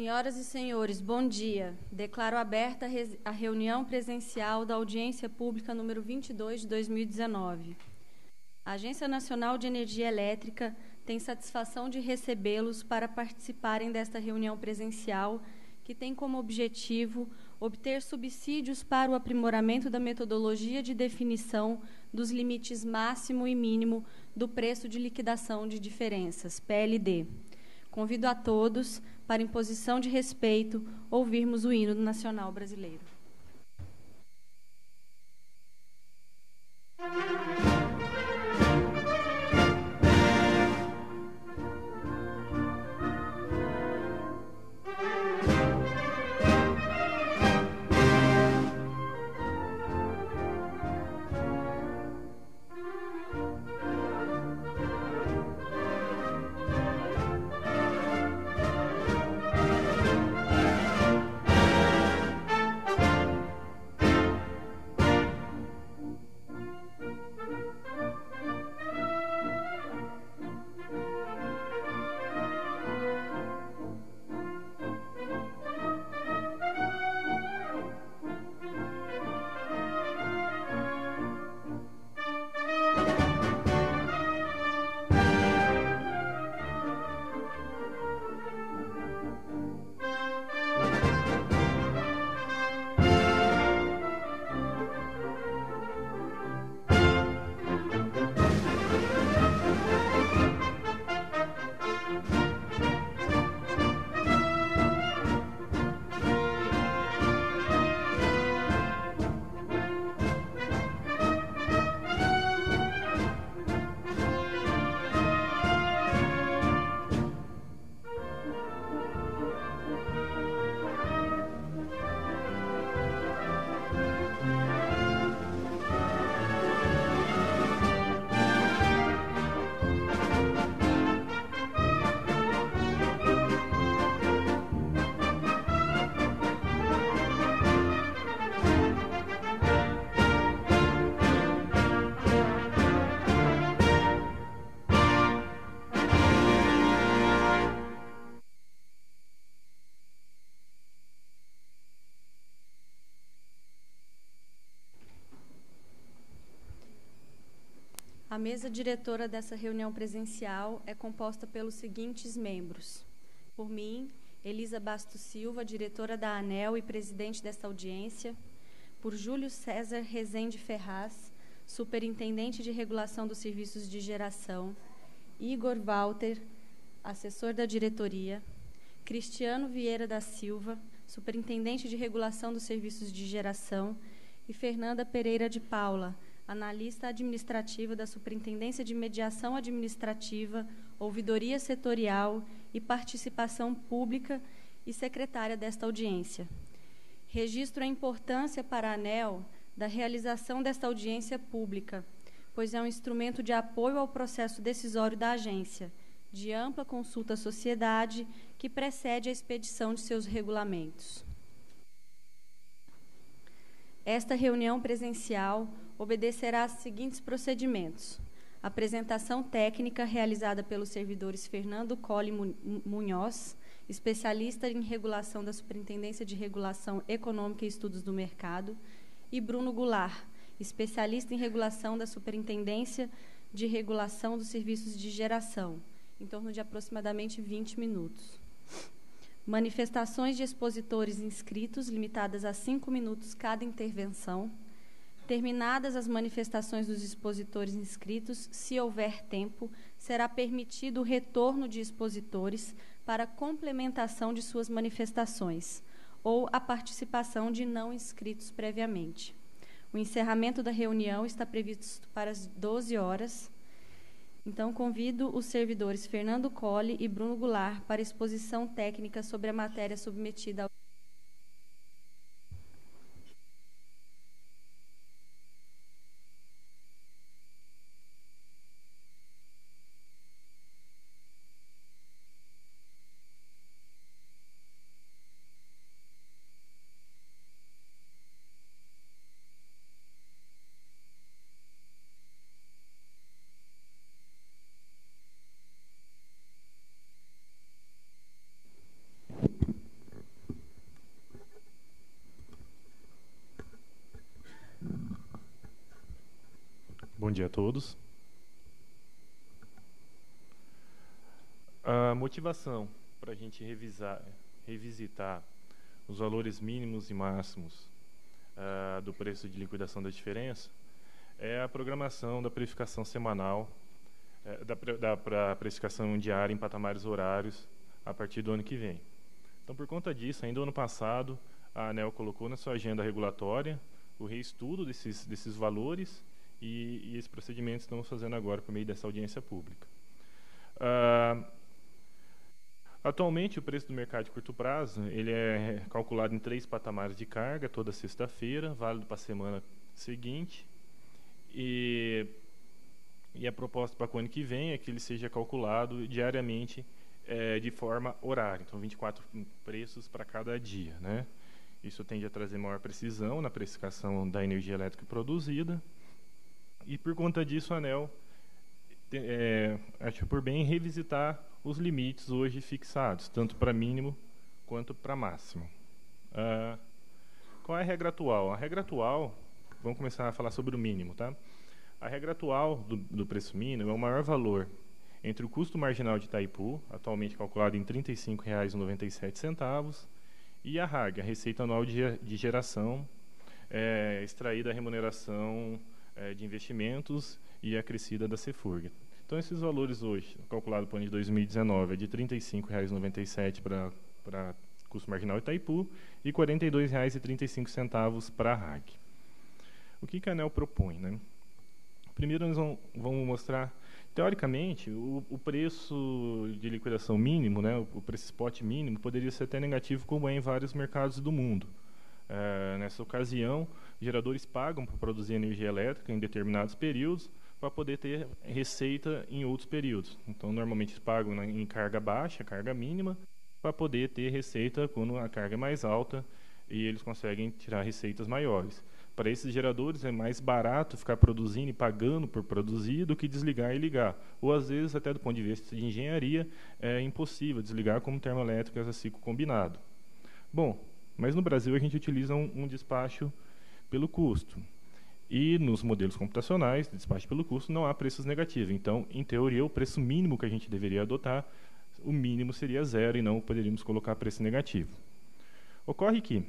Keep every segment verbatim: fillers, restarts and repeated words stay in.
Senhoras e senhores, bom dia. Declaro aberta a reunião presencial da audiência pública número vinte e dois de dois mil e dezenove. A Agência Nacional de Energia Elétrica tem satisfação de recebê-los para participarem desta reunião presencial, que tem como objetivo obter subsídios para o aprimoramento da metodologia de definição dos limites máximo e mínimo do preço de liquidação de diferenças, P L D. Convido a todos, para imposição de respeito, ouvirmos o hino nacional brasileiro. A mesa diretora dessa reunião presencial é composta pelos seguintes membros. Por mim, Elisa Bastos Silva, diretora da ANEEL e presidente desta audiência. Por Júlio César Rezende Ferraz, superintendente de regulação dos serviços de geração. Igor Walter, assessor da diretoria. Cristiano Vieira da Silva, superintendente de regulação dos serviços de geração. E Fernanda Pereira de Paula, analista administrativa da Superintendência de Mediação Administrativa, Ouvidoria Setorial e Participação Pública e secretária desta audiência. Registro a importância para a ANEEL da realização desta audiência pública, pois é um instrumento de apoio ao processo decisório da agência, de ampla consulta à sociedade, que precede a expedição de seus regulamentos. Esta reunião presencial obedecerá aos seguintes procedimentos. Apresentação técnica realizada pelos servidores Fernando Colli Munhoz, especialista em regulação da Superintendência de Regulação Econômica e Estudos do Mercado, e Bruno Goulart, especialista em regulação da Superintendência de Regulação dos Serviços de Geração, em torno de aproximadamente vinte minutos. Manifestações de expositores inscritos, limitadas a cinco minutos cada intervenção. Terminadas as manifestações dos expositores inscritos, se houver tempo, será permitido o retorno de expositores para complementação de suas manifestações ou a participação de não inscritos previamente. O encerramento da reunião está previsto para as doze horas. Então, convido os servidores Fernando Colli e Bruno Goulart para exposição técnica sobre a matéria submetida ao Bom dia a todos. A motivação para a gente revisar, revisitar os valores mínimos e máximos uh, do preço de liquidação da diferença é a programação da precificação semanal, uh, da, da pra precificação diária em patamares horários a partir do ano que vem. Então, por conta disso, ainda no ano passado, a ANEEL colocou na sua agenda regulatória o reestudo desses, desses valores e, e esse procedimento estamos fazendo agora por meio dessa audiência pública. Uh, atualmente, o preço do mercado de curto prazo ele é calculado em três patamares de carga, toda sexta-feira, válido para a semana seguinte, e, e a proposta para o ano que vem é que ele seja calculado diariamente é, de forma horária, então vinte e quatro preços para cada dia, né? Isso tende a trazer maior precisão na precificação da energia elétrica produzida. E, por conta disso, a ANEEL é, acha por bem revisitar os limites hoje fixados, tanto para mínimo quanto para máximo. Ah, qual é a regra atual? A regra atual, vamos começar a falar sobre o mínimo, tá? A regra atual do, do preço mínimo é o maior valor entre o custo marginal de Itaipu, atualmente calculado em trinta e cinco reais e noventa e sete centavos, e a RAG, a Receita Anual de, de Geração, é, extraída da remuneração é, de investimentos e acrescida da CEFURG. Então, esses valores hoje, calculado para o ano de dois mil e dezenove, é de trinta e cinco reais e noventa e sete centavos para custo marginal Itaipu e quarenta e dois reais e trinta e cinco centavos para a RAG. O que, que a ANEEL propõe, né? Primeiro, nós vamos, vamos mostrar, teoricamente, o, o preço de liquidação mínimo, né, o, o preço spot mínimo, poderia ser até negativo, como é em vários mercados do mundo. É, nessa ocasião, geradores pagam para produzir energia elétrica em determinados períodos, para poder ter receita em outros períodos. Então, normalmente, eles pagam na, em carga baixa, carga mínima, para poder ter receita quando a carga é mais alta e eles conseguem tirar receitas maiores. Para esses geradores é mais barato ficar produzindo e pagando por produzir do que desligar e ligar. Ou, às vezes, até do ponto de vista de engenharia, é impossível desligar como termoelétricas a ciclo combinado. Bom, mas no Brasil a gente utiliza um, um despacho pelo custo. E nos modelos computacionais, de despacho pelo custo, não há preços negativos. Então, em teoria, o preço mínimo que a gente deveria adotar, o mínimo seria zero e não poderíamos colocar preço negativo. Ocorre que,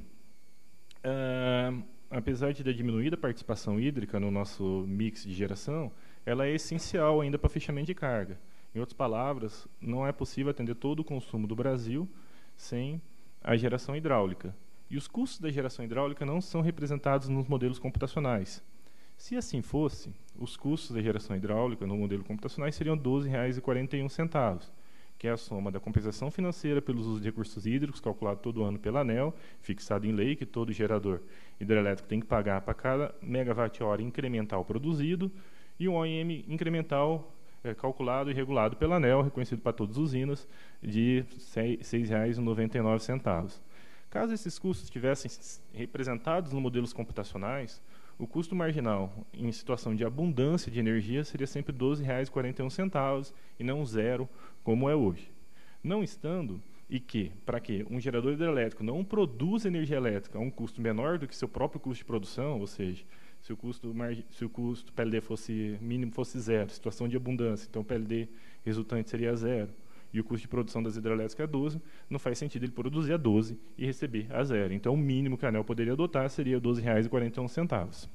uh, apesar de ter diminuído a participação hídrica no nosso mix de geração, ela é essencial ainda para fechamento de carga. Em outras palavras, não é possível atender todo o consumo do Brasil sem a geração hidráulica. E os custos da geração hidráulica não são representados nos modelos computacionais. Se assim fosse, os custos da geração hidráulica no modelo computacional seriam doze reais e quarenta e um centavos, que é a soma da compensação financeira pelos usos de recursos hídricos, calculado todo ano pela ANEEL, fixado em lei, que todo gerador hidrelétrico tem que pagar para cada megawatt-hora incremental produzido, e o O I M incremental é, calculado e regulado pela ANEEL, reconhecido para todas as usinas, de seis reais e noventa e nove centavos. Caso esses custos estivessem representados nos modelos computacionais, o custo marginal em situação de abundância de energia seria sempre doze reais e quarenta e um centavos e não zero, como é hoje. Não estando, e que, para que um gerador hidrelétrico não produza energia elétrica a um custo menor do que seu próprio custo de produção, ou seja, se o custo, se o custo P L D fosse mínimo fosse zero, situação de abundância, então o P L D resultante seria zero, e o custo de produção das hidrelétricas é doze, não faz sentido ele produzir a doze e receber a zero. Então, o mínimo que a ANEEL poderia adotar seria doze reais e quarenta e um centavos.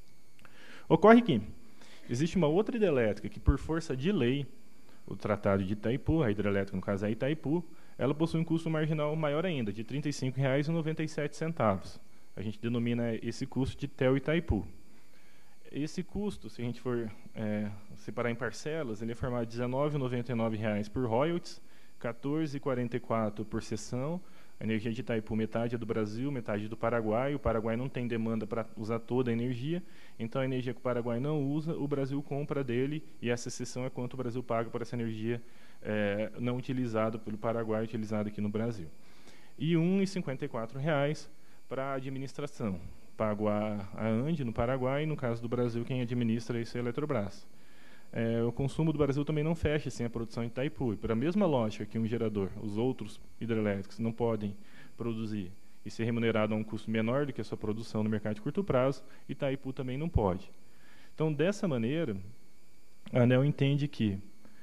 Ocorre que existe uma outra hidrelétrica que, por força de lei, o Tratado de Itaipu, a hidrelétrica, no caso é Itaipu, ela possui um custo marginal maior ainda, de trinta e cinco reais e noventa e sete centavos. A gente denomina esse custo de T E O Itaipu. Esse custo, se a gente for é, separar em parcelas, ele é formado de dezenove reais e noventa e nove centavos por royalties, quatorze reais e quarenta e quatro centavos por seção. A energia de Itaipu, metade é do Brasil, metade do Paraguai. O Paraguai não tem demanda para usar toda a energia, então a energia que o Paraguai não usa, o Brasil compra dele, e essa seção é quanto o Brasil paga por essa energia é, não utilizada pelo Paraguai, utilizada aqui no Brasil. E um real e cinquenta e quatro centavos para a administração. Pago a, a ANDE no Paraguai, e no caso do Brasil, quem administra isso é a Eletrobras. É, o consumo do Brasil também não fecha sem a produção em Itaipu. E por a mesma lógica que um gerador, os outros hidrelétricos não podem produzir e ser remunerado a um custo menor do que a sua produção no mercado de curto prazo, Itaipu também não pode. Então, dessa maneira, a ANEEL entende que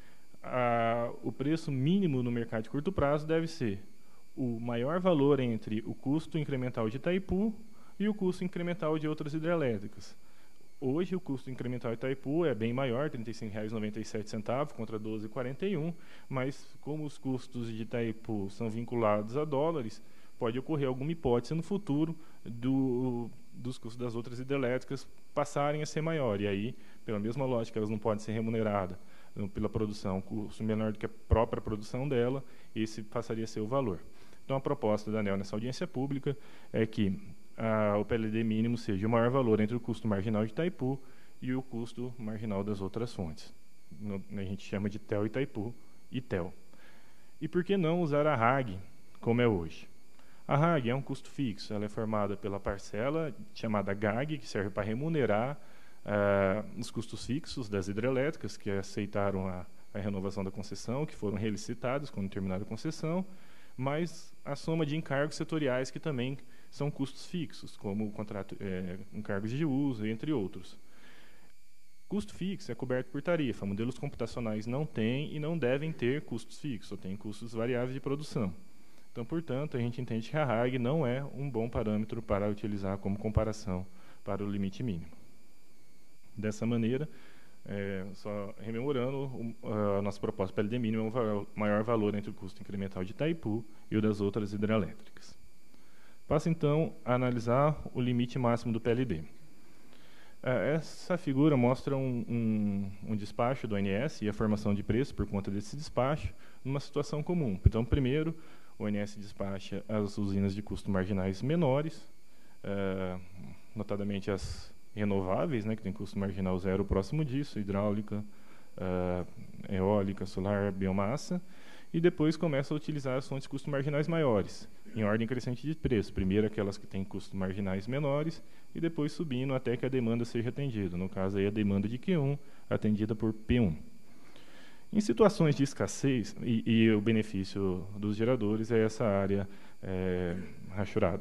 a, o preço mínimo no mercado de curto prazo deve ser o maior valor entre o custo incremental de Itaipu e o custo incremental de outras hidrelétricas. Hoje, o custo incremental de Itaipu é bem maior, trinta e cinco reais e noventa e sete centavos contra doze reais e quarenta e um, mas como os custos de Itaipu são vinculados a dólares, pode ocorrer alguma hipótese no futuro do, dos custos das outras hidrelétricas passarem a ser maior. E aí, pela mesma lógica, elas não podem ser remuneradas pela produção, custo menor do que a própria produção dela, esse passaria a ser o valor. Então, a proposta da ANEEL nessa audiência pública é que a, o P L D mínimo seja o maior valor entre o custo marginal de Itaipu e o custo marginal das outras fontes. No, a gente chama de T E L Itaipu e T E L. E por que não usar a R A G como é hoje? A R A G é um custo fixo, ela é formada pela parcela chamada G A G, que serve para remunerar uh, os custos fixos das hidrelétricas que aceitaram a, a renovação da concessão, que foram relicitadas quando terminaram a concessão, mas a soma de encargos setoriais que também são custos fixos, como o contrato, é, encargos de uso, entre outros. Custo fixo é coberto por tarifa. Modelos computacionais não têm e não devem ter custos fixos, só tem custos variáveis de produção. Então, portanto, a gente entende que a R A G não é um bom parâmetro para utilizar como comparação para o limite mínimo. Dessa maneira, é, só rememorando, a nossa proposta P L D mínimo é o maior valor entre o custo incremental de Itaipu e o das outras hidrelétricas. Passo, então, a analisar o limite máximo do P L D. Essa figura mostra um, um, um despacho do O N S e a formação de preço por conta desse despacho numa situação comum. Então, primeiro, o O N S despacha as usinas de custo marginais menores, uh, notadamente as renováveis, né, que tem custo marginal zero próximo disso, hidráulica, uh, eólica, solar, biomassa, e depois começa a utilizar as fontes de custos marginais maiores, em ordem crescente de preço. Primeiro aquelas que têm custos marginais menores e depois subindo até que a demanda seja atendida. No caso, aí a demanda de Q um atendida por P um. Em situações de escassez, e, e o benefício dos geradores é essa área é, rachurada.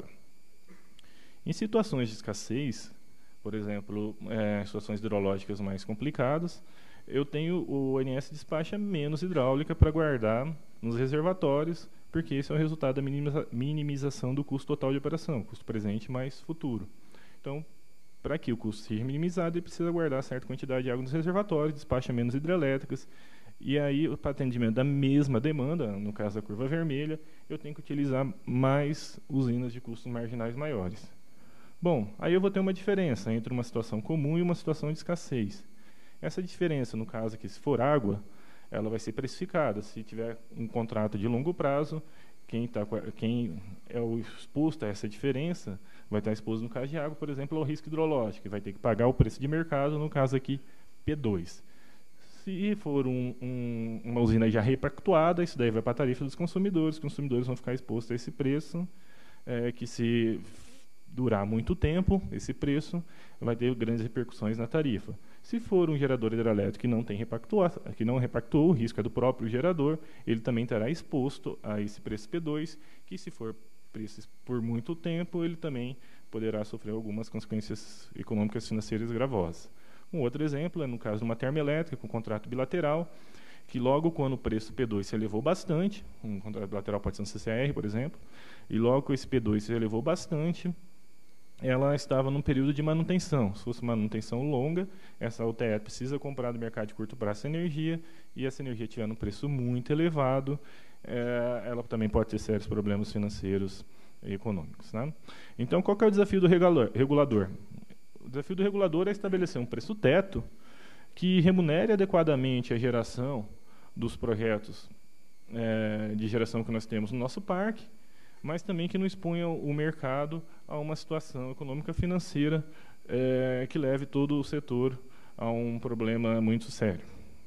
Em situações de escassez, por exemplo, é, situações hidrológicas mais complicadas, eu tenho o O N S despacha menos hidráulica para guardar nos reservatórios, porque esse é o resultado da minimiza, minimização do custo total de operação, custo presente mais futuro. Então, para que o custo seja minimizado, ele precisa guardar certa quantidade de água nos reservatórios, despacha menos hidrelétricas, e aí, para atendimento da mesma demanda, no caso da curva vermelha, eu tenho que utilizar mais usinas de custos marginais maiores. Bom, aí eu vou ter uma diferença entre uma situação comum e uma situação de escassez. Essa diferença, no caso aqui, se for água, ela vai ser precificada. Se tiver um contrato de longo prazo, quem, tá, quem é o exposto a essa diferença vai estar exposto, no caso de água, por exemplo, ao risco hidrológico, vai ter que pagar o preço de mercado, no caso aqui, P dois. Se for um, um, uma usina já repactuada, isso daí vai para a tarifa dos consumidores, os consumidores vão ficar expostos a esse preço, é, que se durar muito tempo, esse preço vai ter grandes repercussões na tarifa. Se for um gerador hidrelétrico que não tem repactuar, que não repactuou, o risco é do próprio gerador, ele também estará exposto a esse preço P dois, que se for preço por muito tempo, ele também poderá sofrer algumas consequências econômicas financeiras gravosas. Um outro exemplo é no caso de uma termoelétrica com contrato bilateral, que logo quando o preço P dois se elevou bastante, um contrato bilateral pode ser um C C R, por exemplo, e logo que esse P dois se elevou bastante, ela estava num período de manutenção. Se fosse manutenção longa, essa U T E precisa comprar do mercado de curto prazo essa energia, e essa energia estiver num preço muito elevado, é, ela também pode ter sérios problemas financeiros e econômicos. Né? Então, qual que é o desafio do regulador? O desafio do regulador é estabelecer um preço teto que remunere adequadamente a geração dos projetos é, de geração que nós temos no nosso parque, mas também que não exponha o mercado a uma situação econômica financeira é, que leve todo o setor a um problema muito sério.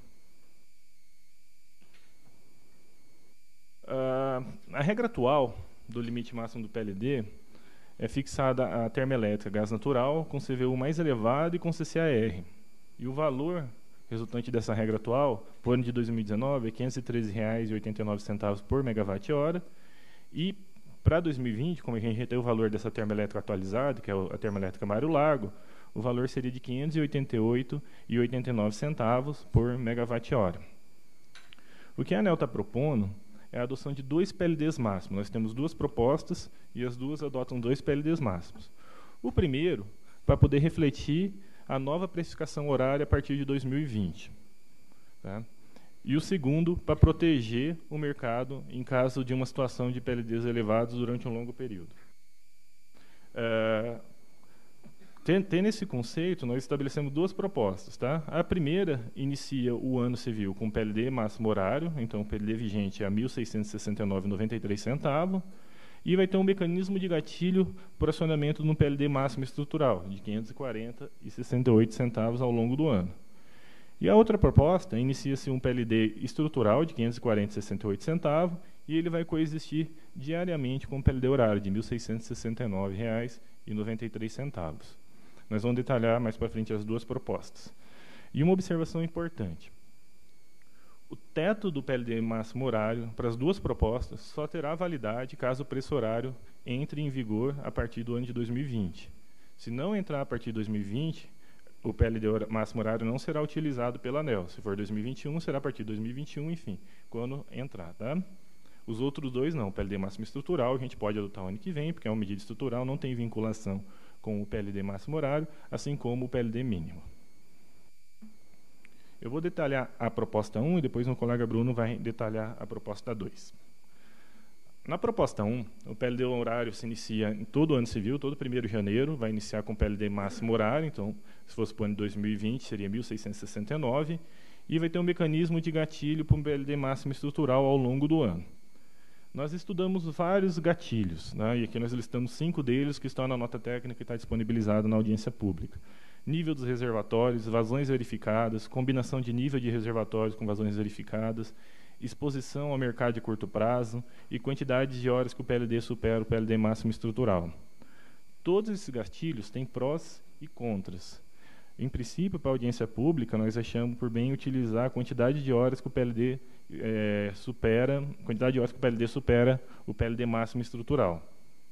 Uh, a regra atual do limite máximo do P L D é fixada a termoelétrica gás natural com C V U mais elevado e com C C A R. E o valor resultante dessa regra atual, por ano de dois mil e dezenove, é quinhentos e treze reais e oitenta e nove centavos por megawatt-hora. E para dois mil e vinte, como a gente tem o valor dessa termoelétrica atualizada, que é a termoelétrica Mário Lago, o valor seria de quinhentos e oitenta e oito reais e oitenta e nove centavos por megawatt-hora. O que a ANEEL está propondo é a adoção de dois P L Ds máximos. Nós temos duas propostas e as duas adotam dois P L Ds máximos. O primeiro, para poder refletir a nova precificação horária a partir de dois mil e vinte. Tá? E o segundo, para proteger o mercado em caso de uma situação de P L Ds elevados durante um longo período. É, tendo esse conceito, nós estabelecemos duas propostas. Tá? A primeira inicia o ano civil com P L D máximo horário, então o P L D vigente é a mil seiscentos e sessenta e nove reais e noventa e três centavos, e vai ter um mecanismo de gatilho por acionamento no P L D máximo estrutural, de quinhentos e quarenta reais e sessenta e oito centavos ao longo do ano. E a outra proposta, inicia-se um P L D estrutural de quinhentos e quarenta reais e sessenta e oito centavos, e ele vai coexistir diariamente com o P L D horário de mil seiscentos e sessenta e nove reais e noventa e três centavos. Nós vamos detalhar mais para frente as duas propostas. E uma observação importante. O teto do P L D máximo horário para as duas propostas só terá validade caso o preço horário entre em vigor a partir do ano de dois mil e vinte. Se não entrar a partir de dois mil e vinte, o P L D máximo horário não será utilizado pela ANEEL. Se for dois mil e vinte e um, será a partir de dois mil e vinte e um, enfim, quando entrar. Tá? Os outros dois não. O P L D máximo estrutural a gente pode adotar o ano que vem, porque é uma medida estrutural, não tem vinculação com o P L D máximo horário, assim como o P L D mínimo. Eu vou detalhar a proposta um e depois o colega Bruno vai detalhar a proposta dois. Na proposta um, o P L D horário se inicia em todo o ano civil, todo primeiro de janeiro, vai iniciar com o P L D máximo horário, então, se fosse para o ano de dois mil e vinte, seria mil seiscentos e sessenta e nove, e vai ter um mecanismo de gatilho para um P L D máximo estrutural ao longo do ano. Nós estudamos vários gatilhos, né, e aqui nós listamos cinco deles que estão na nota técnica que está disponibilizada na audiência pública. Nível dos reservatórios, vazões verificadas, combinação de nível de reservatórios com vazões verificadas, exposição ao mercado de curto prazo e quantidade de horas que o P L D supera o P L D máximo estrutural. Todos esses gatilhos têm prós e contras. Em princípio, para a audiência pública, nós achamos por bem utilizar a quantidade de horas que o P L D é, supera, quantidade de horas que o P L D supera o P L D máximo estrutural.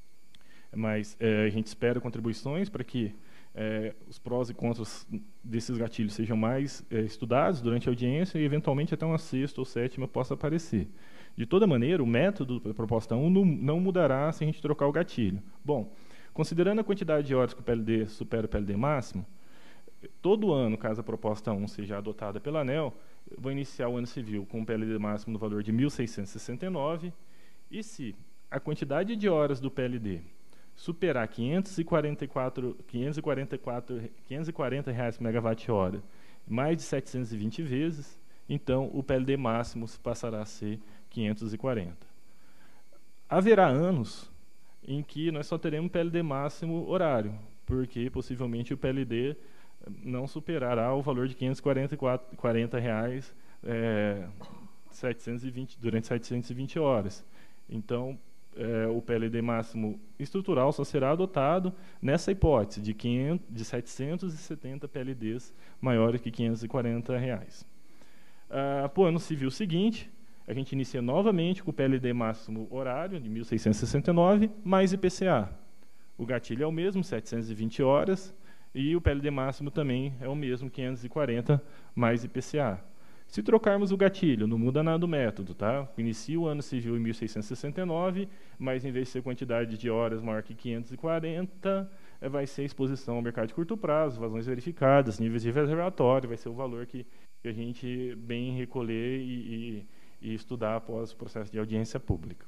Mas é, a gente espera contribuições para que é, os prós e contras desses gatilhos sejam mais é, estudados durante a audiência e, eventualmente, até uma sexta ou sétima possa aparecer. De toda maneira, o método da proposta um não, não mudará se a gente trocar o gatilho. Bom, considerando a quantidade de horas que o P L D supera o P L D máximo, todo ano, caso a proposta um seja adotada pela ANEEL, eu vou iniciar o ano civil com o P L D máximo no valor de mil seiscentos e sessenta e nove, e se a quantidade de horas do P L D superar quinhentos e quarenta e quatro, quinhentos e quarenta e quatro, quinhentos e quarenta reais por megawatt-hora mais de setecentos e vinte vezes, então o P L D máximo passará a ser quinhentos e quarenta. Haverá anos em que nós só teremos P L D máximo horário, porque possivelmente o P L D não superará o valor de quinhentos e quarenta reais é, setecentos e vinte, durante setecentas e vinte horas. Então, é, o P L D máximo estrutural só será adotado nessa hipótese de, quinhentos, de setecentos e setenta P L Ds maiores que quinhentos e quarenta reais. Ah, para o ano civil seguinte, a gente inicia novamente com o P L D máximo horário de mil seiscentos e sessenta e nove mais I P C A. O gatilho é o mesmo, setecentas e vinte horas, e o P L D máximo também é o mesmo, quinhentos e quarenta mais I P C A. Se trocarmos o gatilho, não muda nada o método, tá? Inicia o ano civil em mil seiscentos e sessenta e nove, mas em vez de ser quantidade de horas maior que quinhentos e quarenta, vai ser exposição ao mercado de curto prazo, vazões verificadas, níveis de reservatório, vai ser o valor que, que a gente bem recolher e, e, e estudar após o processo de audiência pública.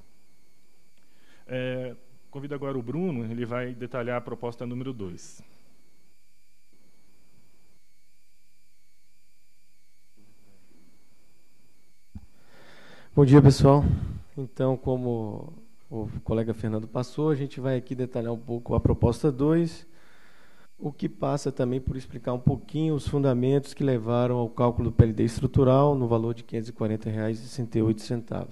É, convido agora o Bruno, ele vai detalhar a proposta número dois. Bom dia, pessoal. Então, como o colega Fernando passou, a gente vai aqui detalhar um pouco a proposta dois, o que passa também por explicar um pouquinho os fundamentos que levaram ao cálculo do P L D estrutural no valor de quinhentos e quarenta reais e sessenta e oito centavos.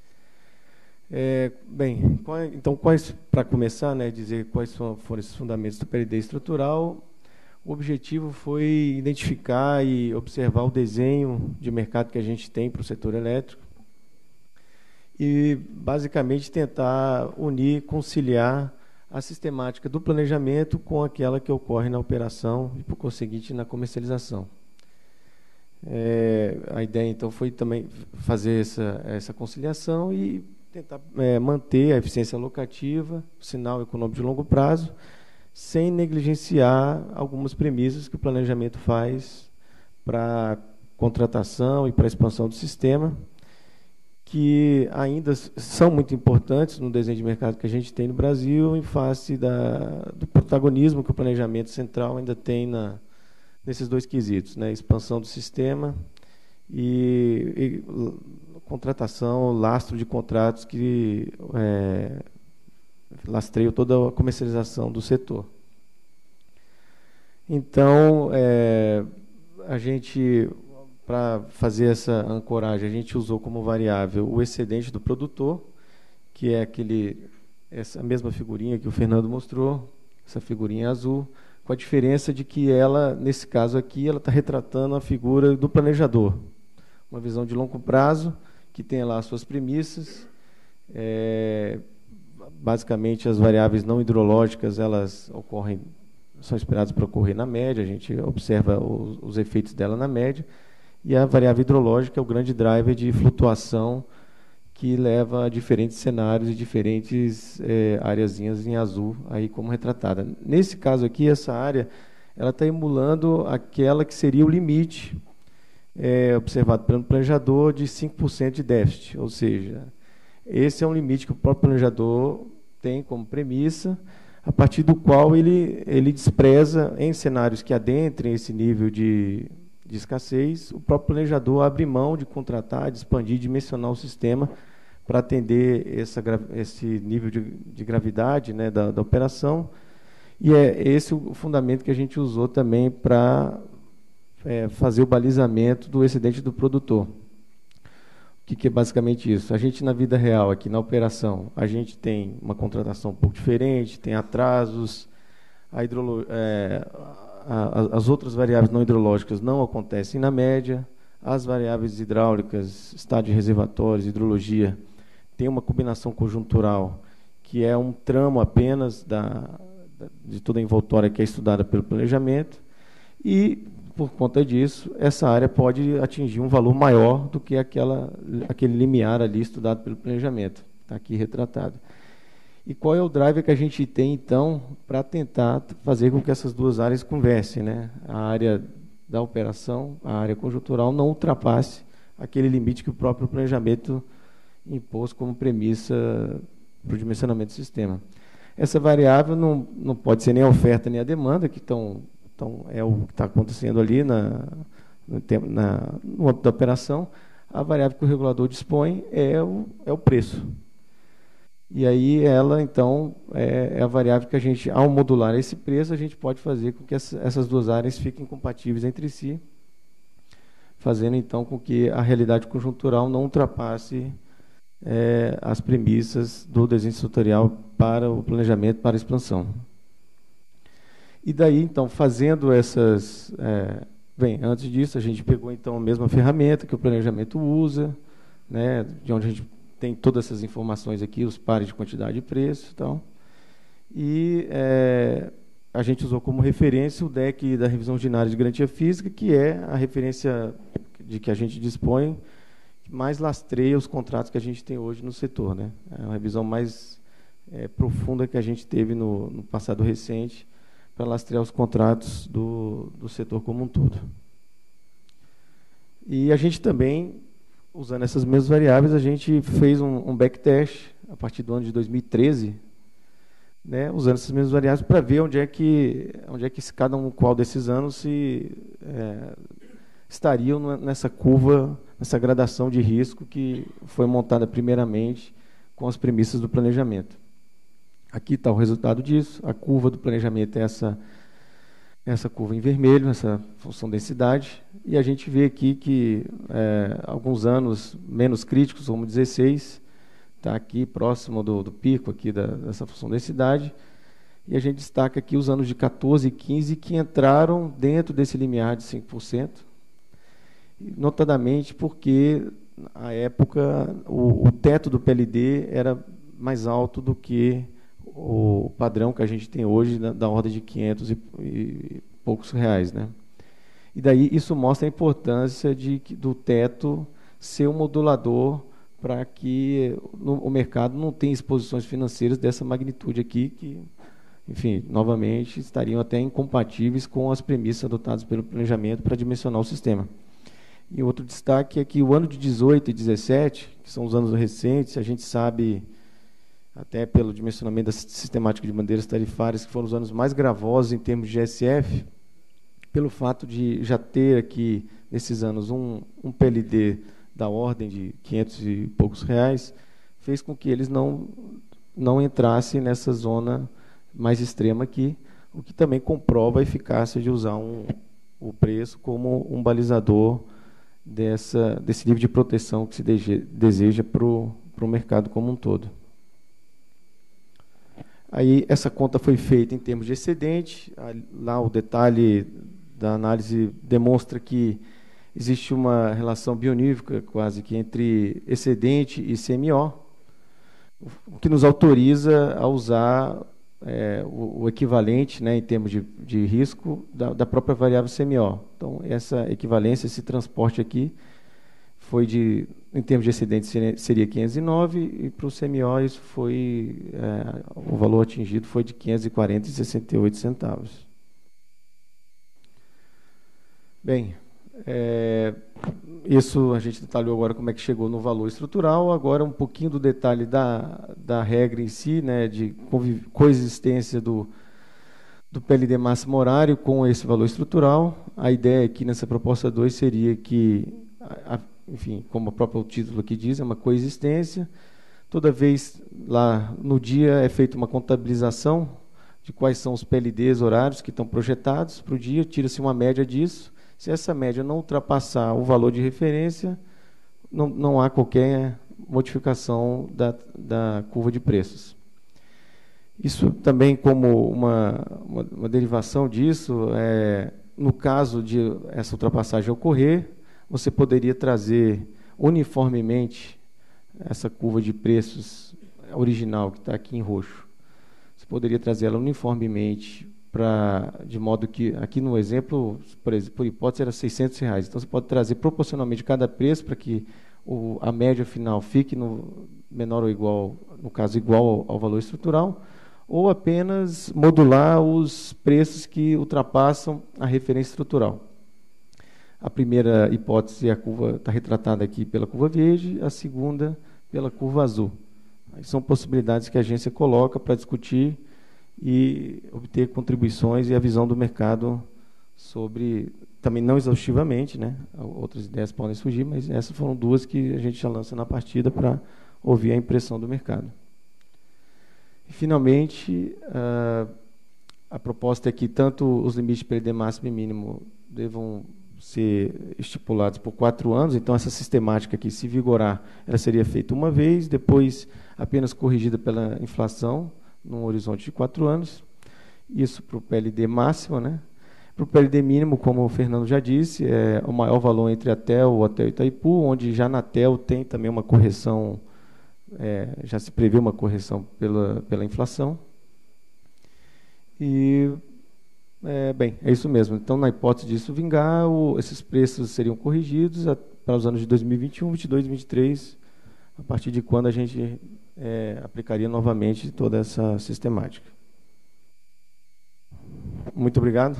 É, bem, qual, então, quais, para começar, né, dizer quais foram esses fundamentos do P L D estrutural, o objetivo foi identificar e observar o desenho de mercado que a gente tem para o setor elétrico, e, basicamente, tentar unir, conciliar a sistemática do planejamento com aquela que ocorre na operação e, por conseguinte, na comercialização. É, a ideia, então, foi também fazer essa, essa conciliação e tentar é, manter a eficiência alocativa, o sinal econômico de longo prazo, sem negligenciar algumas premissas que o planejamento faz para contratação e para a expansão do sistema, que ainda são muito importantes no desenho de mercado que a gente tem no Brasil, em face da, do protagonismo que o planejamento central ainda tem na, nesses dois quesitos, né? Expansão do sistema e, e contratação, lastro de contratos que é, lastreiam toda a comercialização do setor. Então, é, a gente, para fazer essa ancoragem, a gente usou como variável o excedente do produtor, que é aquele, essa mesma figurinha que o Fernando mostrou, essa figurinha azul, com a diferença de que ela, nesse caso aqui, ela está retratando a figura do planejador. Uma visão de longo prazo, que tem lá as suas premissas. É, basicamente, as variáveis não hidrológicas, elas ocorrem, são esperadas para ocorrer na média, a gente observa os, os efeitos dela na média, e a variável hidrológica é o grande driver de flutuação que leva a diferentes cenários e diferentes é, areazinhas em azul aí como retratada. Nesse caso aqui, essa área ela está emulando aquela que seria o limite é, observado pelo planejador de cinco por cento de déficit, ou seja, esse é um limite que o próprio planejador tem como premissa, a partir do qual ele, ele despreza, em cenários que adentrem esse nível de, de escassez, o próprio planejador abre mão de contratar, de expandir, de dimensionar o sistema para atender essa, esse nível de, de gravidade, né, da, da operação. E é esse o fundamento que a gente usou também para é, fazer o balizamento do excedente do produtor. O que, que é basicamente isso? A gente, na vida real, aqui na operação, a gente tem uma contratação um pouco diferente, tem atrasos, a hidrolo, é, a, a, as outras variáveis não hidrológicas não acontecem na média, as variáveis hidráulicas, estado de reservatórios, hidrologia, tem uma combinação conjuntural, que é um tramo apenas da, da, de toda a envoltória que é estudada pelo planejamento, e, por conta disso, essa área pode atingir um valor maior do que aquela, aquele limiar ali estudado pelo planejamento. Está aqui retratado. E qual é o driver que a gente tem, então, para tentar fazer com que essas duas áreas conversem, né? A área da operação, a área conjuntural, não ultrapasse aquele limite que o próprio planejamento impôs como premissa para o dimensionamento do sistema. Essa variável não, não pode ser nem a oferta nem a demanda, que estão... Então, é o que está acontecendo ali na, no, na, no âmbito da operação. A variável que o regulador dispõe é o, é o preço. E aí, ela, então, é, é a variável que a gente, ao modular esse preço, a gente pode fazer com que essa, essas duas áreas fiquem compatíveis entre si, fazendo, então, com que a realidade conjuntural não ultrapasse é, as premissas do desenho setorial para o planejamento, para a expansão. E daí, então, fazendo essas... É, bem, antes disso, a gente pegou, então, a mesma ferramenta que o planejamento usa, né, de onde a gente tem todas essas informações aqui, os pares de quantidade e preço. Então, e é, a gente usou como referência o D E C da Revisão Ordinária de Garantia Física, que é a referência de que a gente dispõe, que mais lastreia os contratos que a gente tem hoje no setor, né? É uma revisão mais é, profunda que a gente teve no, no passado recente, para lastrear os contratos do, do setor como um todo. E a gente também, usando essas mesmas variáveis, a gente fez um, um backtest, a partir do ano de dois mil e treze, né, usando essas mesmas variáveis, para ver onde é que, onde é que cada um qual desses anos se, é, estariam nessa curva, nessa gradação de risco que foi montada primeiramente com as premissas do planejamento. Aqui está o resultado disso. A curva do planejamento é essa, essa curva em vermelho, essa função densidade. E a gente vê aqui que é, alguns anos menos críticos, como dezesseis, está aqui próximo do, do pico aqui da, dessa função densidade. E a gente destaca aqui os anos de quatorze e quinze que entraram dentro desse limiar de cinco por cento. Notadamente porque, à época, o, o teto do P L D era mais alto do que o padrão que a gente tem hoje, da, da ordem de quinhentos e, e poucos reais, né? E daí isso mostra a importância de, do teto ser um modulador para que no, o mercado não tenha exposições financeiras dessa magnitude aqui, que, enfim, novamente, estariam até incompatíveis com as premissas adotadas pelo planejamento para dimensionar o sistema. E outro destaque é que o ano de dezoito e dezessete, que são os anos recentes, a gente sabe, até pelo dimensionamento da sistemática de bandeiras tarifárias, que foram os anos mais gravosos em termos de G S F, pelo fato de já ter aqui, nesses anos, um, um P L D da ordem de quinhentos e poucos reais, fez com que eles não, não entrassem nessa zona mais extrema aqui, o que também comprova a eficácia de usar um, o preço como um balizador dessa, desse nível de proteção que se deseja para o mercado como um todo. Aí, essa conta foi feita em termos de excedente. Lá, o detalhe da análise demonstra que existe uma relação bionívoca, quase que, entre excedente e C M O, o que nos autoriza a usar é, o, o equivalente, né, em termos de, de risco, da, da própria variável C M O. Então, essa equivalência, esse transporte aqui, foi de, em termos de excedente, seria quinhentos e nove, e para o C M O, isso foi, é, o valor atingido foi de quinhentos e quarenta vírgula sessenta e oito centavos. Bem, é, isso a gente detalhou agora como é que chegou no valor estrutural. Agora um pouquinho do detalhe da, da regra em si, né, de coexistência do, do P L D máximo horário com esse valor estrutural. A ideia aqui nessa proposta dois seria que, a, enfim, como o próprio título aqui diz, é uma coexistência. Toda vez lá no dia é feita uma contabilização de quais são os P L Ds horários que estão projetados para o dia, tira-se uma média disso. Se essa média não ultrapassar o valor de referência, não, não há qualquer modificação da, da curva de preços. Isso também, como uma, uma, uma derivação disso, é, no caso de essa ultrapassagem ocorrer, você poderia trazer uniformemente essa curva de preços original, que está aqui em roxo. Você poderia trazer ela uniformemente, Pra, de modo que, aqui no exemplo, por, exemplo, por hipótese, era seiscentos reais. Então, você pode trazer proporcionalmente cada preço para que o, a média final fique no menor ou igual, no caso, igual ao, ao valor estrutural, ou apenas modular os preços que ultrapassam a referência estrutural. A primeira hipótese, a curva está retratada aqui pela curva verde, a segunda pela curva azul. Aí são possibilidades que a agência coloca para discutir e obter contribuições e a visão do mercado sobre, também não exaustivamente, né? Outras ideias podem surgir, mas essas foram duas que a gente já lança na partida para ouvir a impressão do mercado. E, finalmente, a, a proposta é que tanto os limites de P L D máximo e mínimo devam ser estipulados por quatro anos, então essa sistemática aqui, se vigorar, ela seria feita uma vez, depois apenas corrigida pela inflação, num horizonte de quatro anos, isso para o P L D máximo, né? Para o P L D mínimo, como o Fernando já disse, é o maior valor entre a T E L ou a T E L Itaipu, onde já na T E L tem também uma correção, é, já se prevê uma correção pela, pela inflação. E, é, bem, é isso mesmo. Então, na hipótese disso vingar, o, esses preços seriam corrigidos a, para os anos de dois mil e vinte e um, vinte e dois e vinte e três, a partir de quando a gente É, aplicaria novamente toda essa sistemática. Muito obrigado.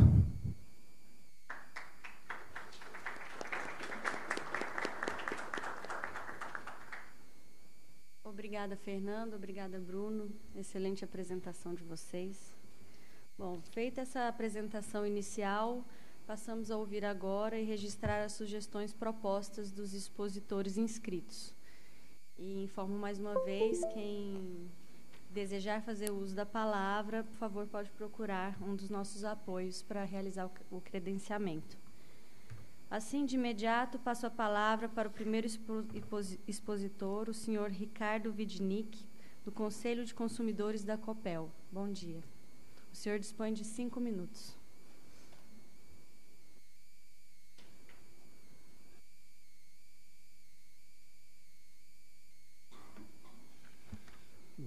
Obrigada, Fernando. Obrigada, Bruno. Excelente apresentação de vocês. Bom, feita essa apresentação inicial, passamos a ouvir agora e registrar as sugestões propostas dos expositores inscritos. E informo mais uma vez, quem desejar fazer uso da palavra, por favor, pode procurar um dos nossos apoios para realizar o credenciamento. Assim, de imediato, passo a palavra para o primeiro expositor, o senhor Ricardo Widnick, do Conselho de Consumidores da Copel. Bom dia. O senhor dispõe de cinco minutos.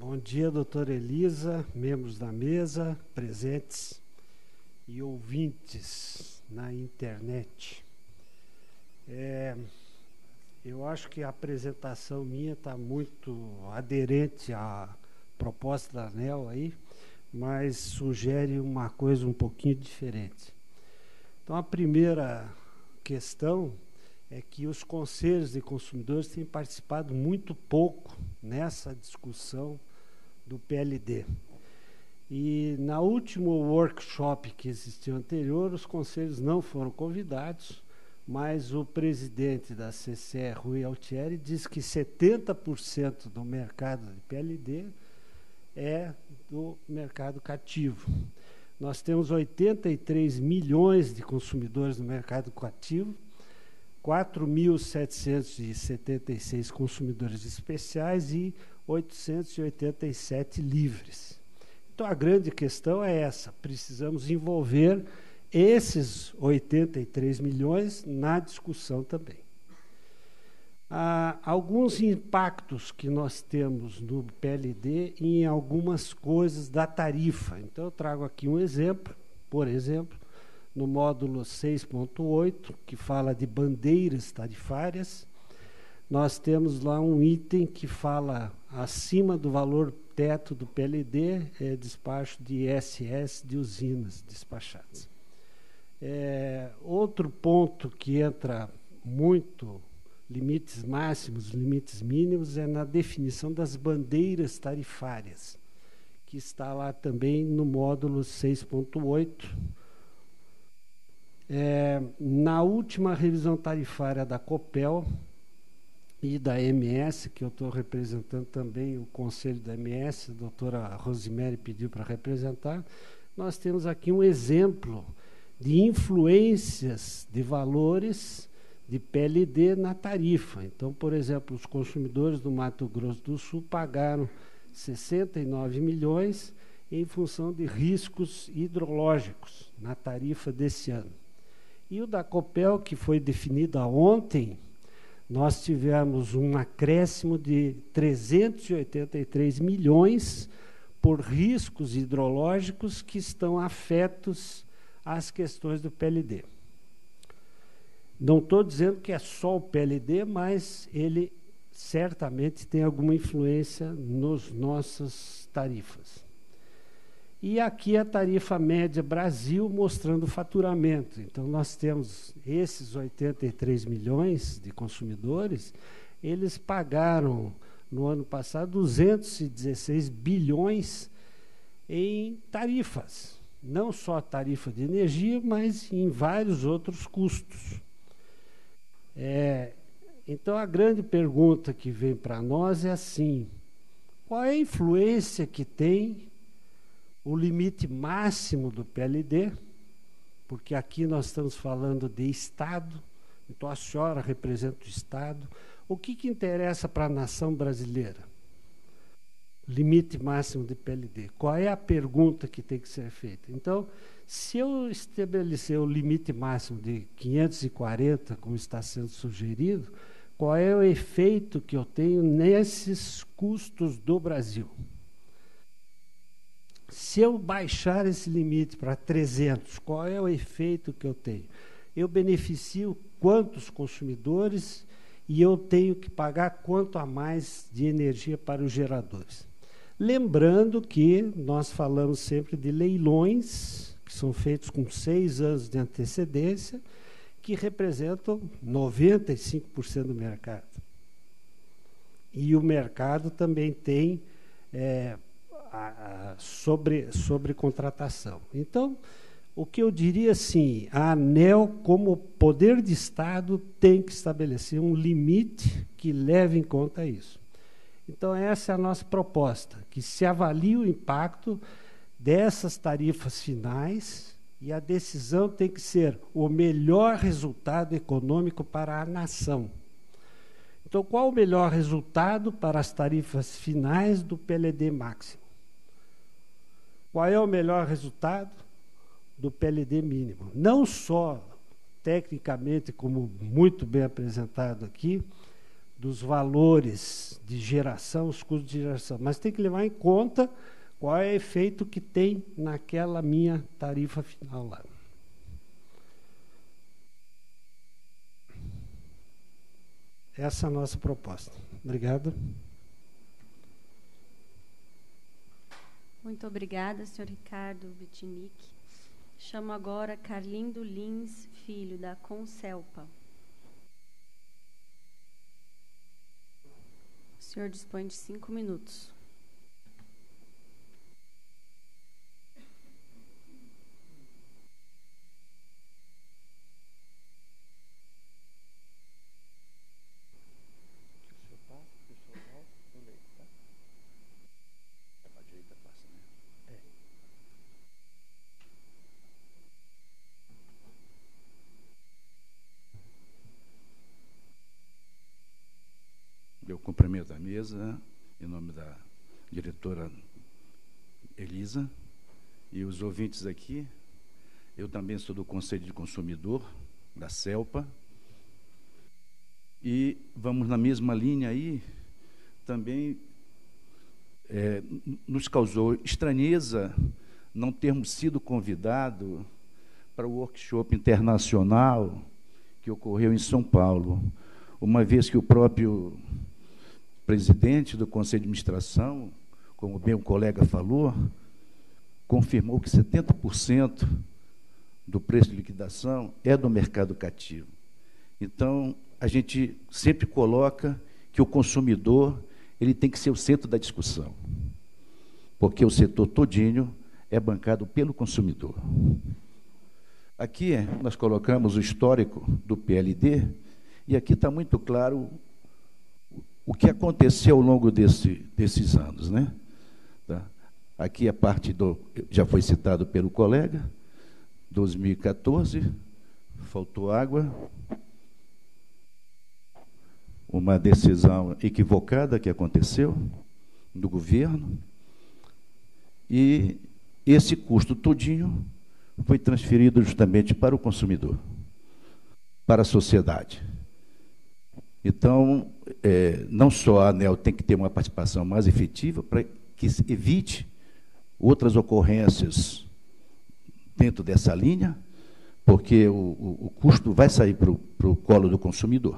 Bom dia, doutora Elisa, membros da mesa, presentes e ouvintes na internet. É, eu acho que a apresentação minha está muito aderente à proposta da ANEEL aí, mas sugere uma coisa um pouquinho diferente. Então, a primeira questão é que os conselhos de consumidores têm participado muito pouco nessa discussão do P L D. E na último workshop que existiu anterior, os conselhos não foram convidados, mas o presidente da C C E, Rui Altieri, diz que setenta por cento do mercado de P L D é do mercado cativo. Nós temos oitenta e três milhões de consumidores no mercado cativo, quatro mil setecentos e setenta e seis consumidores especiais e oitocentos e oitenta e sete livres. Então, a grande questão é essa: precisamos envolver esses oitenta e três milhões na discussão também. Há alguns impactos que nós temos no P L D em algumas coisas da tarifa. Então, eu trago aqui um exemplo. Por exemplo, no módulo seis ponto oito, que fala de bandeiras tarifárias, nós temos lá um item que fala acima do valor teto do P L D, é despacho de I S S de usinas despachadas. É, outro ponto que entra muito, limites máximos, limites mínimos, é na definição das bandeiras tarifárias, que está lá também no módulo seis ponto oito. É, na última revisão tarifária da Copel e da M S, que eu estou representando também o conselho da M S, a doutora Rosemary pediu para representar, nós temos aqui um exemplo de influências de valores de P L D na tarifa. Então, por exemplo, os consumidores do Mato Grosso do Sul pagaram sessenta e nove milhões em função de riscos hidrológicos na tarifa desse ano. E o da Copel, que foi definida ontem, nós tivemos um acréscimo de trezentos e oitenta e três milhões por riscos hidrológicos que estão afetos às questões do P L D. Não estou dizendo que é só o P L D, mas ele certamente tem alguma influência nas nossas tarifas. E aqui a tarifa média Brasil mostrando o faturamento. Então, nós temos esses oitenta e três milhões de consumidores, eles pagaram, no ano passado, duzentos e dezesseis bilhões em tarifas. Não só a tarifa de energia, mas em vários outros custos. É, então, a grande pergunta que vem para nós é assim: qual é a influência que tem o limite máximo do P L D, porque aqui nós estamos falando de Estado, então a senhora representa o Estado. O que, que interessa para a nação brasileira? Limite máximo de P L D. Qual é a pergunta que tem que ser feita? Então, se eu estabelecer o limite máximo de quinhentos e quarenta, como está sendo sugerido, qual é o efeito que eu tenho nesses custos do Brasil? Se eu baixar esse limite para trezentos, qual é o efeito que eu tenho? Eu beneficio quantos consumidores e eu tenho que pagar quanto a mais de energia para os geradores. Lembrando que nós falamos sempre de leilões, que são feitos com seis anos de antecedência, que representam noventa e cinco por cento do mercado. E o mercado também tem é, a, a sobre, sobre contratação. Então, o que eu diria assim, a ANEEL, como poder de Estado, tem que estabelecer um limite que leve em conta isso. Então, essa é a nossa proposta, que se avalie o impacto dessas tarifas finais e a decisão tem que ser o melhor resultado econômico para a nação. Então, qual o melhor resultado para as tarifas finais do P L D máximo? Qual é o melhor resultado do P L D mínimo? Não só tecnicamente, como muito bem apresentado aqui, dos valores de geração, os custos de geração, mas tem que levar em conta qual é o efeito que tem naquela minha tarifa final lá. Essa é a nossa proposta. Obrigado. Muito obrigada, senhor Ricardo Bitinic. Chamo agora Carlindo Lins Filho, da Concelpa. O senhor dispõe de cinco minutos. Eu cumprimento a mesa, em nome da diretora Elisa, e os ouvintes aqui. Eu também sou do Conselho de Consumidor, da CELPA, e vamos na mesma linha aí. Também é, nos causou estranheza não termos sido convidados para o workshop internacional que ocorreu em São Paulo, uma vez que o próprio presidente do Conselho de Administração, como bem o colega falou, confirmou que setenta por cento do preço de liquidação é do mercado cativo. Então, a gente sempre coloca que o consumidor ele tem que ser o centro da discussão, porque o setor todinho é bancado pelo consumidor. Aqui nós colocamos o histórico do P L D, e aqui está muito claro o que aconteceu ao longo desse, desses anos, né? Tá? Aqui a parte do, já foi citado pelo colega, dois mil e quatorze, faltou água, uma decisão equivocada que aconteceu do governo, e esse custo todinho foi transferido justamente para o consumidor, para a sociedade. Então, é, não só a ANEEL tem que ter uma participação mais efetiva para que evite outras ocorrências dentro dessa linha, porque o, o, o custo vai sair para o colo do consumidor.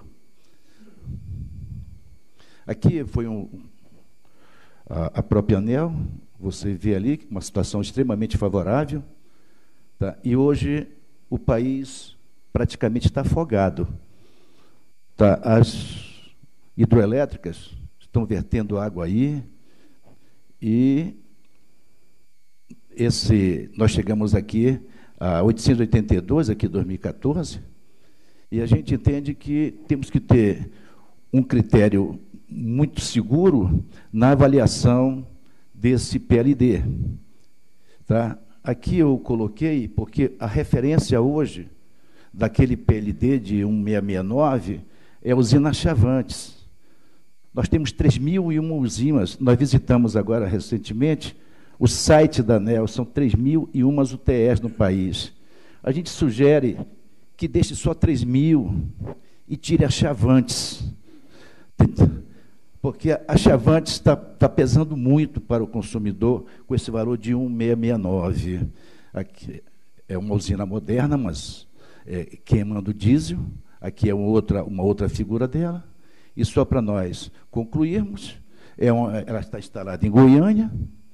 Aqui foi um, a, a própria ANEEL, você vê ali uma situação extremamente favorável, tá? E hoje o país praticamente está afogado. Tá, as hidroelétricas estão vertendo água aí, e esse, nós chegamos aqui a oitocentos e oitenta e dois, aqui em dois mil e quatorze, e a gente entende que temos que ter um critério muito seguro na avaliação desse P L D. Tá? Aqui eu coloquei, porque a referência hoje daquele P L D de mil seiscentos e sessenta e nove é a usina Chavantes. Nós temos três mil e uma usinas. Nós visitamos agora, recentemente, o site da ANEEL, são três mil e uma U T Es no país. A gente sugere que deixe só três mil e tire a Chavantes, porque a Chavantes está tá pesando muito para o consumidor, com esse valor de mil seiscentos e sessenta e nove. Aqui é uma usina moderna, mas é, queimando diesel. Aqui é uma outra, uma outra figura dela. E só para nós concluirmos, é uma, ela está instalada em Goiânia.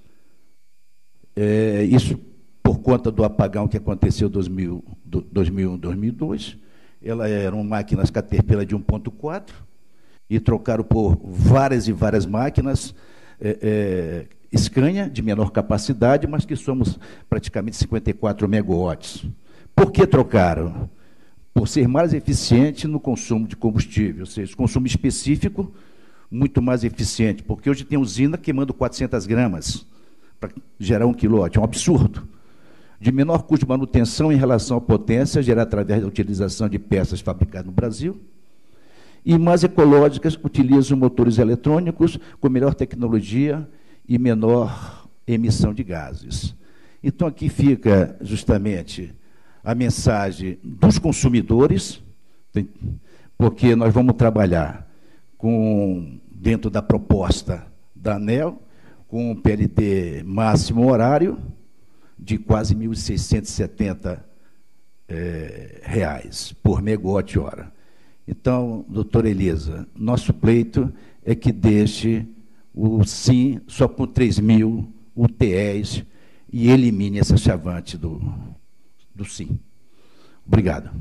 É, isso por conta do apagão que aconteceu em dois mil e um, dois mil e dois. Ela eram máquinas Caterpillar de um ponto quatro, e trocaram por várias e várias máquinas é, é, Scania, de menor capacidade, mas que somos praticamente cinquenta e quatro megawatts. Por que trocaram? Por ser mais eficiente no consumo de combustível, ou seja, consumo específico muito mais eficiente, porque hoje tem usina queimando quatrocentas gramas para gerar um quilowatt, é um absurdo. De menor custo de manutenção em relação à potência, gerar através da utilização de peças fabricadas no Brasil, e mais ecológicas, utilizam motores eletrônicos com melhor tecnologia e menor emissão de gases. Então, aqui fica justamente a mensagem dos consumidores, porque nós vamos trabalhar com, dentro da proposta da ANEEL, com um P L D máximo horário de quase mil seiscentos e setenta é, reais por megawatt-hora. Então, doutora Elisa, nosso pleito é que deixe o sim só com três mil U T Es e elimine essa chavante do, do sim. Obrigado.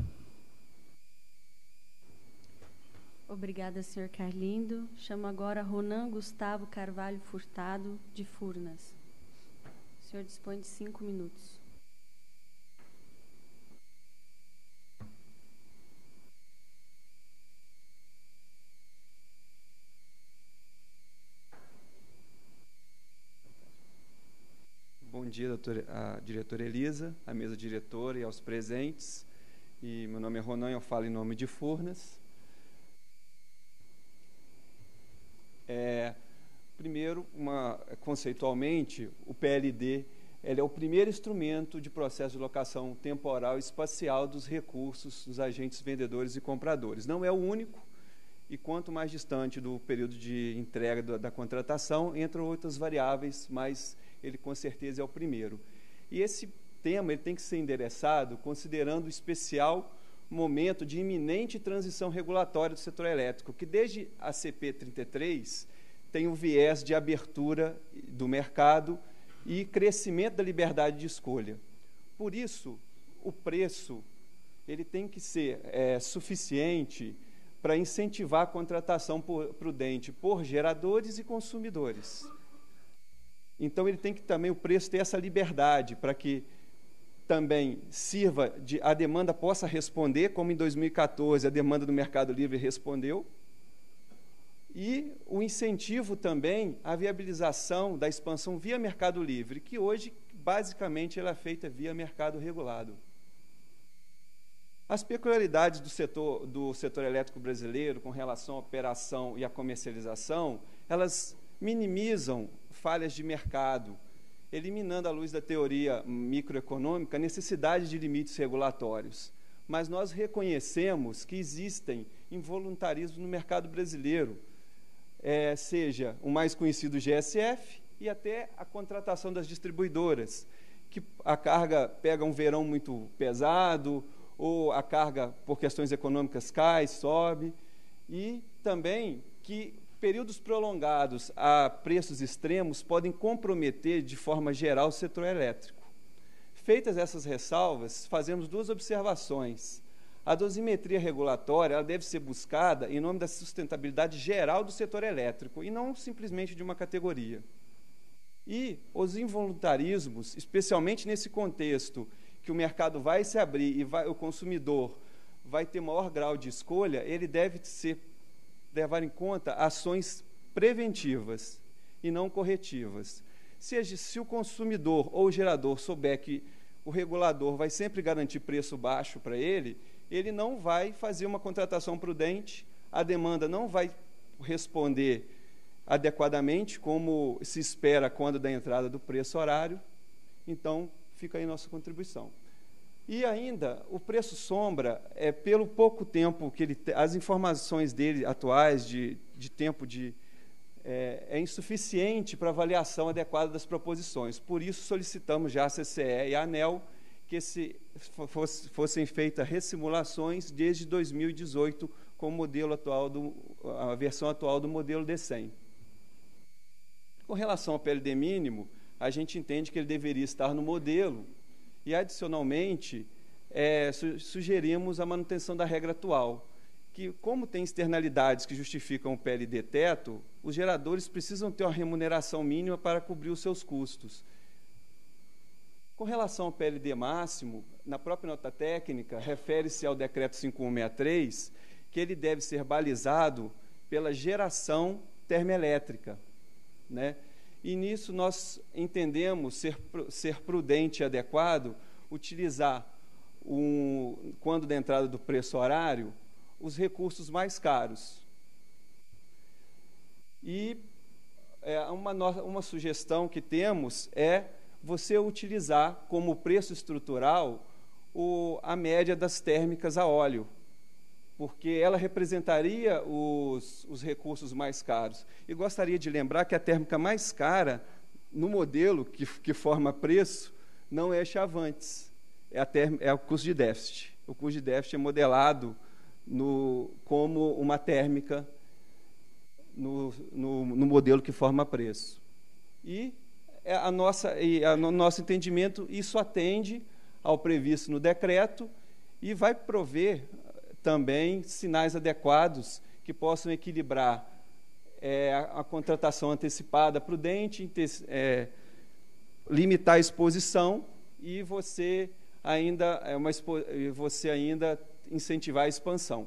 Obrigada, senhor Carlindo. Chamo agora Ronan Gustavo Carvalho Furtado, de Furnas. O senhor dispõe de cinco minutos. Bom dia, doutora, a diretora Elisa, a mesa diretora e aos presentes. E meu nome é Ronan, eu falo em nome de Furnas. É, primeiro, uma, conceitualmente, o P L D ele é o primeiro instrumento de processo de locação temporal e espacial dos recursos dos agentes vendedores e compradores. Não é o único, e quanto mais distante do período de entrega da, da contratação, entram outras variáveis, mas ele com certeza é o primeiro. E esse tema ele tem que ser endereçado considerando o especial momento de iminente transição regulatória do setor elétrico, que desde a C P trinta e três tem um viés de abertura do mercado e crescimento da liberdade de escolha. Por isso, o preço ele tem que ser é, suficiente para incentivar a contratação por, prudente por geradores e consumidores. Então, ele tem que também, o preço ter essa liberdade para que também sirva de a demanda possa responder, como em dois mil e quatorze a demanda do Mercado Livre respondeu, e o incentivo também à viabilização da expansão via Mercado Livre, que hoje, basicamente, ela é feita via mercado regulado. As peculiaridades do setor, do setor elétrico brasileiro com relação à operação e à comercialização, elas minimizam falhas de mercado, eliminando, à luz da teoria microeconômica, a necessidade de limites regulatórios. Mas nós reconhecemos que existem involuntarismos no mercado brasileiro, é, seja o mais conhecido G S F e até a contratação das distribuidoras, que a carga pega um verão muito pesado, ou a carga, por questões econômicas, cai, sobe, e também que períodos prolongados a preços extremos podem comprometer, de forma geral, o setor elétrico. Feitas essas ressalvas, fazemos duas observações. A dosimetria regulatória ela deve ser buscada em nome da sustentabilidade geral do setor elétrico, e não simplesmente de uma categoria. E os involuntarismos, especialmente nesse contexto que o mercado vai se abrir e vai, o consumidor vai ter maior grau de escolha, ele deve ser levar em conta ações preventivas e não corretivas. Seja, se o consumidor ou o gerador souber que o regulador vai sempre garantir preço baixo para ele, ele não vai fazer uma contratação prudente, a demanda não vai responder adequadamente, como se espera quando da entrada do preço horário. Então, fica aí nossa contribuição. E ainda, o preço sombra, é, pelo pouco tempo que ele as informações dele atuais de, de tempo de é, é insuficiente para avaliação adequada das proposições. Por isso solicitamos já a C C E e a ANEEL que se fosse, fossem feitas ressimulações desde dois mil e dezoito com o modelo atual do, a versão atual do modelo D cem. Com relação ao P L D mínimo, a gente entende que ele deveria estar no modelo. E, adicionalmente, é, su sugerimos a manutenção da regra atual, que, como tem externalidades que justificam o P L D teto, os geradores precisam ter uma remuneração mínima para cobrir os seus custos. Com relação ao P L D máximo, na própria nota técnica, refere-se ao decreto cinco mil cento e sessenta e três, que ele deve ser balizado pela geração termoelétrica, né? E nisso nós entendemos ser, ser prudente e adequado utilizar, um, quando da entrada do preço horário, os recursos mais caros. E é, uma, uma sugestão que temos é você utilizar como preço estrutural o, a média das térmicas a óleo, porque ela representaria os, os recursos mais caros. E gostaria de lembrar que a térmica mais cara, no modelo que, que forma preço, não é Chavantes, é, a term, é o custo de déficit. O custo de déficit é modelado no, como uma térmica no, no, no modelo que forma preço. E, a nossa, e a, no nosso entendimento, isso atende ao previsto no decreto e vai prover também sinais adequados que possam equilibrar é, a, a contratação antecipada prudente, é, limitar a exposição e você ainda, é uma, você ainda incentivar a expansão.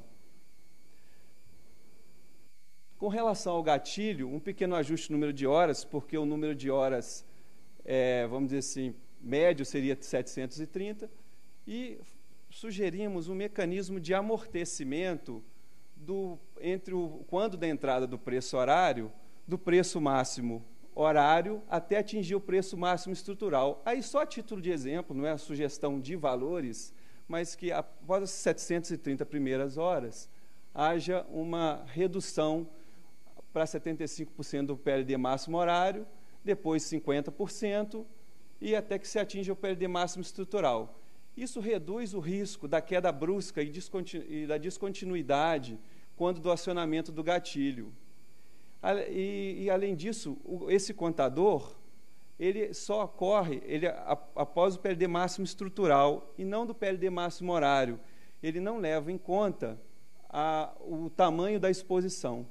Com relação ao gatilho, um pequeno ajuste no número de horas, porque o número de horas, é, vamos dizer assim, médio seria setecentos e trinta, e sugerimos um mecanismo de amortecimento do, entre o, quando da entrada do preço horário, do preço máximo horário até atingir o preço máximo estrutural. Aí, só a título de exemplo, não é a sugestão de valores, mas que após as setecentas e trinta primeiras horas, haja uma redução para setenta e cinco por cento do P L D máximo horário, depois cinquenta por cento, e até que se atinja o P L D máximo estrutural. Isso reduz o risco da queda brusca e, descontinu e da descontinuidade quando do acionamento do gatilho. E, e além disso, o, esse contador, ele só ocorre ele, a, após o P L D máximo estrutural e não do P L D máximo horário. Ele não leva em conta a, o tamanho da exposição.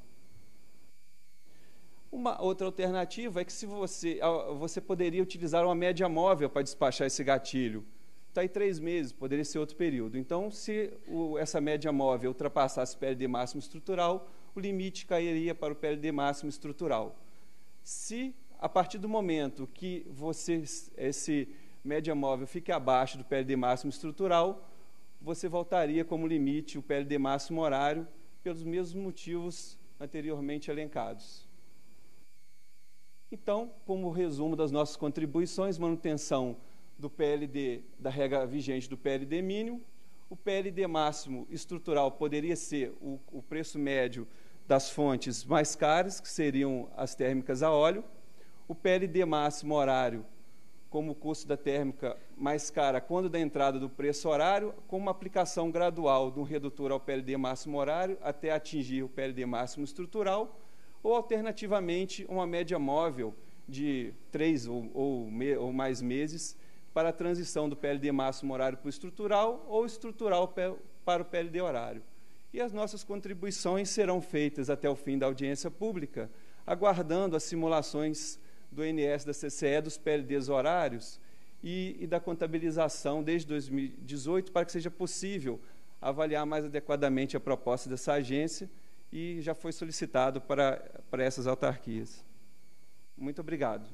Uma outra alternativa é que se você, você poderia utilizar uma média móvel para despachar esse gatilho. Está aí três meses, poderia ser outro período. Então, se o, essa média móvel ultrapassasse o P L D máximo estrutural, o limite cairia para o P L D máximo estrutural. Se, a partir do momento que você, esse média móvel fique abaixo do P L D máximo estrutural, você voltaria como limite o P L D máximo horário pelos mesmos motivos anteriormente elencados. Então, como resumo das nossas contribuições, manutenção do P L D, da regra vigente do P L D mínimo, o P L D máximo estrutural poderia ser o, o preço médio das fontes mais caras, que seriam as térmicas a óleo, o P L D máximo horário, como o custo da térmica mais cara quando da entrada do preço horário, com uma aplicação gradual de um redutor ao P L D máximo horário até atingir o P L D máximo estrutural, ou, alternativamente, uma média móvel de três ou, ou, me, ou mais meses para a transição do P L D máximo horário para o estrutural ou estrutural para o P L D horário. E as nossas contribuições serão feitas até o fim da audiência pública, aguardando as simulações do I N S da C C E dos P L Ds horários e, e da contabilização desde dois mil e dezoito para que seja possível avaliar mais adequadamente a proposta dessa agência e já foi solicitado para, para essas autarquias. Muito obrigado.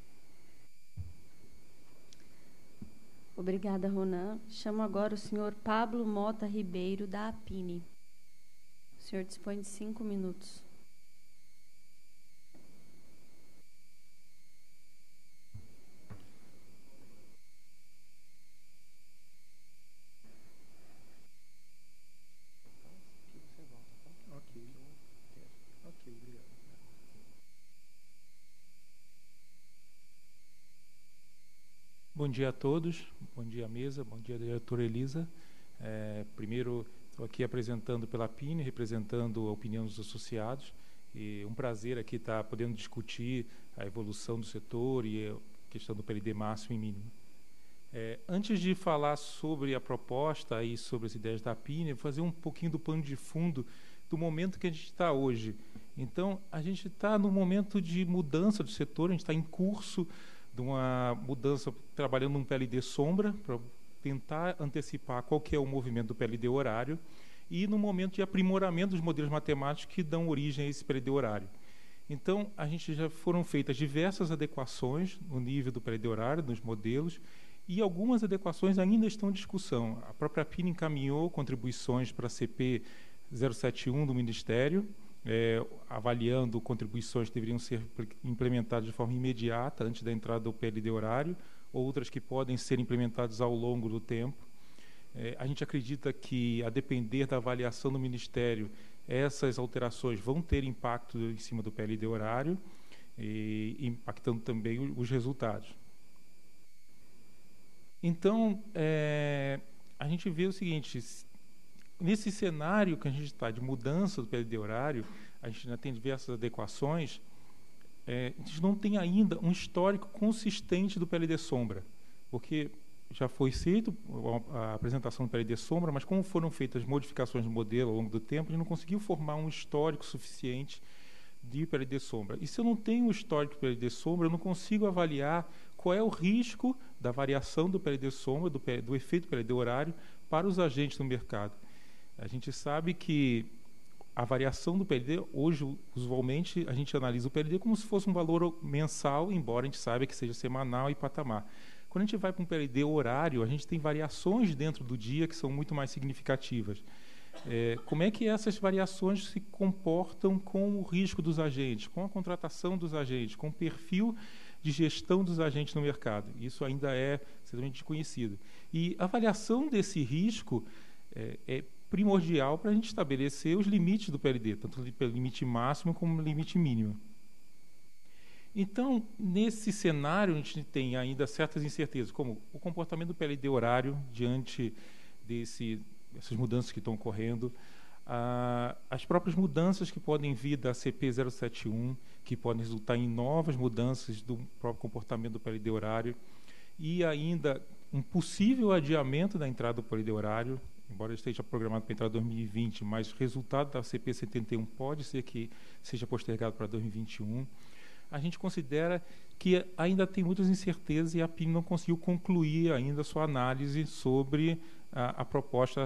Obrigada, Ronan. Chamo agora o senhor Pablo Mota Ribeiro, da APINE. O senhor dispõe de cinco minutos. Bom dia a todos, bom dia à mesa, bom dia, diretora Elisa. É, primeiro, estou aqui apresentando pela APINE, representando a opinião dos associados, e um prazer aqui estar podendo discutir a evolução do setor e a questão do P L D máximo e mínimo. É, antes de falar sobre a proposta e sobre as ideias da APINE, vou fazer um pouquinho do pano de fundo do momento que a gente está hoje. Então, a gente está no momento de mudança do setor, a gente está em curso de uma mudança, trabalhando num P L D sombra, para tentar antecipar qual que é o movimento do P L D horário, e no momento de aprimoramento dos modelos matemáticos que dão origem a esse P L D horário. Então, a gente já foram feitas diversas adequações no nível do P L D horário, nos modelos, e algumas adequações ainda estão em discussão. A própria APINE encaminhou contribuições para a C P zero sete um do Ministério, É, avaliando contribuições que deveriam ser implementadas de forma imediata antes da entrada do P L D horário, outras que podem ser implementadas ao longo do tempo. É, a gente acredita que, a depender da avaliação do Ministério, essas alterações vão ter impacto em cima do P L D horário, e impactando também os resultados. Então, é, a gente vê o seguinte: nesse cenário que a gente está de mudança do P L D horário, a gente ainda tem diversas adequações, é, a gente não tem ainda um histórico consistente do P L D sombra, porque já foi feita a apresentação do P L D sombra, mas como foram feitas modificações do modelo ao longo do tempo, a gente não conseguiu formar um histórico suficiente de P L D sombra. E se eu não tenho um histórico de P L D sombra, eu não consigo avaliar qual é o risco da variação do P L D sombra, do, do efeito P L D horário, para os agentes no mercado. A gente sabe que a variação do P L D, hoje, usualmente, a gente analisa o P L D como se fosse um valor mensal, embora a gente saiba que seja semanal e patamar. Quando a gente vai para um P L D horário, a gente tem variações dentro do dia que são muito mais significativas. É, como é que essas variações se comportam com o risco dos agentes, com a contratação dos agentes, com o perfil de gestão dos agentes no mercado? Isso ainda é extremamente desconhecido. E a avaliação desse risco é, é primordial para a gente estabelecer os limites do P L D, tanto o limite máximo como o limite mínimo. Então, nesse cenário, a gente tem ainda certas incertezas, como o comportamento do P L D horário diante desse, dessas mudanças que estão ocorrendo, ah, as próprias mudanças que podem vir da C P zero sete um, que podem resultar em novas mudanças do próprio comportamento do P L D horário, e ainda um possível adiamento da entrada do P L D horário, embora esteja programado para entrar em dois mil e vinte, mas o resultado da C P setenta e um pode ser que seja postergado para dois mil e vinte e um. A gente considera que ainda tem muitas incertezas e a P I N não conseguiu concluir ainda a sua análise sobre a, a proposta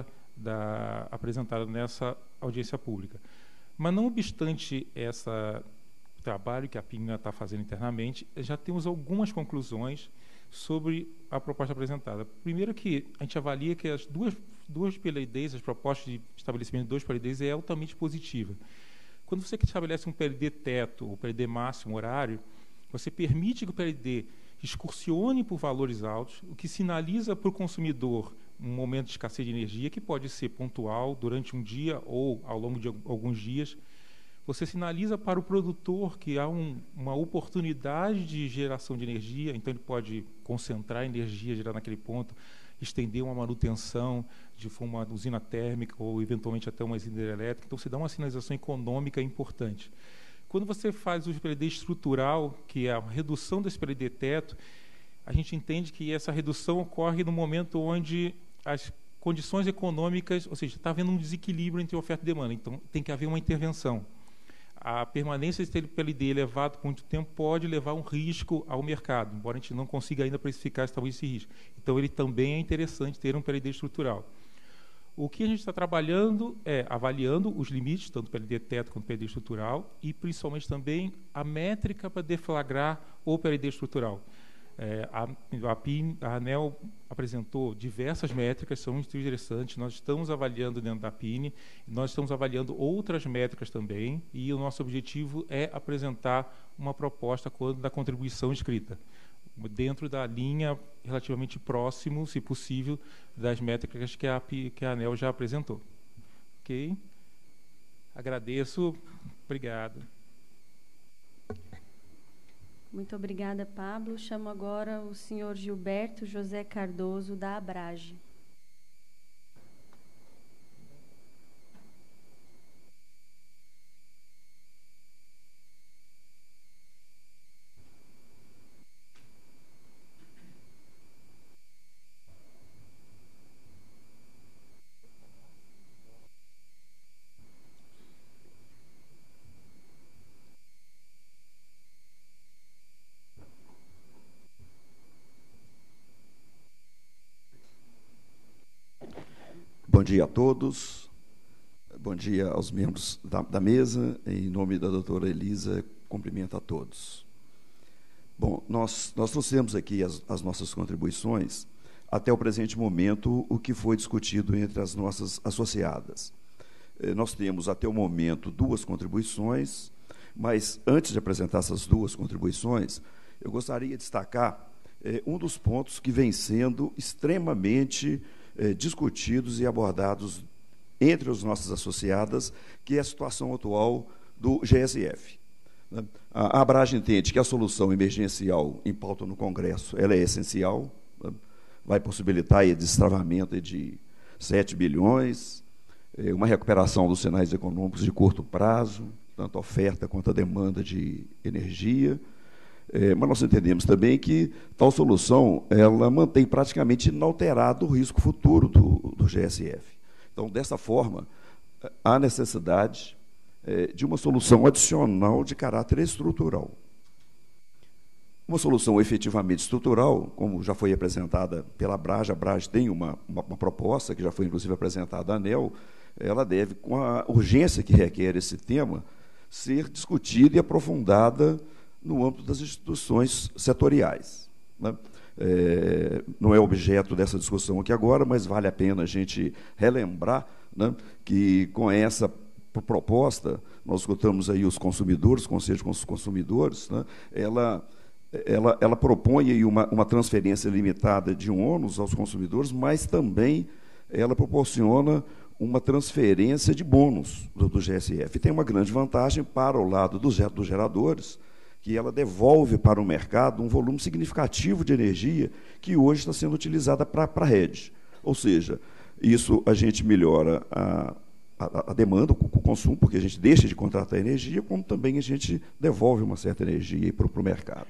da, apresentada nessa audiência pública. Mas, não obstante esse trabalho que a P I N está fazendo internamente, já temos algumas conclusões sobre a proposta apresentada. Primeiro, que a gente avalia que as duas, duas P L Ds, as propostas de estabelecimento de dois P L Ds, é altamente positiva. Quando você estabelece um P L D teto, ou P L D máximo horário, você permite que o P L D excursione por valores altos, o que sinaliza para o consumidor um momento de escassez de energia, que pode ser pontual, durante um dia ou ao longo de alguns dias. Você sinaliza para o produtor que há um, uma oportunidade de geração de energia, então ele pode concentrar energia, gerar naquele ponto, estender uma manutenção de uma usina térmica ou, eventualmente, até uma usina hidrelétrica. Então, você dá uma sinalização econômica importante. Quando você faz o P L D estrutural, que é a redução desse P L D teto, a gente entende que essa redução ocorre no momento onde as condições econômicas, ou seja, está havendo um desequilíbrio entre oferta e demanda, então tem que haver uma intervenção. A permanência desse P L D elevado por muito tempo pode levar um risco ao mercado, embora a gente não consiga ainda precificar talvez esse risco. Então, ele também é interessante ter um P L D estrutural. O que a gente está trabalhando é avaliando os limites, tanto do P L D teto quanto do P L D estrutural, e principalmente também a métrica para deflagrar o P L D estrutural. É, a, a, P I N, a ANEEL apresentou diversas métricas, são muito interessantes, nós estamos avaliando dentro da P I N, nós estamos avaliando outras métricas também, e o nosso objetivo é apresentar uma proposta da contribuição escrita, dentro da linha relativamente próximo, se possível, das métricas que a, que a ANEEL já apresentou. Ok? Agradeço. Obrigado. Muito obrigada, Pablo. Chamo agora o senhor Gilberto José Cardoso, da Abrage. Bom dia a todos, bom dia aos membros da, da mesa, em nome da doutora Elisa, cumprimento a todos. Bom, nós, nós trouxemos aqui as, as nossas contribuições, até o presente momento, o que foi discutido entre as nossas associadas. Eh, nós temos, até o momento, duas contribuições, mas, antes de apresentar essas duas contribuições, eu gostaria de destacar eh, um dos pontos que vem sendo extremamente eh, discutidos e abordados entre as nossas associadas, que é a situação atual do G S F. A Abrage entende que a solução emergencial em pauta no Congresso ela é essencial, né? Vai possibilitar aí destravamento de sete bilhões, uma recuperação dos sinais econômicos de curto prazo, tanto a oferta quanto a demanda de energia. É, mas nós entendemos também que tal solução ela mantém praticamente inalterado o risco futuro do, do G S F. Então, dessa forma, há necessidade é, de uma solução adicional de caráter estrutural. Uma solução efetivamente estrutural, como já foi apresentada pela Abrage, a Abrage tem uma, uma, uma proposta que já foi, inclusive, apresentada à ANEEL, ela deve, com a urgência que requer esse tema, ser discutida e aprofundada no âmbito das instituições setoriais, né? É, não é objeto dessa discussão aqui agora, mas vale a pena a gente relembrar, né, que com essa proposta, nós escutamos aí os consumidores, o Conselho de Consumidores, né, ela, ela, ela propõe aí uma, uma transferência limitada de ônus aos consumidores, mas também ela proporciona uma transferência de bônus do, do G S F. E tem uma grande vantagem para o lado dos, dos geradores, que ela devolve para o mercado um volume significativo de energia que hoje está sendo utilizada para a rede. Ou seja, isso a gente melhora a, a, a demanda, o, o consumo, porque a gente deixa de contratar energia, como também a gente devolve uma certa energia para o mercado.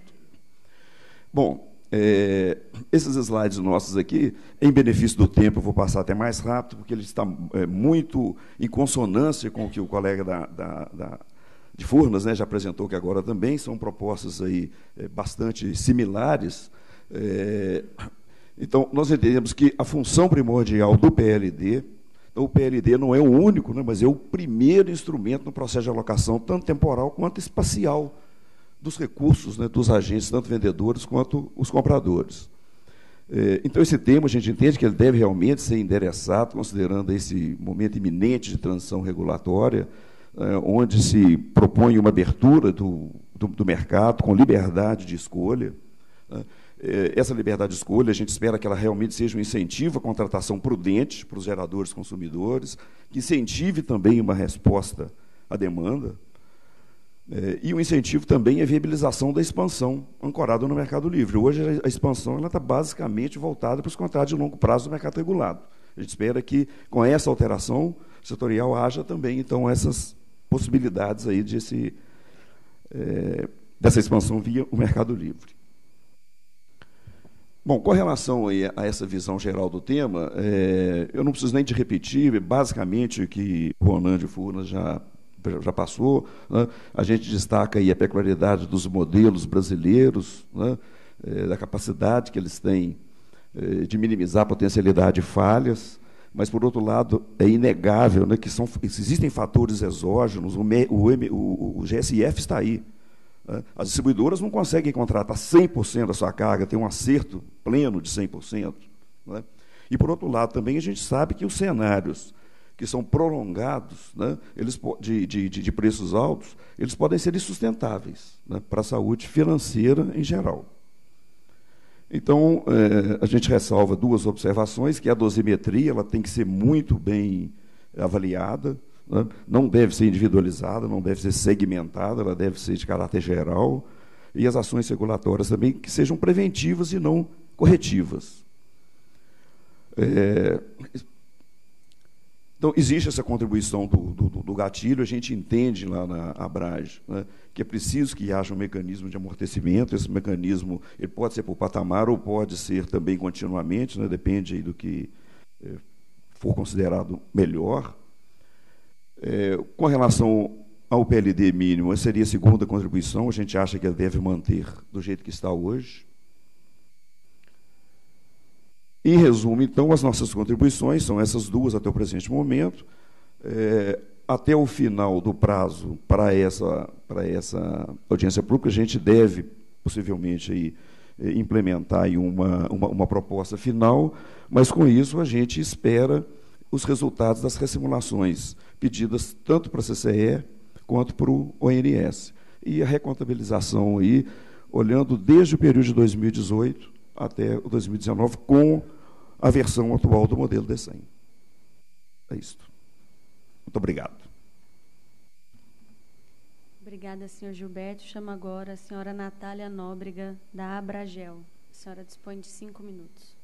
Bom, é, esses slides nossos aqui, em benefício do tempo, eu vou passar até mais rápido, porque ele está é, muito em consonância com o que o colega da, da, da de Furnas, né, já apresentou que agora também são propostas aí, é, bastante similares. É, então, nós entendemos que a função primordial do P L D, então, o P L D não é o único, né, mas é o primeiro instrumento no processo de alocação, tanto temporal quanto espacial, dos recursos, né, dos agentes, tanto vendedores quanto os compradores. É, então, esse tema, a gente entende que ele deve realmente ser endereçado, considerando esse momento iminente de transição regulatória, onde se propõe uma abertura do, do, do mercado com liberdade de escolha. Essa liberdade de escolha, a gente espera que ela realmente seja um incentivo à contratação prudente para os geradores consumidores, que incentive também uma resposta à demanda, e um incentivo também à viabilização da expansão ancorada no mercado livre. Hoje, a expansão ela está basicamente voltada para os contratos de longo prazo do mercado regulado. A gente espera que, com essa alteração setorial, haja também, então, essas possibilidades aí de esse, é, dessa expansão via o mercado livre. Bom, com relação aí a essa visão geral do tema, é, eu não preciso nem de repetir, basicamente, o que o Ronan de Furnas já, já passou, né? A gente destaca aí a peculiaridade dos modelos brasileiros, né? É, da capacidade que eles têm é, de minimizar a potencialidade de falhas, mas, por outro lado, é inegável, né, que são, existem fatores exógenos, o, o, o G S F está aí. Né? As distribuidoras não conseguem contratar cem por cento da sua carga, ter um acerto pleno de cem por cento. Né? E, por outro lado, também a gente sabe que os cenários que são prolongados, né, eles, de, de, de preços altos, eles podem ser insustentáveis, né, para a saúde financeira em geral. Então, é, a gente ressalva duas observações, que a dosimetria ela tem que ser muito bem avaliada, né? Não deve ser individualizada, não deve ser segmentada, ela deve ser de caráter geral, e as ações regulatórias também que sejam preventivas e não corretivas. É, então, existe essa contribuição do, do, do gatilho, a gente entende lá na Abrage, né, que é preciso que haja um mecanismo de amortecimento, esse mecanismo ele pode ser por patamar ou pode ser também continuamente, né, depende aí do que é, for considerado melhor. É, com relação ao P L D mínimo, essa seria a segunda contribuição, a gente acha que ele deve manter do jeito que está hoje. Em resumo, então, as nossas contribuições são essas duas até o presente momento. É, até o final do prazo para essa, para essa audiência pública, a gente deve, possivelmente, aí, implementar aí uma, uma, uma proposta final, mas, com isso, a gente espera os resultados das ressimulações pedidas tanto para a C C E quanto para o O N S. E a recontabilização, aí, olhando desde o período de dois mil e dezoito até o dois mil e dezenove, com a versão atual do modelo D cem. É isso. Muito obrigado. Obrigada, senhor Gilberto. Chamo agora a senhora Natália Nóbrega, da Abragel. A senhora dispõe de cinco minutos.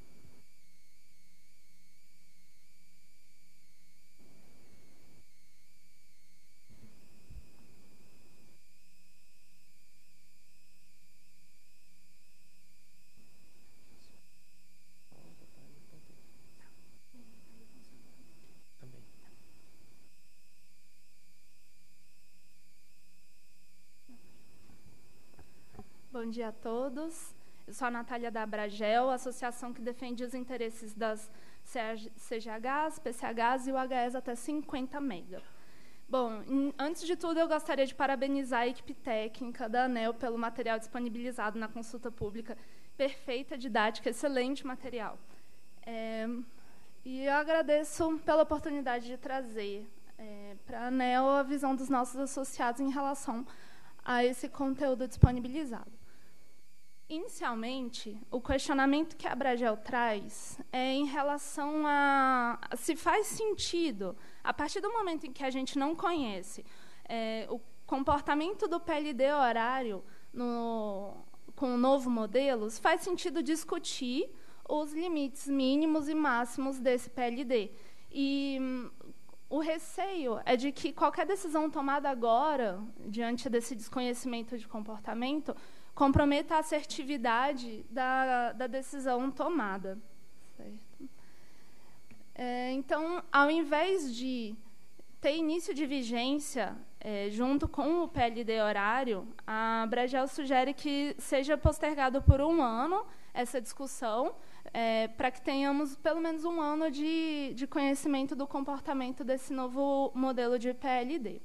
Bom dia a todos. Eu sou a Natália da Abragel, associação que defende os interesses das C G Hs, P C Hs e U H S até cinquenta mega. Bom, em, antes de tudo, eu gostaria de parabenizar a equipe técnica da ANEEL pelo material disponibilizado na consulta pública. Perfeita, didática, excelente material. É, e eu agradeço pela oportunidade de trazer é, para a ANEEL a visão dos nossos associados em relação a esse conteúdo disponibilizado. Inicialmente, o questionamento que a Abragel traz é em relação a, a se faz sentido, a partir do momento em que a gente não conhece é, o comportamento do P L D horário no, com o novo modelo, se faz sentido discutir os limites mínimos e máximos desse P L D. E hum, o receio é de que qualquer decisão tomada agora, diante desse desconhecimento de comportamento, comprometa a assertividade da, da decisão tomada. Certo? É, então, ao invés de ter início de vigência é, junto com o P L D horário, a Abragel sugere que seja postergado por um ano essa discussão, é, para que tenhamos pelo menos um ano de, de conhecimento do comportamento desse novo modelo de P L D.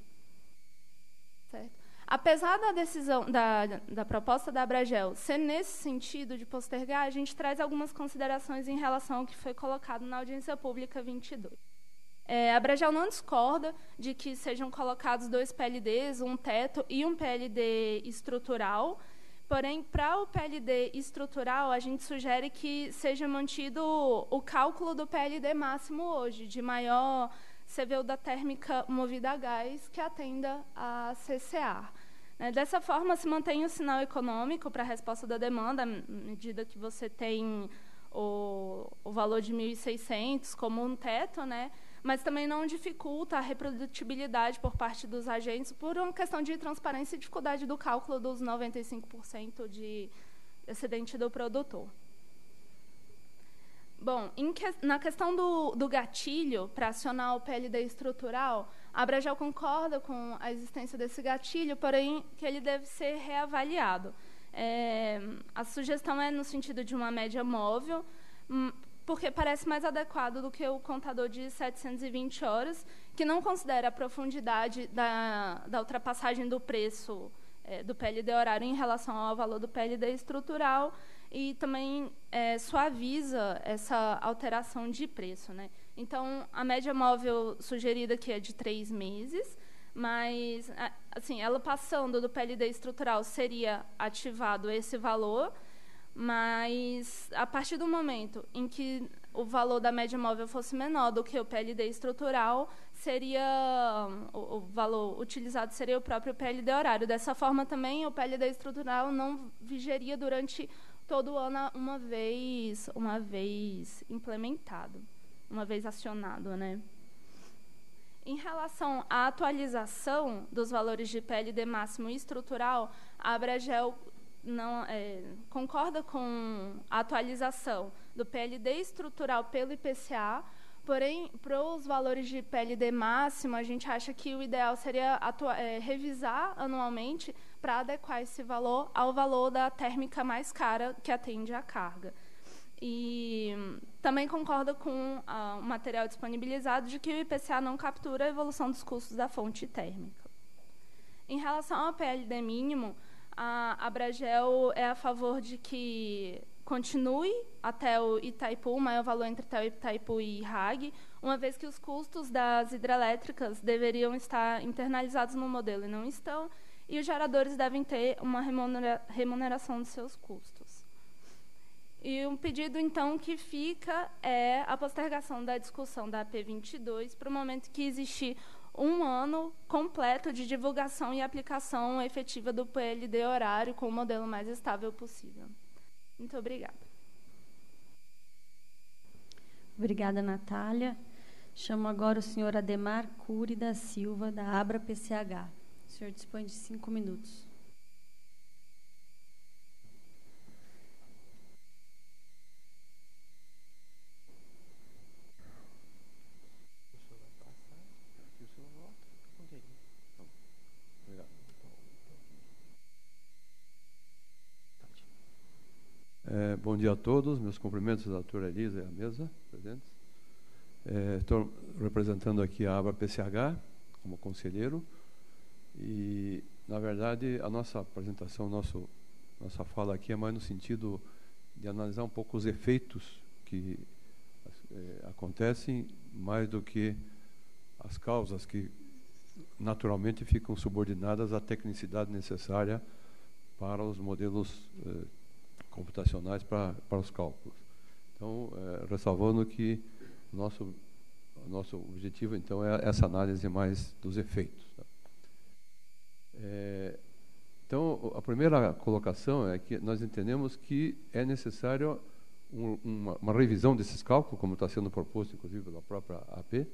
Certo? Apesar da decisão da, da proposta da Abragel ser nesse sentido de postergar, a gente traz algumas considerações em relação ao que foi colocado na audiência pública vinte e dois. É, a Abragel não discorda de que sejam colocados dois P L Ds, um teto e um P L D estrutural. Porém, para o P L D estrutural, a gente sugere que seja mantido o cálculo do P L D máximo hoje, de maior C V U da térmica movida a gás que atenda a C C A. Dessa forma, se mantém o sinal econômico para a resposta da demanda, à medida que você tem o, o valor de mil e seiscentos como um teto, né? Mas também não dificulta a reprodutibilidade por parte dos agentes por uma questão de transparência e dificuldade do cálculo dos noventa e cinco por cento de excedente do produtor. Bom, em que, na questão do, do gatilho para acionar o P L D estrutural, a Abragel concorda com a existência desse gatilho, porém que ele deve ser reavaliado. É, a sugestão é no sentido de uma média móvel, porque parece mais adequado do que o contador de setecentas e vinte horas, que não considera a profundidade da, da ultrapassagem do preço é, do P L D horário em relação ao valor do P L D estrutural, e também é, suaviza essa alteração de preço, né? Então, a média móvel sugerida aqui é de três meses, mas, assim, ela passando do P L D estrutural seria ativado esse valor, mas, a partir do momento em que o valor da média móvel fosse menor do que o P L D estrutural, seria o, o valor utilizado seria o próprio P L D horário. Dessa forma, também, o P L D estrutural não vigeria durante todo o ano uma vez, uma vez implementado, uma vez acionado, né? Em relação à atualização dos valores de P L D máximo estrutural, a Abragel não, é, concorda com a atualização do P L D estrutural pelo I P C A, porém, para os valores de P L D máximo, a gente acha que o ideal seria atua é, revisar anualmente para adequar esse valor ao valor da térmica mais cara que atende à carga. E também concorda com ah, o material disponibilizado de que o I P C A não captura a evolução dos custos da fonte térmica. Em relação ao P L D mínimo, a Abragel é a favor de que continue até o Itaipu, o maior valor entre até o Itaipu e R A G, uma vez que os custos das hidrelétricas deveriam estar internalizados no modelo e não estão, e os geradores devem ter uma remunera remuneração dos seus custos. E um pedido, então, que fica é a postergação da discussão da A P vinte e dois para o momento que existir um ano completo de divulgação e aplicação efetiva do P L D horário com o modelo mais estável possível. Muito obrigada. Obrigada, Natália. Chamo agora o senhor Ademar Cury da Silva, da Abra P C H. O senhor dispõe de cinco minutos. É, bom dia a todos, meus cumprimentos à doutora Elisa e à mesa presentes. É, estou representando aqui a Abra P C H como conselheiro e, na verdade, a nossa apresentação, nosso, nossa fala aqui é mais no sentido de analisar um pouco os efeitos que é, acontecem, mais do que as causas que naturalmente ficam subordinadas à tecnicidade necessária para os modelos é, computacionais para, para os cálculos. Então, é, ressalvando que nosso nosso objetivo, então, é essa análise mais dos efeitos. Tá? É, então, a primeira colocação é que nós entendemos que é necessário um, uma, uma revisão desses cálculos, como está sendo proposto, inclusive, pela própria A P,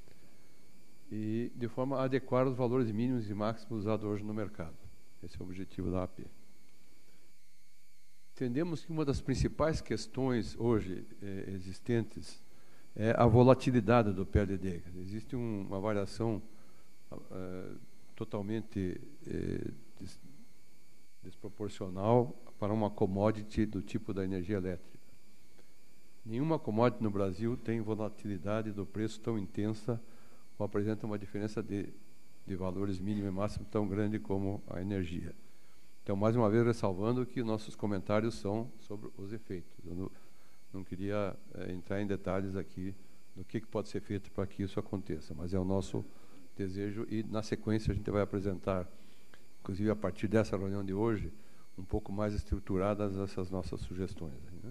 e de forma a adequar os valores mínimos e máximos usados hoje no mercado. Esse é o objetivo da A P. Entendemos que uma das principais questões hoje eh, existentes é a volatilidade do P L D. Existe um, uma variação eh, totalmente eh, des, desproporcional para uma commodity do tipo da energia elétrica. Nenhuma commodity no Brasil tem volatilidade do preço tão intensa ou apresenta uma diferença de, de valores mínimos e máximos tão grande como a energia. Então, mais uma vez, ressalvando que nossos comentários são sobre os efeitos. Eu não, não queria é, entrar em detalhes aqui do que, que pode ser feito para que isso aconteça, mas é o nosso desejo e, na sequência, a gente vai apresentar, inclusive a partir dessa reunião de hoje, um pouco mais estruturadas essas nossas sugestões. Né?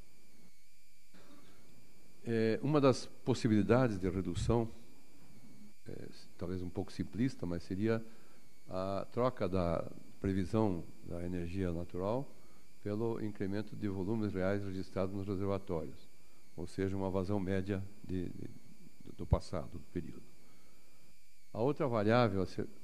É, uma das possibilidades de redução, é, talvez um pouco simplista, mas seria a troca da previsão da energia natural pelo incremento de volumes reais registrados nos reservatórios, ou seja, uma vazão média de, de, do passado, do período. A outra variável a ser...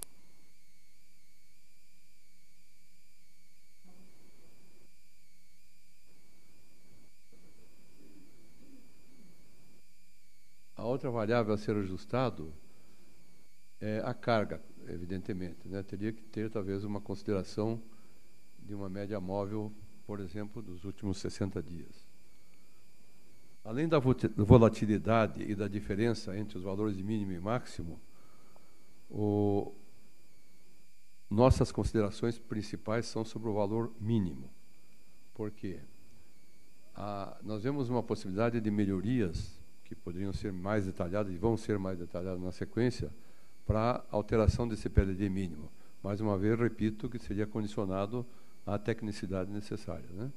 A outra variável a ser ajustado é a carga, evidentemente, né? Teria que ter talvez uma consideração de uma média móvel, por exemplo, dos últimos sessenta dias. Além da volatilidade e da diferença entre os valores mínimo e máximo, o, nossas considerações principais são sobre o valor mínimo. Por quê? A, nós vemos uma possibilidade de melhorias que poderiam ser mais detalhadas e vão ser mais detalhadas na sequência, para alteração desse P L D mínimo. Mais uma vez, repito, que seria condicionado à tecnicidade necessária. Né?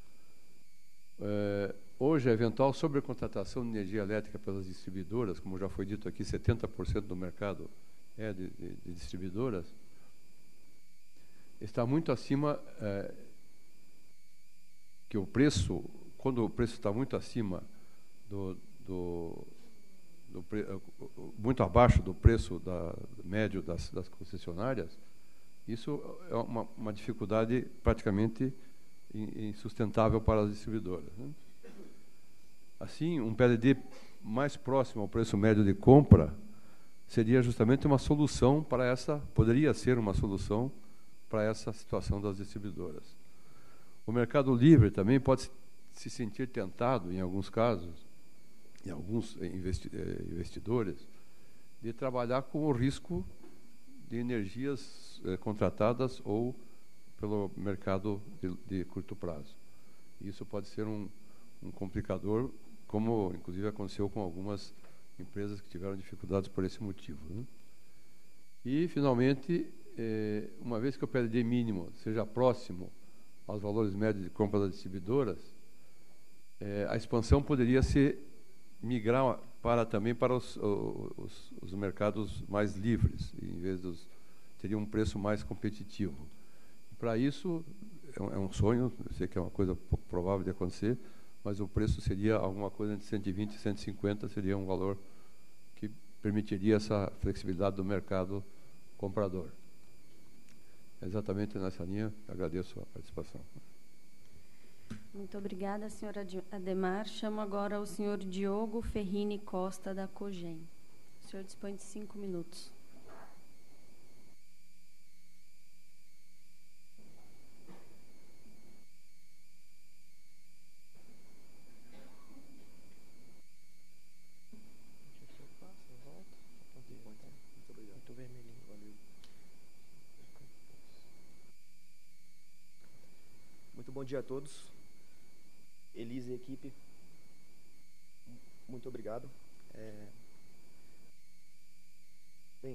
É, hoje, a eventual sobrecontratação de energia elétrica pelas distribuidoras, como já foi dito aqui, setenta por cento do mercado é de, de, de distribuidoras, está muito acima, é, que o preço, quando o preço está muito acima do... do Do pre, muito abaixo do preço da, médio das, das concessionárias, isso é uma, uma dificuldade praticamente insustentável para as distribuidoras. Né? Assim, um P L D mais próximo ao preço médio de compra seria justamente uma solução para essa, poderia ser uma solução para essa situação das distribuidoras. O mercado livre também pode se sentir tentado, em alguns casos, em alguns investi investidores, de trabalhar com o risco de energias eh, contratadas ou pelo mercado de, de curto prazo. Isso pode ser um, um complicador, como inclusive aconteceu com algumas empresas que tiveram dificuldades por esse motivo. Né? E, finalmente, eh, uma vez que o P L D mínimo seja próximo aos valores médios de compra das distribuidoras, é, a expansão poderia ser migrar para também para os, os, os mercados mais livres, em vez dos teria um preço mais competitivo. Para isso é um, é um sonho, eu sei que é uma coisa pouco provável de acontecer, mas o preço seria alguma coisa entre cento e vinte e cento e cinquenta, seria um valor que permitiria essa flexibilidade do mercado comprador. Exatamente nessa linha, agradeço a participação. Muito obrigada, senhora Ademar. Chamo agora o senhor Diogo Ferrini Costa, da Cogem. O senhor dispõe de cinco minutos. Bom dia a todos. Elisa e equipe, muito obrigado. É... Bem,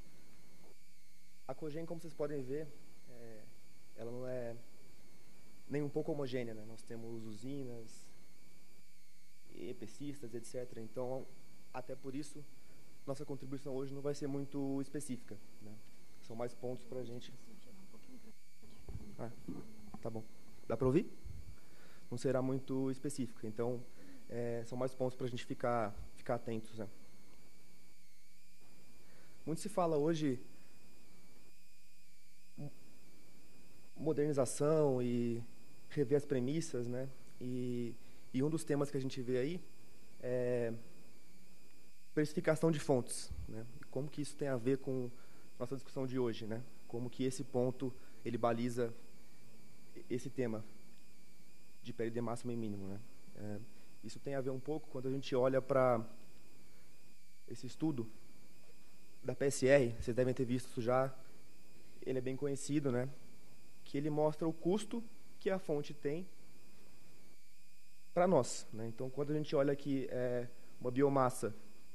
a Cogem, como vocês podem ver, é... ela não é nem um pouco homogênea, né? Nós temos usinas, EPCistas, etcétera. Então, até por isso, nossa contribuição hoje não vai ser muito específica, né? São mais pontos para a gente... Ah, tá bom. Dá para ouvir? Não será muito específica. Então, é, são mais pontos para a gente ficar, ficar atentos, né? Muito se fala hoje modernização e rever as premissas, né? E, e um dos temas que a gente vê aí é precificação de fontes, né? Como que isso tem a ver com nossa discussão de hoje, né? Como que esse ponto ele baliza esse tema de P L D máximo e mínimo, né? É, isso tem a ver um pouco quando a gente olha para esse estudo da P S R, vocês devem ter visto isso já, ele é bem conhecido, né? Que ele mostra o custo que a fonte tem para nós, né? Então, quando a gente olha aqui é, uma biomassa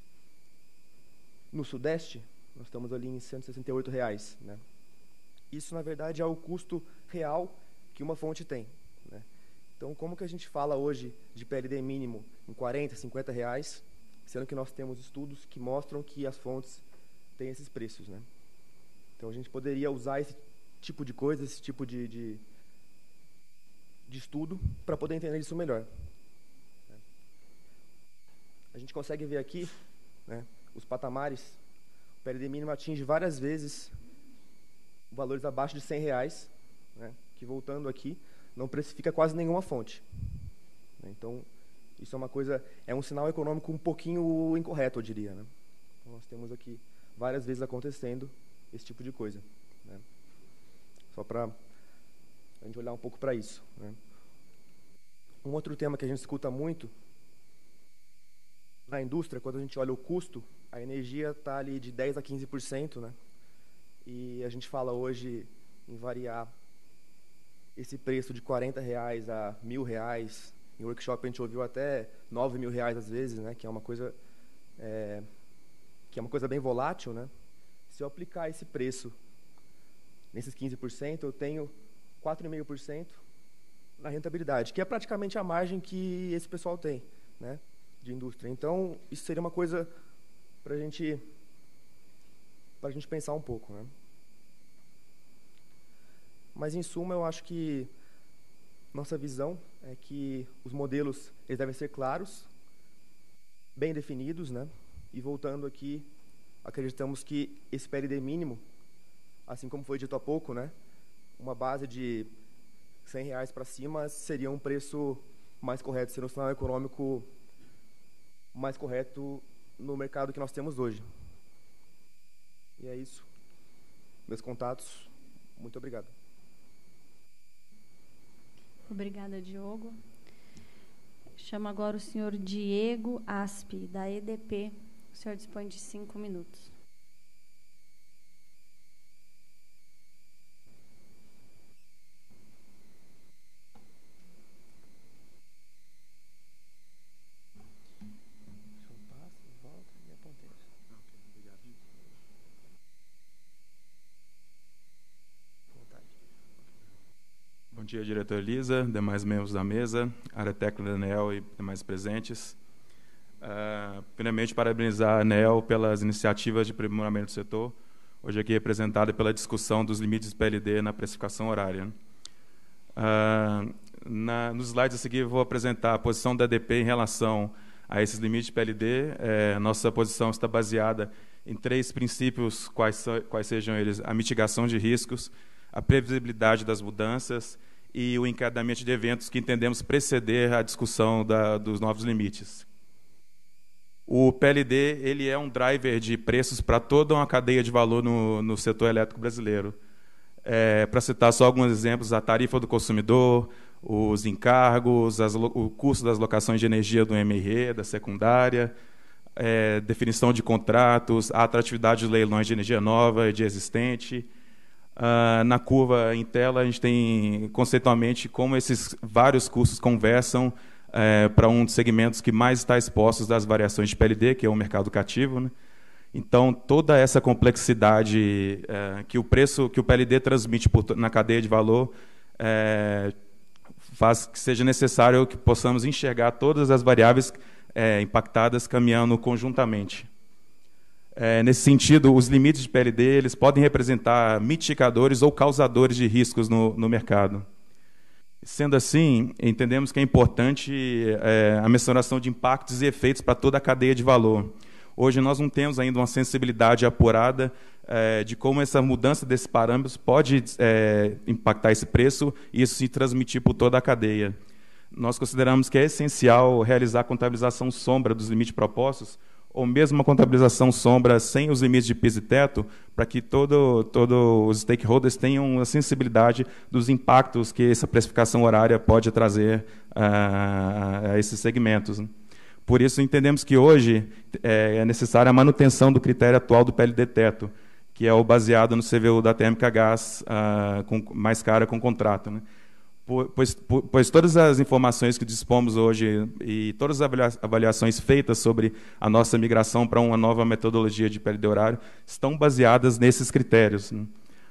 no Sudeste, nós estamos ali em cento e sessenta e oito reais, né? Isso, na verdade, é o custo real que uma fonte tem, né? Então, como que a gente fala hoje de P L D mínimo em quarenta, cinquenta reais, sendo que nós temos estudos que mostram que as fontes têm esses preços, né? Então, a gente poderia usar esse tipo de coisa, esse tipo de, de, de estudo, para poder entender isso melhor. A gente consegue ver aqui, né, os patamares. O P L D mínimo atinge várias vezes valores abaixo de cem reais, né, que, voltando aqui, não precifica quase nenhuma fonte. Então, isso é uma coisa, é um sinal econômico um pouquinho incorreto, eu diria, né? Então, nós temos aqui várias vezes acontecendo esse tipo de coisa, né? Só para a gente olhar um pouco para isso, né? Um outro tema que a gente escuta muito na indústria, quando a gente olha o custo, a energia está ali de dez a quinze por cento, né? E a gente fala hoje em variar esse preço de quarenta reais a mil reais. Em workshop a gente ouviu até nove mil reais às vezes, né? Que é uma coisa é, que é uma coisa bem volátil, né? Se eu aplicar esse preço nesses quinze por cento, eu tenho quatro vírgula cinco por cento na rentabilidade, que é praticamente a margem que esse pessoal tem, né, de indústria. Então, isso seria uma coisa para a gente, para a gente pensar um pouco, né? Mas, em suma, eu acho que nossa visão é que os modelos eles devem ser claros, bem definidos, né? E, voltando aqui, acreditamos que esse P L D mínimo, assim como foi dito há pouco, né, uma base de cem reais para cima seria um preço mais correto, seria um sinal econômico mais correto no mercado que nós temos hoje. E é isso. Meus contatos. Muito obrigado. Obrigada, Diogo. Chamo agora o senhor Diego Aspe, da E D P. O senhor dispõe de cinco minutos. Bom dia, diretora Elisa, demais membros da mesa, área técnica da ANEEL e demais presentes. Uh, primeiramente, parabenizar a ANEEL pelas iniciativas de aprimoramento do setor, hoje aqui representada pela discussão dos limites de P L D na precificação horária. Uh, na, nos slides a seguir, eu vou apresentar a posição da A D P em relação a esses limites de P L D. É, nossa posição está baseada em três princípios, quais, quais sejam eles: a mitigação de riscos, a previsibilidade das mudanças e o encadeamento de eventos que entendemos preceder a discussão da, dos novos limites. O P L D ele é um driver de preços para toda uma cadeia de valor no, no setor elétrico brasileiro. É, para citar só alguns exemplos, a tarifa do consumidor, os encargos, as, o custo das locações de energia do M R E, da secundária, é, definição de contratos, a atratividade de leilões de energia nova e de existente. Uh, na curva em tela, a gente tem conceitualmente como esses vários custos conversam é, para um dos segmentos que mais está expostos das variações de P L D, que é o mercado cativo, né? Então, toda essa complexidade é, que o preço, que o P L D transmite por, na cadeia de valor, é, faz que seja necessário que possamos enxergar todas as variáveis é, impactadas caminhando conjuntamente. É, nesse sentido, os limites de P L D eles podem representar mitigadores ou causadores de riscos no, no mercado. Sendo assim, entendemos que é importante é, a mensuração de impactos e efeitos para toda a cadeia de valor. Hoje nós não temos ainda uma sensibilidade apurada é, de como essa mudança desses parâmetros pode é, impactar esse preço e isso se transmitir por toda a cadeia. Nós consideramos que é essencial realizar a contabilização sombra dos limites propostos, ou mesmo uma contabilização sombra sem os limites de piso e teto, para que todos todo os stakeholders tenham a sensibilidade dos impactos que essa precificação horária pode trazer a, a esses segmentos. Por isso, entendemos que hoje é necessária a manutenção do critério atual do P L D teto, que é o baseado no C V U da térmica gás uh, com, mais cara com contrato, né? Pois, pois todas as informações que dispomos hoje e todas as avaliações feitas sobre a nossa migração para uma nova metodologia de P L D horário estão baseadas nesses critérios, né?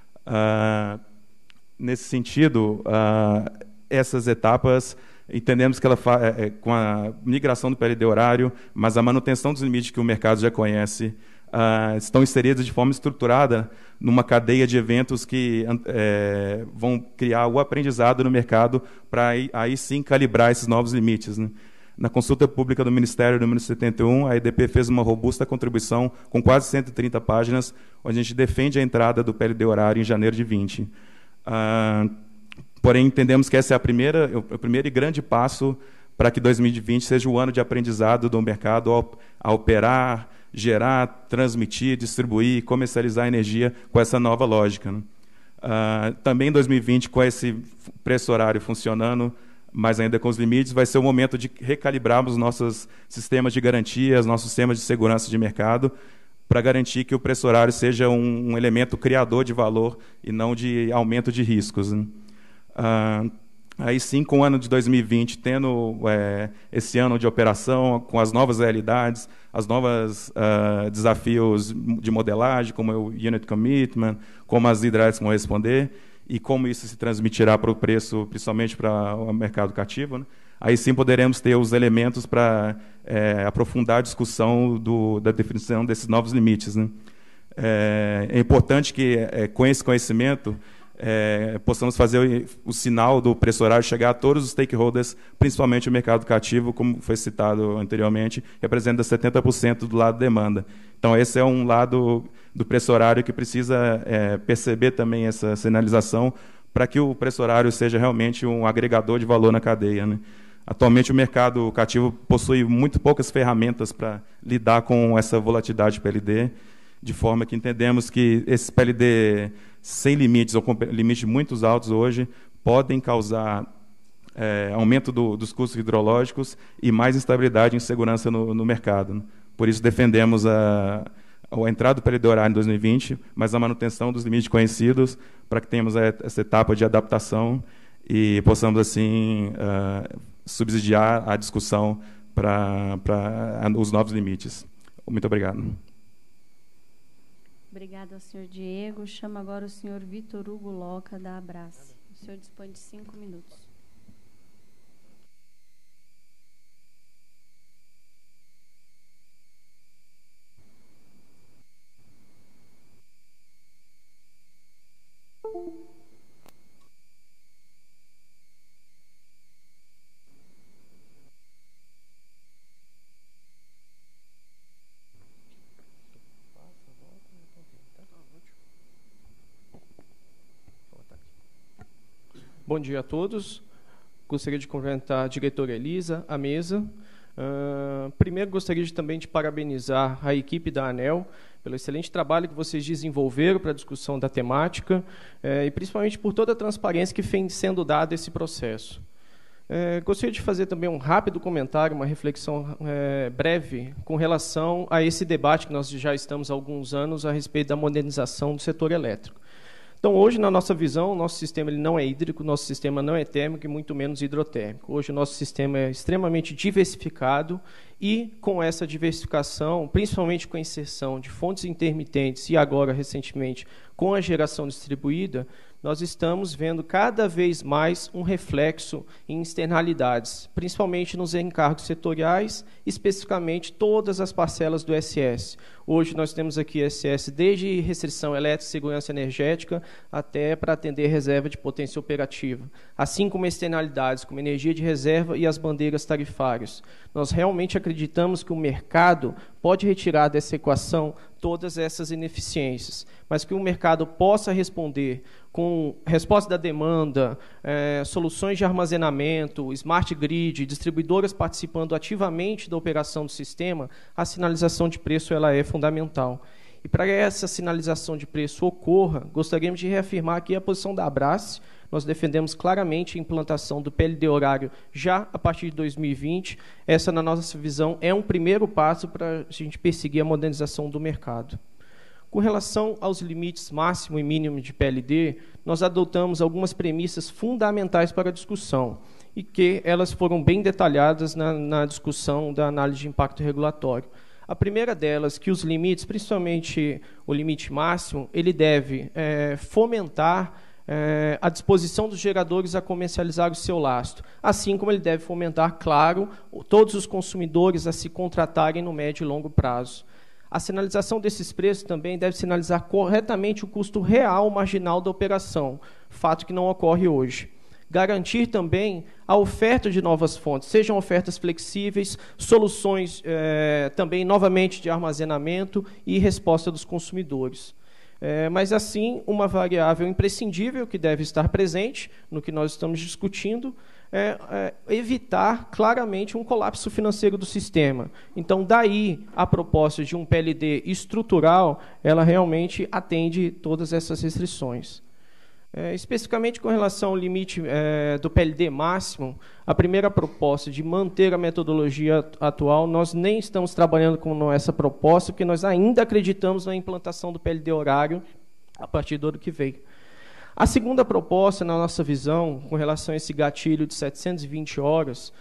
Uh, nesse sentido, uh, essas etapas, entendemos que ela é, com a migração do P L D horário, mas a manutenção dos limites que o mercado já conhece, uh, estão inseridas de forma estruturada numa cadeia de eventos que é, vão criar o aprendizado no mercado para aí, aí sim calibrar esses novos limites, né? Na consulta pública do Ministério número setenta e um, a E D P fez uma robusta contribuição com quase cento e trinta páginas, onde a gente defende a entrada do P L D horário em janeiro de vinte. Uh, porém, entendemos que essa é a primeira, o primeiro e grande passo para que dois mil e vinte seja o ano de aprendizado do mercado ao, a operar, gerar, transmitir, distribuir e comercializar energia com essa nova lógica, né? Uh, também em dois mil e vinte, com esse preço horário funcionando, mas ainda com os limites, vai ser o momento de recalibrarmos nossos sistemas de garantias, nossos sistemas de segurança de mercado, para garantir que o preço horário seja um, um elemento criador de valor e não de aumento de riscos, né? Uh, Aí sim, com o ano de dois mil e vinte, tendo é, esse ano de operação, com as novas realidades, as novas uh, desafios de modelagem, como o Unit Commitment, como as hidrelétricas vão responder, e como isso se transmitirá para o preço, principalmente para o mercado cativo, né? Aí sim poderemos ter os elementos para é, aprofundar a discussão do, da definição desses novos limites, né? É, é importante que, é, com esse conhecimento, É, possamos fazer o, o sinal do preço horário chegar a todos os stakeholders, principalmente o mercado cativo, como foi citado anteriormente, representa setenta por cento do lado da demanda. Então, esse é um lado do preço horário que precisa é, perceber também essa sinalização para que o preço horário seja realmente um agregador de valor na cadeia, né? Atualmente, o mercado cativo possui muito poucas ferramentas para lidar com essa volatilidade de P L D, de forma que entendemos que esse P L D sem limites ou com limites muito altos hoje podem causar é, aumento do, dos custos hidrológicos e mais instabilidade e insegurança no, no mercado. Por isso defendemos a, a entrada do P L D horário em dois mil e vinte, mas a manutenção dos limites conhecidos para que tenhamos essa etapa de adaptação e possamos assim uh, subsidiar a discussão para os novos limites. Muito obrigado. Obrigada ao senhor Diego. Chamo agora o senhor Vitor Hugo Loca, da Abras. O senhor dispõe de cinco minutos. Bom dia a todos. Gostaria de cumprimentar a diretora Elisa, a mesa. Uh, primeiro, gostaria de, também de parabenizar a equipe da ANEEL pelo excelente trabalho que vocês desenvolveram para a discussão da temática eh, e, principalmente, por toda a transparência que vem sendo dada a esse processo. Eh, gostaria de fazer também um rápido comentário, uma reflexão eh, breve com relação a esse debate que nós já estamos há alguns anos a respeito da modernização do setor elétrico. Então, hoje, na nossa visão, o nosso sistema ele não é hídrico, nosso sistema não é térmico e muito menos hidrotérmico. Hoje, o nosso sistema é extremamente diversificado e, com essa diversificação, principalmente com a inserção de fontes intermitentes e, agora, recentemente, com a geração distribuída, nós estamos vendo cada vez mais um reflexo em externalidades, principalmente nos encargos setoriais, especificamente todas as parcelas do S S. Hoje nós temos aqui S S desde restrição elétrica e segurança energética até para atender reserva de potência operativa, assim como externalidades como energia de reserva e as bandeiras tarifárias. Nós realmente acreditamos que o mercado pode retirar dessa equação todas essas ineficiências, mas que o mercado possa responder com resposta da demanda, eh, soluções de armazenamento, smart grid, distribuidoras participando ativamente da operação do sistema, a sinalização de preço ela é fundamental. E para essa sinalização de preço ocorra, gostaríamos de reafirmar aqui a posição da Abrace. Nós defendemos claramente a implantação do P L D horário já a partir de dois mil e vinte. Essa, na nossa visão, é um primeiro passo para a gente perseguir a modernização do mercado. Com relação aos limites máximo e mínimo de P L D, nós adotamos algumas premissas fundamentais para a discussão e que elas foram bem detalhadas na, na discussão da análise de impacto regulatório. A primeira delas, que os limites, principalmente o limite máximo, ele deve é, fomentar é, a disposição dos geradores a comercializar o seu lastro, assim como ele deve fomentar, claro, todos os consumidores a se contratarem no médio e longo prazo. A sinalização desses preços também deve sinalizar corretamente o custo real marginal da operação, fato que não ocorre hoje. Garantir também a oferta de novas fontes, sejam ofertas flexíveis, soluções eh, também, novamente, de armazenamento e resposta dos consumidores. É, mas, assim, uma variável imprescindível que deve estar presente no que nós estamos discutindo é, é evitar claramente um colapso financeiro do sistema. Então, daí a proposta de um P L D estrutural, ela realmente atende todas essas restrições. É, especificamente com relação ao limite é, do P L D máximo, a primeira proposta de manter a metodologia atual, nós nem estamos trabalhando com essa proposta, porque nós ainda acreditamos na implantação do P L D horário a partir do ano que vem. A segunda proposta, na nossa visão, com relação a esse gatilho de setecentas e vinte horas,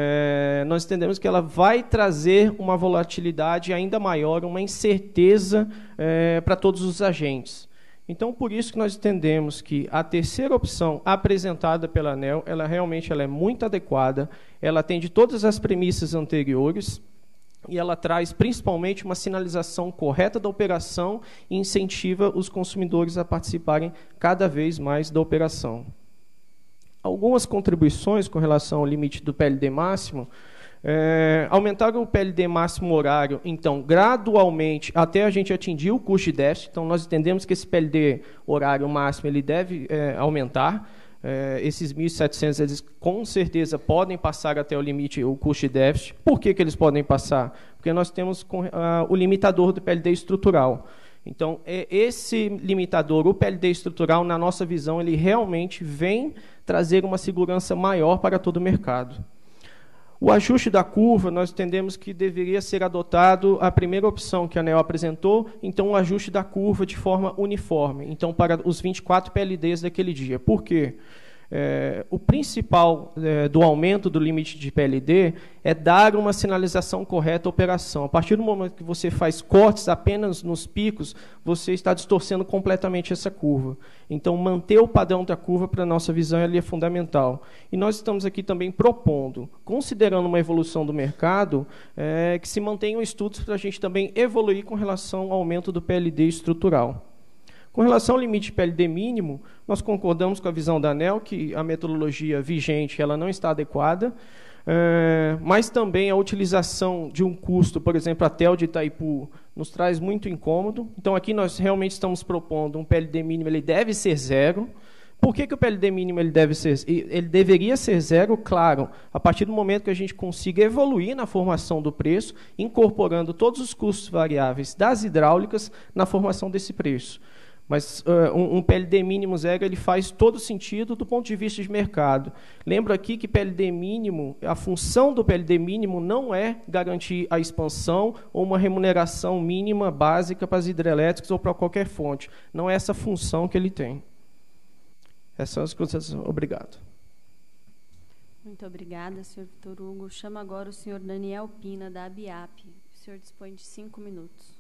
é, nós entendemos que ela vai trazer uma volatilidade ainda maior, uma incerteza é, para todos os agentes. Então, por isso que nós entendemos que a terceira opção apresentada pela ANEEL, ela realmente ela é muito adequada, ela atende todas as premissas anteriores e ela traz principalmente uma sinalização correta da operação e incentiva os consumidores a participarem cada vez mais da operação. Algumas contribuições com relação ao limite do P L D máximo. É, aumentar o P L D máximo horário, então, gradualmente, até a gente atingir o custo de déficit. Então, nós entendemos que esse P L D horário máximo ele deve é, aumentar. É, esses mil e setecentos, eles com certeza podem passar até o limite, o custo de déficit. Por que que eles podem passar? Porque nós temos com, uh, o limitador do P L D estrutural. Então, é, esse limitador, o P L D estrutural, na nossa visão, ele realmente vem trazer uma segurança maior para todo o mercado. O ajuste da curva, nós entendemos que deveria ser adotado a primeira opção que a ANEEL apresentou, então o ajuste da curva de forma uniforme, então para os vinte e quatro P L Ds daquele dia. Por quê? É, o principal é, do aumento do limite de P L D é dar uma sinalização correta à operação. A partir do momento que você faz cortes apenas nos picos, você está distorcendo completamente essa curva. Então, manter o padrão da curva, para a nossa visão, ali é fundamental. E nós estamos aqui também propondo, considerando uma evolução do mercado, é, que se mantenham estudos para a gente também evoluir com relação ao aumento do P L D estrutural. Com relação ao limite de P L D mínimo, nós concordamos com a visão da ANEEL que a metodologia vigente ela não está adequada, é, mas também a utilização de um custo, por exemplo, a T E L de Itaipu, nos traz muito incômodo. Então, aqui nós realmente estamos propondo um P L D mínimo, ele deve ser zero. Por que, que o P L D mínimo ele deve ser, ele deveria ser zero? Claro, a partir do momento que a gente consiga evoluir na formação do preço, incorporando todos os custos variáveis das hidráulicas na formação desse preço. Mas uh, um, um P L D mínimo zero ele faz todo sentido do ponto de vista de mercado. Lembro aqui que P L D mínimo, a função do P L D mínimo não é garantir a expansão ou uma remuneração mínima básica para as hidrelétricas ou para qualquer fonte. Não é essa função que ele tem. Essas são as coisas. Obrigado. Muito obrigada, senhor Vitor Hugo. Chamo agora o senhor Daniel Pina, da ABIAP. O senhor dispõe de cinco minutos.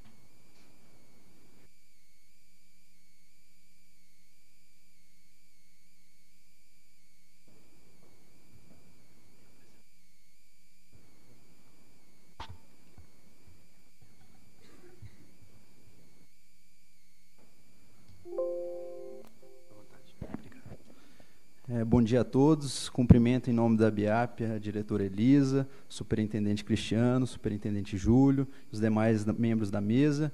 É, bom dia a todos. Cumprimento em nome da ABIAP, a diretora Elisa, superintendente Cristiano, superintendente Júlio, os demais da, membros da mesa.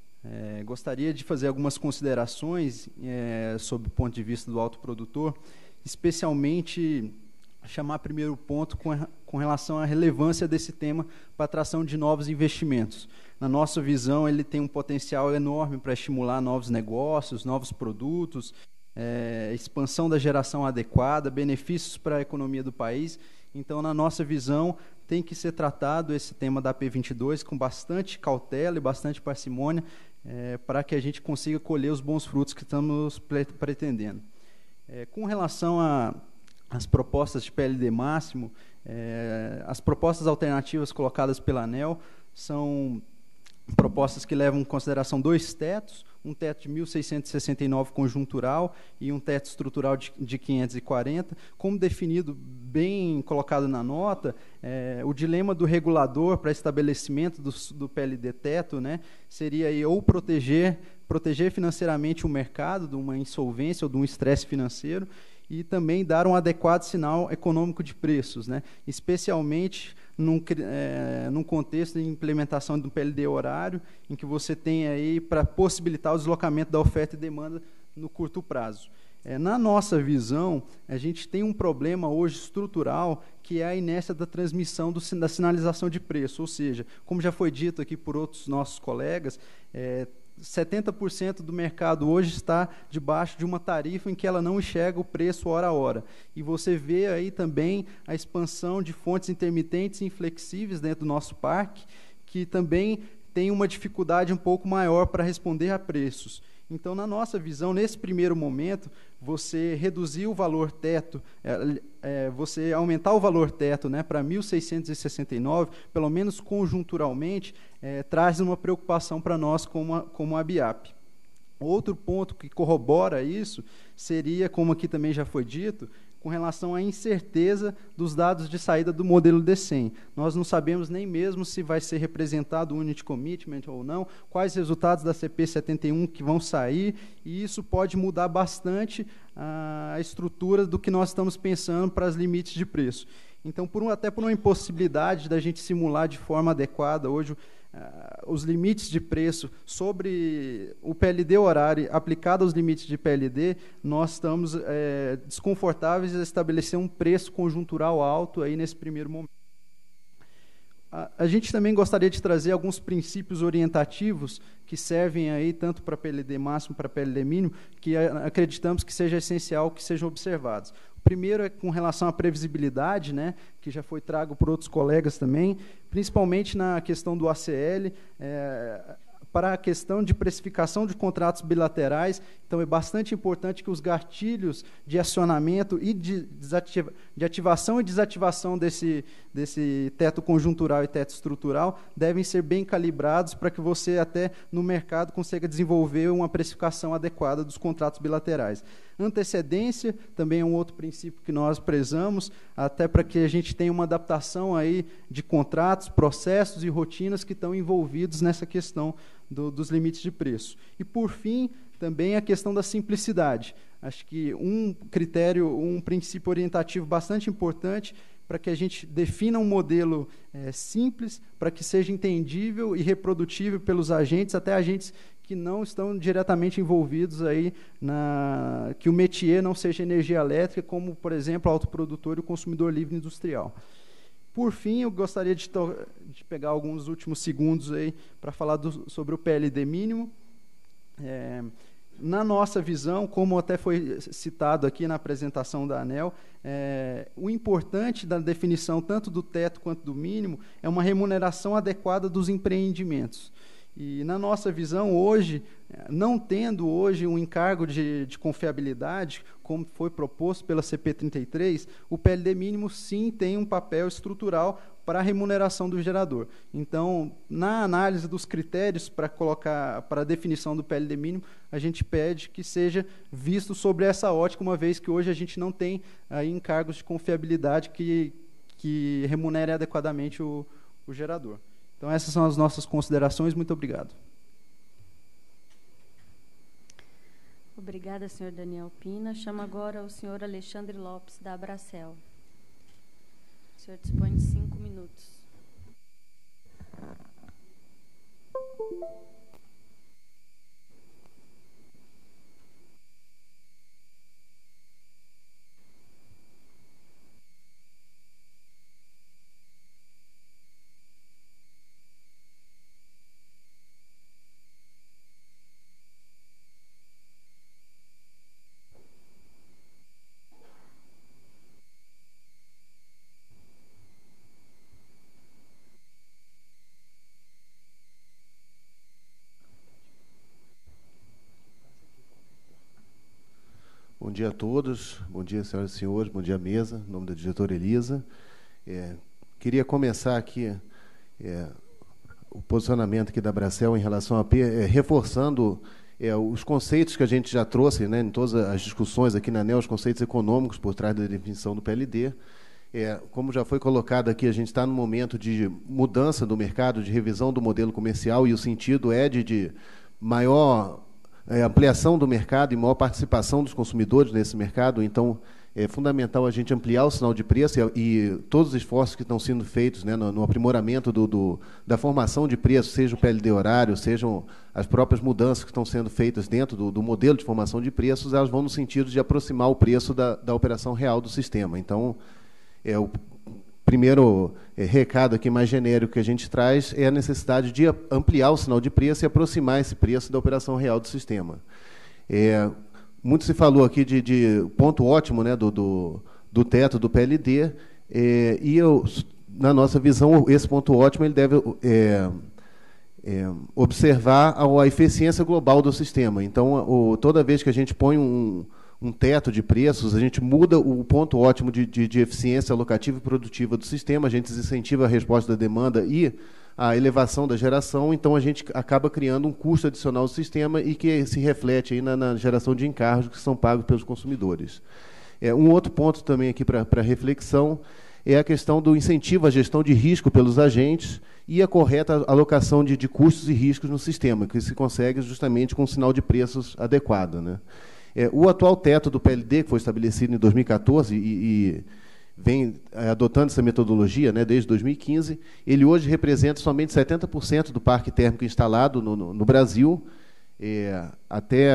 É, gostaria de fazer algumas considerações é, sob o ponto de vista do autoprodutor, especialmente chamar primeiro ponto com, com relação à relevância desse tema para a atração de novos investimentos. Na nossa visão, ele tem um potencial enorme para estimular novos negócios, novos produtos, É, expansão da geração adequada, benefícios para a economia do país. Então, na nossa visão, tem que ser tratado esse tema da P vinte e dois com bastante cautela e bastante parcimônia, é, para que a gente consiga colher os bons frutos que estamos pretendendo. É, com relação às propostas de P L D máximo, é, as propostas alternativas colocadas pela ANEEL são propostas que levam em consideração dois tetos, um teto de mil seiscentos e sessenta e nove conjuntural e um teto estrutural de, de quinhentos e quarenta. Como definido, bem colocado na nota, é, o dilema do regulador para estabelecimento do, do P L D teto, né, seria aí, ou proteger, proteger financeiramente o mercado de uma insolvência ou de um estresse financeiro e também dar um adequado sinal econômico de preços, né, especialmente Num, é, num contexto de implementação do P L D horário, em que você tem aí para possibilitar o deslocamento da oferta e demanda no curto prazo. É, na nossa visão, a gente tem um problema hoje estrutural, que é a inércia da transmissão do, da sinalização de preço, ou seja, como já foi dito aqui por outros nossos colegas, é, setenta por cento do mercado hoje está debaixo de uma tarifa em que ela não enxerga o preço hora a hora. E você vê aí também a expansão de fontes intermitentes e inflexíveis dentro do nosso parque, que também tem uma dificuldade um pouco maior para responder a preços. Então, na nossa visão, nesse primeiro momento, você reduzir o valor teto, é, é, você aumentar o valor teto, né, para mil seiscentos e sessenta e nove, pelo menos conjunturalmente, é, traz uma preocupação para nós como a, como a ABIAP. Outro ponto que corrobora isso seria, como aqui também já foi dito, com relação à incerteza dos dados de saída do modelo D cem. Nós não sabemos nem mesmo se vai ser representado o Unit Commitment ou não, quais resultados da C P setenta e um que vão sair, e isso pode mudar bastante a estrutura do que nós estamos pensando para os limites de preço. Então, por um, até por uma impossibilidade da gente simular de forma adequada hoje Uh, os limites de preço sobre o P L D horário aplicado aos limites de P L D, nós estamos é, desconfortáveis a estabelecer um preço conjuntural alto aí nesse primeiro momento. A, a gente também gostaria de trazer alguns princípios orientativos que servem aí tanto para P L D máximo para P L D mínimo, que a, acreditamos que seja essencial que sejam observados. Primeiro é com relação à previsibilidade, né, que já foi trago por outros colegas também, principalmente na questão do A C L. É, para a questão de precificação de contratos bilaterais. Então, é bastante importante que os gatilhos de acionamento e de, desativa, de ativação e desativação desse, desse teto conjuntural e teto estrutural devem ser bem calibrados para que você, até no mercado, consiga desenvolver uma precificação adequada dos contratos bilaterais. Antecedência também é um outro princípio que nós prezamos, até para que a gente tenha uma adaptação aí de contratos, processos e rotinas que estão envolvidos nessa questão do, dos limites de preço. E, por fim, também a questão da simplicidade. Acho que um critério, um princípio orientativo bastante importante para que a gente defina um modelo é, simples, para que seja entendível e reprodutível pelos agentes, até agentes que não estão diretamente envolvidos aí na que o métier não seja energia elétrica, como, por exemplo, o autoprodutor e o consumidor livre industrial. Por fim, eu gostaria de, de pegar alguns últimos segundos aí para falar do, sobre o P L D mínimo. É, na nossa visão, como até foi citado aqui na apresentação da ANEEL, é, o importante da definição tanto do teto quanto do mínimo é uma remuneração adequada dos empreendimentos. E, na nossa visão, hoje, não tendo hoje um encargo de, de confiabilidade, como foi proposto pela C P trinta e três, o P L D mínimo, sim, tem um papel estrutural para a remuneração do gerador. Então, na análise dos critérios para colocar para a definição do P L D mínimo, a gente pede que seja visto sobre essa ótica, uma vez que hoje a gente não tem aí encargos de confiabilidade que, que remunerem adequadamente o, o gerador. Então, essas são as nossas considerações. Muito obrigado. Obrigada, senhor Daniel Pina. Chamo agora o senhor Alexandre Lopes, da Abracel. O senhor dispõe de cinco minutos. Bom dia a todos, bom dia, senhoras e senhores, bom dia, mesa, em nome da diretora Elisa. É, queria começar aqui é, o posicionamento aqui da Abracel em relação a P, é, reforçando é, os conceitos que a gente já trouxe, né, em todas as discussões aqui na ANEEL, os conceitos econômicos por trás da definição do P L D. É, como já foi colocado aqui, a gente está num momento de mudança do mercado, de revisão do modelo comercial, e o sentido é de, de maior é, ampliação do mercado e maior participação dos consumidores nesse mercado. Então, é fundamental a gente ampliar o sinal de preço e, e todos os esforços que estão sendo feitos, né, no, no aprimoramento do, do, da formação de preço, seja o P L D horário, sejam as próprias mudanças que estão sendo feitas dentro do, do modelo de formação de preços, elas vão no sentido de aproximar o preço da, da operação real do sistema. Então, é, o primeiro é, recado aqui mais genérico que a gente traz é a necessidade de ampliar o sinal de preço e aproximar esse preço da operação real do sistema. É, muito se falou aqui de, de ponto ótimo, né, do, do, do teto do P L D, é, e eu, na nossa visão, esse ponto ótimo ele deve é, é, observar a, a eficiência global do sistema. Então, o, toda vez que a gente põe um, um teto de preços, a gente muda o ponto ótimo de, de, de eficiência alocativa e produtiva do sistema, a gente desincentiva a resposta da demanda e a elevação da geração, então a gente acaba criando um custo adicional ao sistema e que se reflete aí na, na geração de encargos que são pagos pelos consumidores. É, um outro ponto também aqui para reflexão é a questão do incentivo à gestão de risco pelos agentes e a correta alocação de, de custos e riscos no sistema, que se consegue justamente com um sinal de preços adequado, né? É, o atual teto do P L D, que foi estabelecido em dois mil e quatorze e, e vem adotando essa metodologia, né, desde dois mil e quinze, ele hoje representa somente setenta por cento do parque térmico instalado no, no, no Brasil, é, até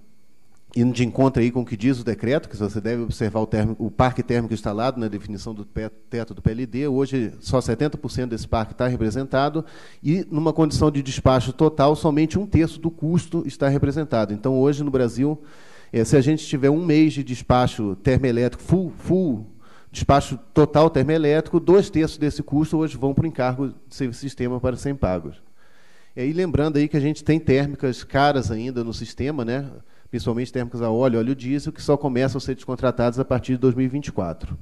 indo de encontro aí com o que diz o decreto, que você deve observar o, térmico, o parque térmico instalado na definição do teto do P L D, hoje só setenta por cento desse parque está representado, e numa condição de despacho total, somente um terço do custo está representado. Então, hoje, no Brasil, é, se a gente tiver um mês de despacho termoelétrico full, full despacho total termoelétrico, dois terços desse custo hoje vão para o encargo desse sistema para serem pagos. É, e lembrando aí que a gente tem térmicas caras ainda no sistema, né? Principalmente térmicas a óleo, óleo diesel, que só começam a ser descontratadas a partir de dois mil e vinte e quatro.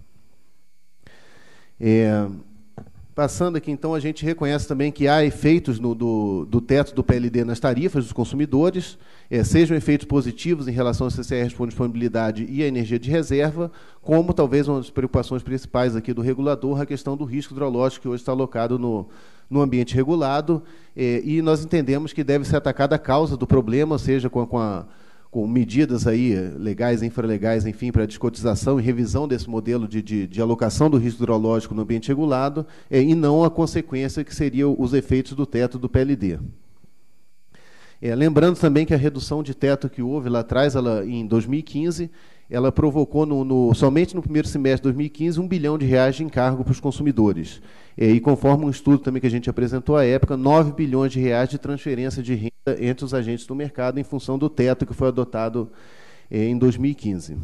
É, passando aqui, então, a gente reconhece também que há efeitos no, do, do teto do P L D nas tarifas dos consumidores, é, sejam efeitos positivos em relação ao C C R por disponibilidade e a energia de reserva, como talvez uma das preocupações principais aqui do regulador, a questão do risco hidrológico que hoje está alocado no, no ambiente regulado, é, e nós entendemos que deve ser atacada a causa do problema, seja com, com, a, com medidas aí legais, infralegais, enfim, para descotização e revisão desse modelo de, de, de alocação do risco hidrológico no ambiente regulado, é, e não a consequência que seriam os efeitos do teto do P L D. É, lembrando também que a redução de teto que houve lá atrás, ela, em dois mil e quinze, ela provocou, no, no, somente no primeiro semestre de dois mil e quinze, um bilhão de reais de encargo para os consumidores. É, e conforme um estudo também que a gente apresentou à época, nove bilhões de reais de transferência de renda entre os agentes do mercado em função do teto que foi adotado é, em dois mil e quinze.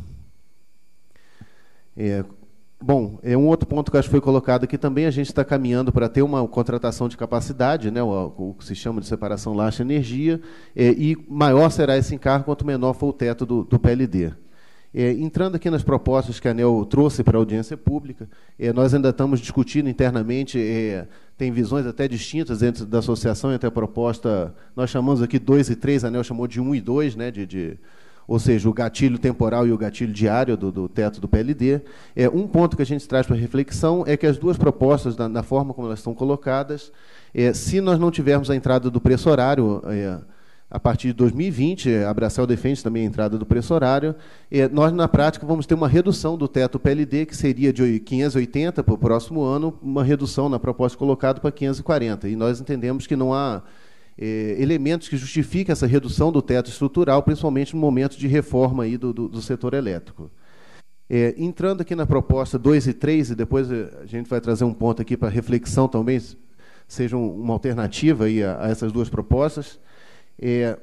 É, bom, é um outro ponto que acho que foi colocado aqui também, a gente está caminhando para ter uma contratação de capacidade, né, o, o que se chama de separação lastro-energia, é, e maior será esse encargo quanto menor for o teto do, do P L D. É, entrando aqui nas propostas que a ANEEL trouxe para a audiência pública, é, nós ainda estamos discutindo internamente, é, tem visões até distintas dentro da associação entre a proposta, nós chamamos aqui dois e três, a ANEEL chamou de um e dois, né, de, de, ou seja, o gatilho temporal e o gatilho diário do, do teto do P L D. É, um ponto que a gente traz para reflexão é que as duas propostas, na, na forma como elas estão colocadas, é, se nós não tivermos a entrada do preço horário, é, a partir de dois mil e vinte, a Bracel defende também a entrada do preço horário, é, nós, na prática, vamos ter uma redução do teto P L D, que seria de quinhentos e oitenta para o próximo ano, uma redução na proposta colocada para quinhentos e quarenta. E nós entendemos que não há é, elementos que justifiquem essa redução do teto estrutural, principalmente no momento de reforma aí do, do, do setor elétrico. É, entrando aqui na proposta dois e três, e depois a gente vai trazer um ponto aqui para reflexão também, seja uma alternativa aí a, a essas duas propostas. É,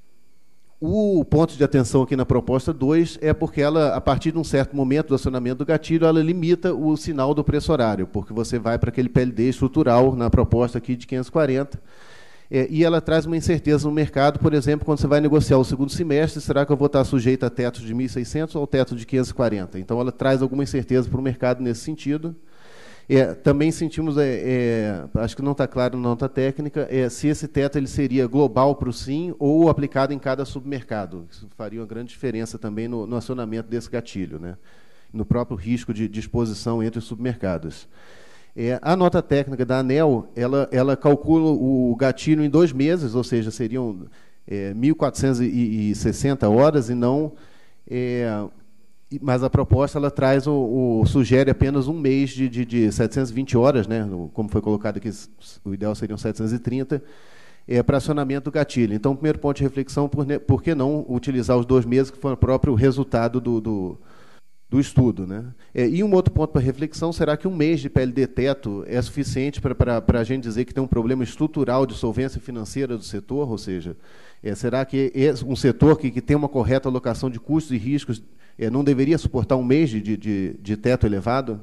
o ponto de atenção aqui na proposta dois é porque ela, a partir de um certo momento do acionamento do gatilho, ela limita o sinal do preço horário, porque você vai para aquele P L D estrutural na proposta aqui de quinhentos e quarenta, é, e ela traz uma incerteza no mercado, por exemplo, quando você vai negociar o segundo semestre, será que eu vou estar sujeito a teto de mil e seiscentos ou ao teto de quinhentos e quarenta? Então, ela traz alguma incerteza para o mercado nesse sentido. É, também sentimos, é, é, acho que não está claro na nota técnica, é, se esse teto ele seria global para o SIM ou aplicado em cada submercado. Isso faria uma grande diferença também no, no acionamento desse gatilho, né? No próprio risco de, de exposição entre os submercados. É, a nota técnica da ANEEL, ela, ela calcula o gatilho em dois meses, ou seja, seriam é, mil quatrocentas e sessenta horas e não... É, mas a proposta ela traz o, o sugere apenas um mês de, de, de setecentas e vinte horas, né? Como foi colocado aqui, o ideal seriam setecentas e trinta, é, para acionamento do gatilho. Então, o primeiro ponto de reflexão, por, por que não utilizar os dois meses, que foi o próprio resultado do, do, do estudo, né? É, e um outro ponto para reflexão, será que um mês de P L D teto é suficiente para a gente dizer que tem um problema estrutural de solvência financeira do setor? Ou seja, é, será que um setor que, que tem uma correta alocação de custos e riscos É, não deveria suportar um mês de, de, de teto elevado?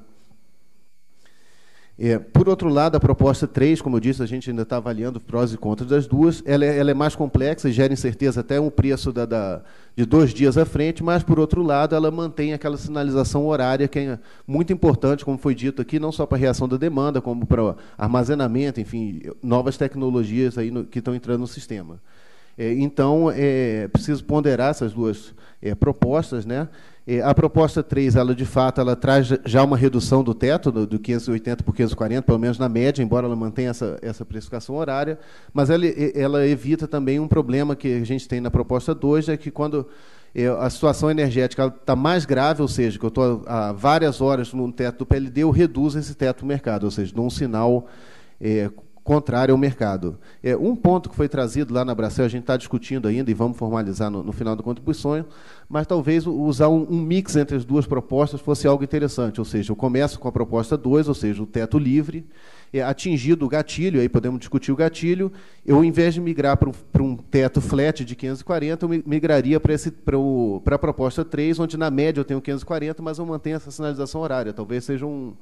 É, por outro lado, a proposta três, como eu disse, a gente ainda está avaliando os prós e contras das duas, ela é, ela é mais complexa e gera incerteza até um preço da, da, de dois dias à frente, mas, por outro lado, ela mantém aquela sinalização horária que é muito importante, como foi dito aqui, não só para a reação da demanda, como para armazenamento, enfim, novas tecnologias aí no, que estão entrando no sistema. É, então, é preciso ponderar essas duas é, propostas, né? É, a proposta três, ela, de fato, ela traz já uma redução do teto, do, do quinhentos e oitenta por quinhentos e quarenta, pelo menos na média, embora ela mantenha essa, essa precificação horária, mas ela, ela evita também um problema que a gente tem na proposta dois, é que quando é, a situação energética está mais grave, ou seja, que eu estou há várias horas no teto do P L D, eu reduzo esse teto do mercado, ou seja, dou um sinal... É, contrário ao mercado. É, um ponto que foi trazido lá na Bracel, a gente está discutindo ainda e vamos formalizar no, no final da contribuição, mas talvez usar um, um mix entre as duas propostas fosse algo interessante, ou seja, eu começo com a proposta dois, ou seja, o teto livre, é, atingido o gatilho, aí podemos discutir o gatilho, eu, ao invés de migrar para um, para um teto flat de quinhentos e quarenta, eu migraria para, esse, para, o, para a proposta três, onde na média eu tenho quinhentos e quarenta, mas eu mantenho essa sinalização horária, talvez seja um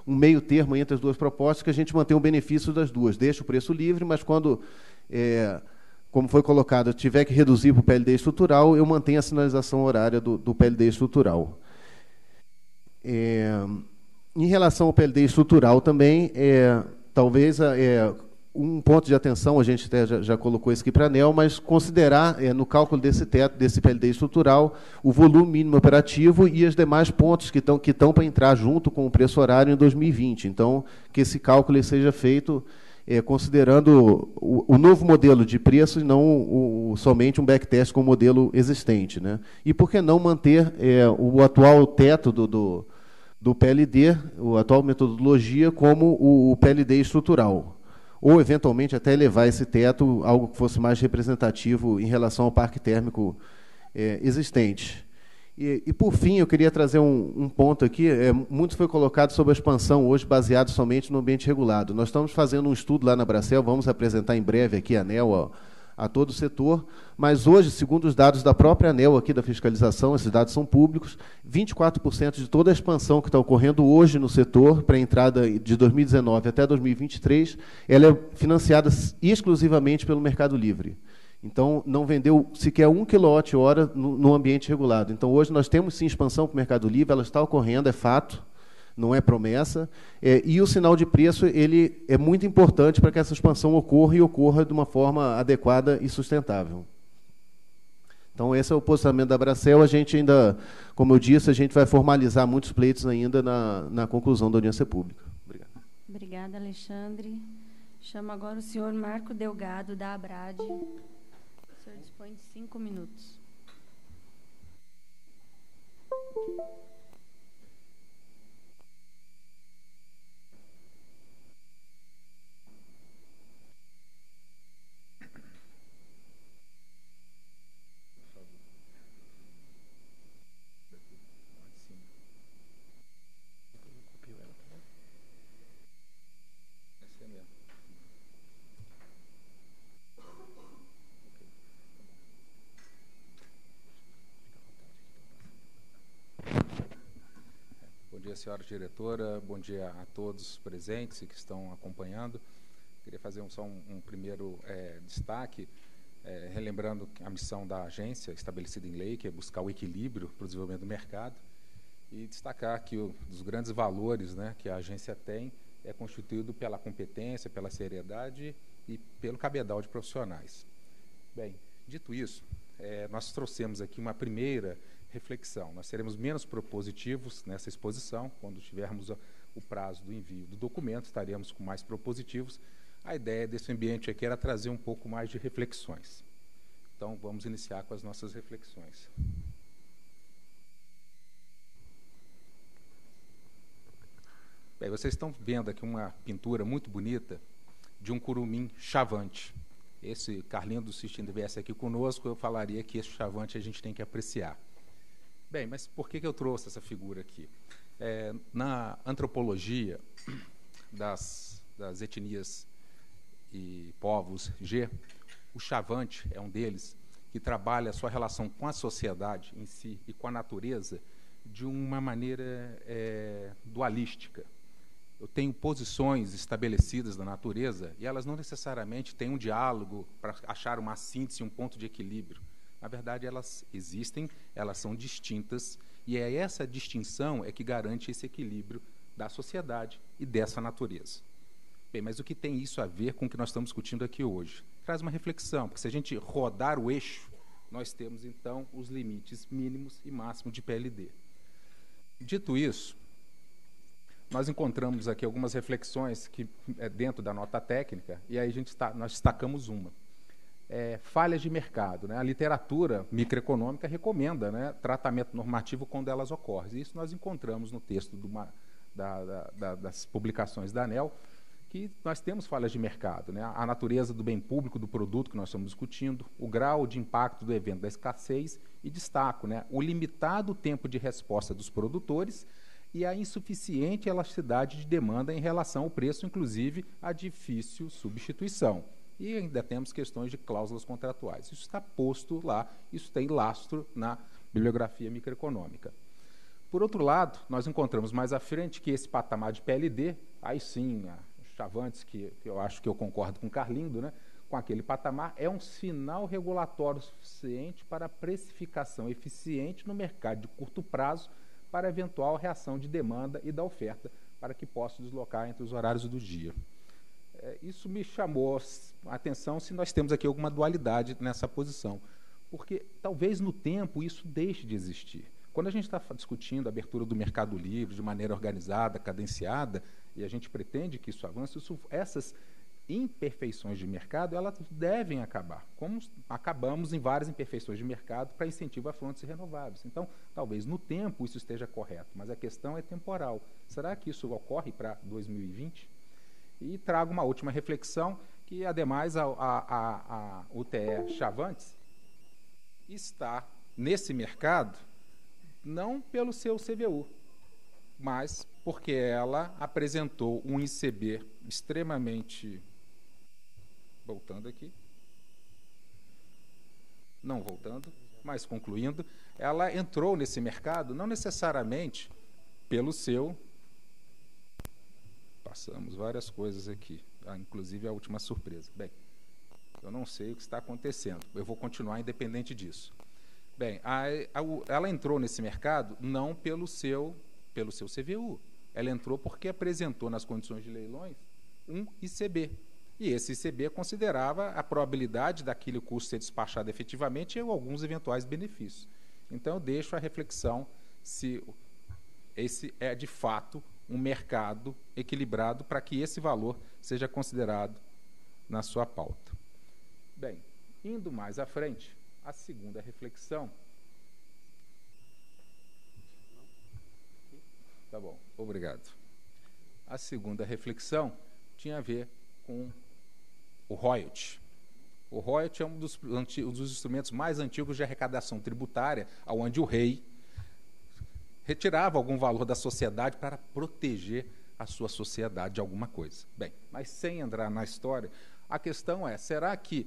um meio termo entre as duas propostas, que a gente mantém o benefício das duas. Deixa o preço livre, mas quando, é, como foi colocado, tiver que reduzir para o P L D estrutural, eu mantenho a sinalização horária do, do P L D estrutural. É, em relação ao P L D estrutural também, é, talvez é, um ponto de atenção, a gente até já, já colocou isso aqui para a ANEEL, mas considerar, é, no cálculo desse teto, desse P L D estrutural, o volume mínimo operativo e os demais pontos que estão que estão para entrar junto com o preço horário em dois mil e vinte. Então, que esse cálculo seja feito é, considerando o, o novo modelo de preço e não o, o, somente um backtest com o modelo existente, né? E por que não manter é, o atual teto do, do, do P L D, a atual metodologia, como o, o P L D estrutural? Ou, eventualmente, até elevar esse teto, algo que fosse mais representativo em relação ao parque térmico é, existente. E, e, por fim, eu queria trazer um, um ponto aqui. É, muito foi colocado sobre a expansão, hoje baseado somente no ambiente regulado. Nós estamos fazendo um estudo lá na Bracel, vamos apresentar em breve aqui a ANEEL a, a todo o setor, mas hoje, segundo os dados da própria ANEEL aqui da fiscalização, esses dados são públicos, vinte e quatro por cento de toda a expansão que está ocorrendo hoje no setor, para a entrada de dois mil e dezenove até dois mil e vinte e três, ela é financiada exclusivamente pelo Mercado Livre. Então, não vendeu sequer um quilowatt-hora no, no ambiente regulado. Então, hoje nós temos, sim, expansão para o Mercado Livre, ela está ocorrendo, é fato, não é promessa, é, e o sinal de preço ele é muito importante para que essa expansão ocorra e ocorra de uma forma adequada e sustentável. Então, esse é o posicionamento da Bracel. A gente ainda, como eu disse, a gente vai formalizar muitos pleitos ainda na, na conclusão da audiência pública. Obrigado. Obrigada, Alexandre. Chamo agora o senhor Marco Delgado, da Abrad. O senhor dispõe de cinco minutos. Senhora diretora, bom dia a todos presentes e que estão acompanhando. Queria fazer um, só um, um primeiro é, destaque, é, relembrando a missão da agência estabelecida em lei, que é buscar o equilíbrio para o desenvolvimento do mercado, e destacar que um dos grandes valores, né, que a agência tem é constituído pela competência, pela seriedade e pelo cabedal de profissionais. Bem, dito isso, é, nós trouxemos aqui uma primeira reflexão. Nós seremos menos propositivos nessa exposição. Quando tivermos o prazo do envio do documento, estaremos com mais propositivos. A ideia desse ambiente aqui era trazer um pouco mais de reflexões. Então, vamos iniciar com as nossas reflexões. Bem, vocês estão vendo aqui uma pintura muito bonita de um curumim chavante. Esse Carlindo, se estivesse aqui conosco, eu falaria que esse chavante a gente tem que apreciar. Bem, mas por que, que eu trouxe essa figura aqui? É, na antropologia das, das etnias e povos G, o chavante é um deles que trabalha a sua relação com a sociedade em si e com a natureza de uma maneira é, dualística. Eu tenho posições estabelecidas na natureza e elas não necessariamente têm um diálogo para achar uma síntese, um ponto de equilíbrio. Na verdade, elas existem, elas são distintas, e é essa distinção é que garante esse equilíbrio da sociedade e dessa natureza. Bem, mas o que tem isso a ver com o que nós estamos discutindo aqui hoje? Traz uma reflexão, porque se a gente rodar o eixo, nós temos, então, os limites mínimos e máximos de P L D. Dito isso, nós encontramos aqui algumas reflexões que é dentro da nota técnica, e aí a gente está, nós destacamos uma. É, falhas de mercado, né? A literatura microeconômica recomenda, né, tratamento normativo quando elas ocorrem. Isso nós encontramos no texto do uma, da, da, da, das publicações da ANEEL, que nós temos falhas de mercado, né? A natureza do bem público do produto que nós estamos discutindo, o grau de impacto do evento da escassez e destaco, né, o limitado tempo de resposta dos produtores e a insuficiente elasticidade de demanda em relação ao preço, inclusive a difícil substituição. E ainda temos questões de cláusulas contratuais. Isso está posto lá, isso tem lastro na bibliografia microeconômica. Por outro lado, nós encontramos mais à frente que esse patamar de P L D, aí sim, a Chavantes, que, que eu acho que eu concordo com o Carlindo, né, com aquele patamar, é um sinal regulatório suficiente para a precificação eficiente no mercado de curto prazo para eventual reação de demanda e da oferta, para que possa deslocar entre os horários do dia. É, isso me chamou a atenção se nós temos aqui alguma dualidade nessa posição, porque talvez no tempo isso deixe de existir. Quando a gente está discutindo a abertura do mercado livre de maneira organizada, cadenciada, e a gente pretende que isso avance, isso, essas imperfeições de mercado, elas devem acabar, como acabamos em várias imperfeições de mercado para incentivo a fontes renováveis. Então, talvez no tempo isso esteja correto, mas a questão é temporal. Será que isso ocorre para dois mil e vinte? E trago uma última reflexão, que, ademais, a, a, a, a U T E Chavantes está nesse mercado não pelo seu C V U, mas porque ela apresentou um I C B extremamente... Voltando aqui. Não voltando, mas concluindo, ela entrou nesse mercado não necessariamente pelo seu... Passamos várias coisas aqui, ah, inclusive a última surpresa. Bem, eu não sei o que está acontecendo, eu vou continuar independente disso. Bem, a, a, ela entrou nesse mercado não pelo seu, pelo seu C V U, ela entrou porque apresentou nas condições de leilões um I C B. E esse I C B considerava a probabilidade daquele custo ser despachado efetivamente e alguns eventuais benefícios. Então, eu deixo a reflexão se esse é, de fato, um mercado equilibrado para que esse valor seja considerado na sua pauta. Bem, indo mais à frente, a segunda reflexão... Tá bom, obrigado. A segunda reflexão tinha a ver com o royalty. O royalty é um dos, um dos instrumentos mais antigos de arrecadação tributária, onde o rei retirava algum valor da sociedade para proteger a sua sociedade de alguma coisa. Bem, mas sem entrar na história, a questão é, será que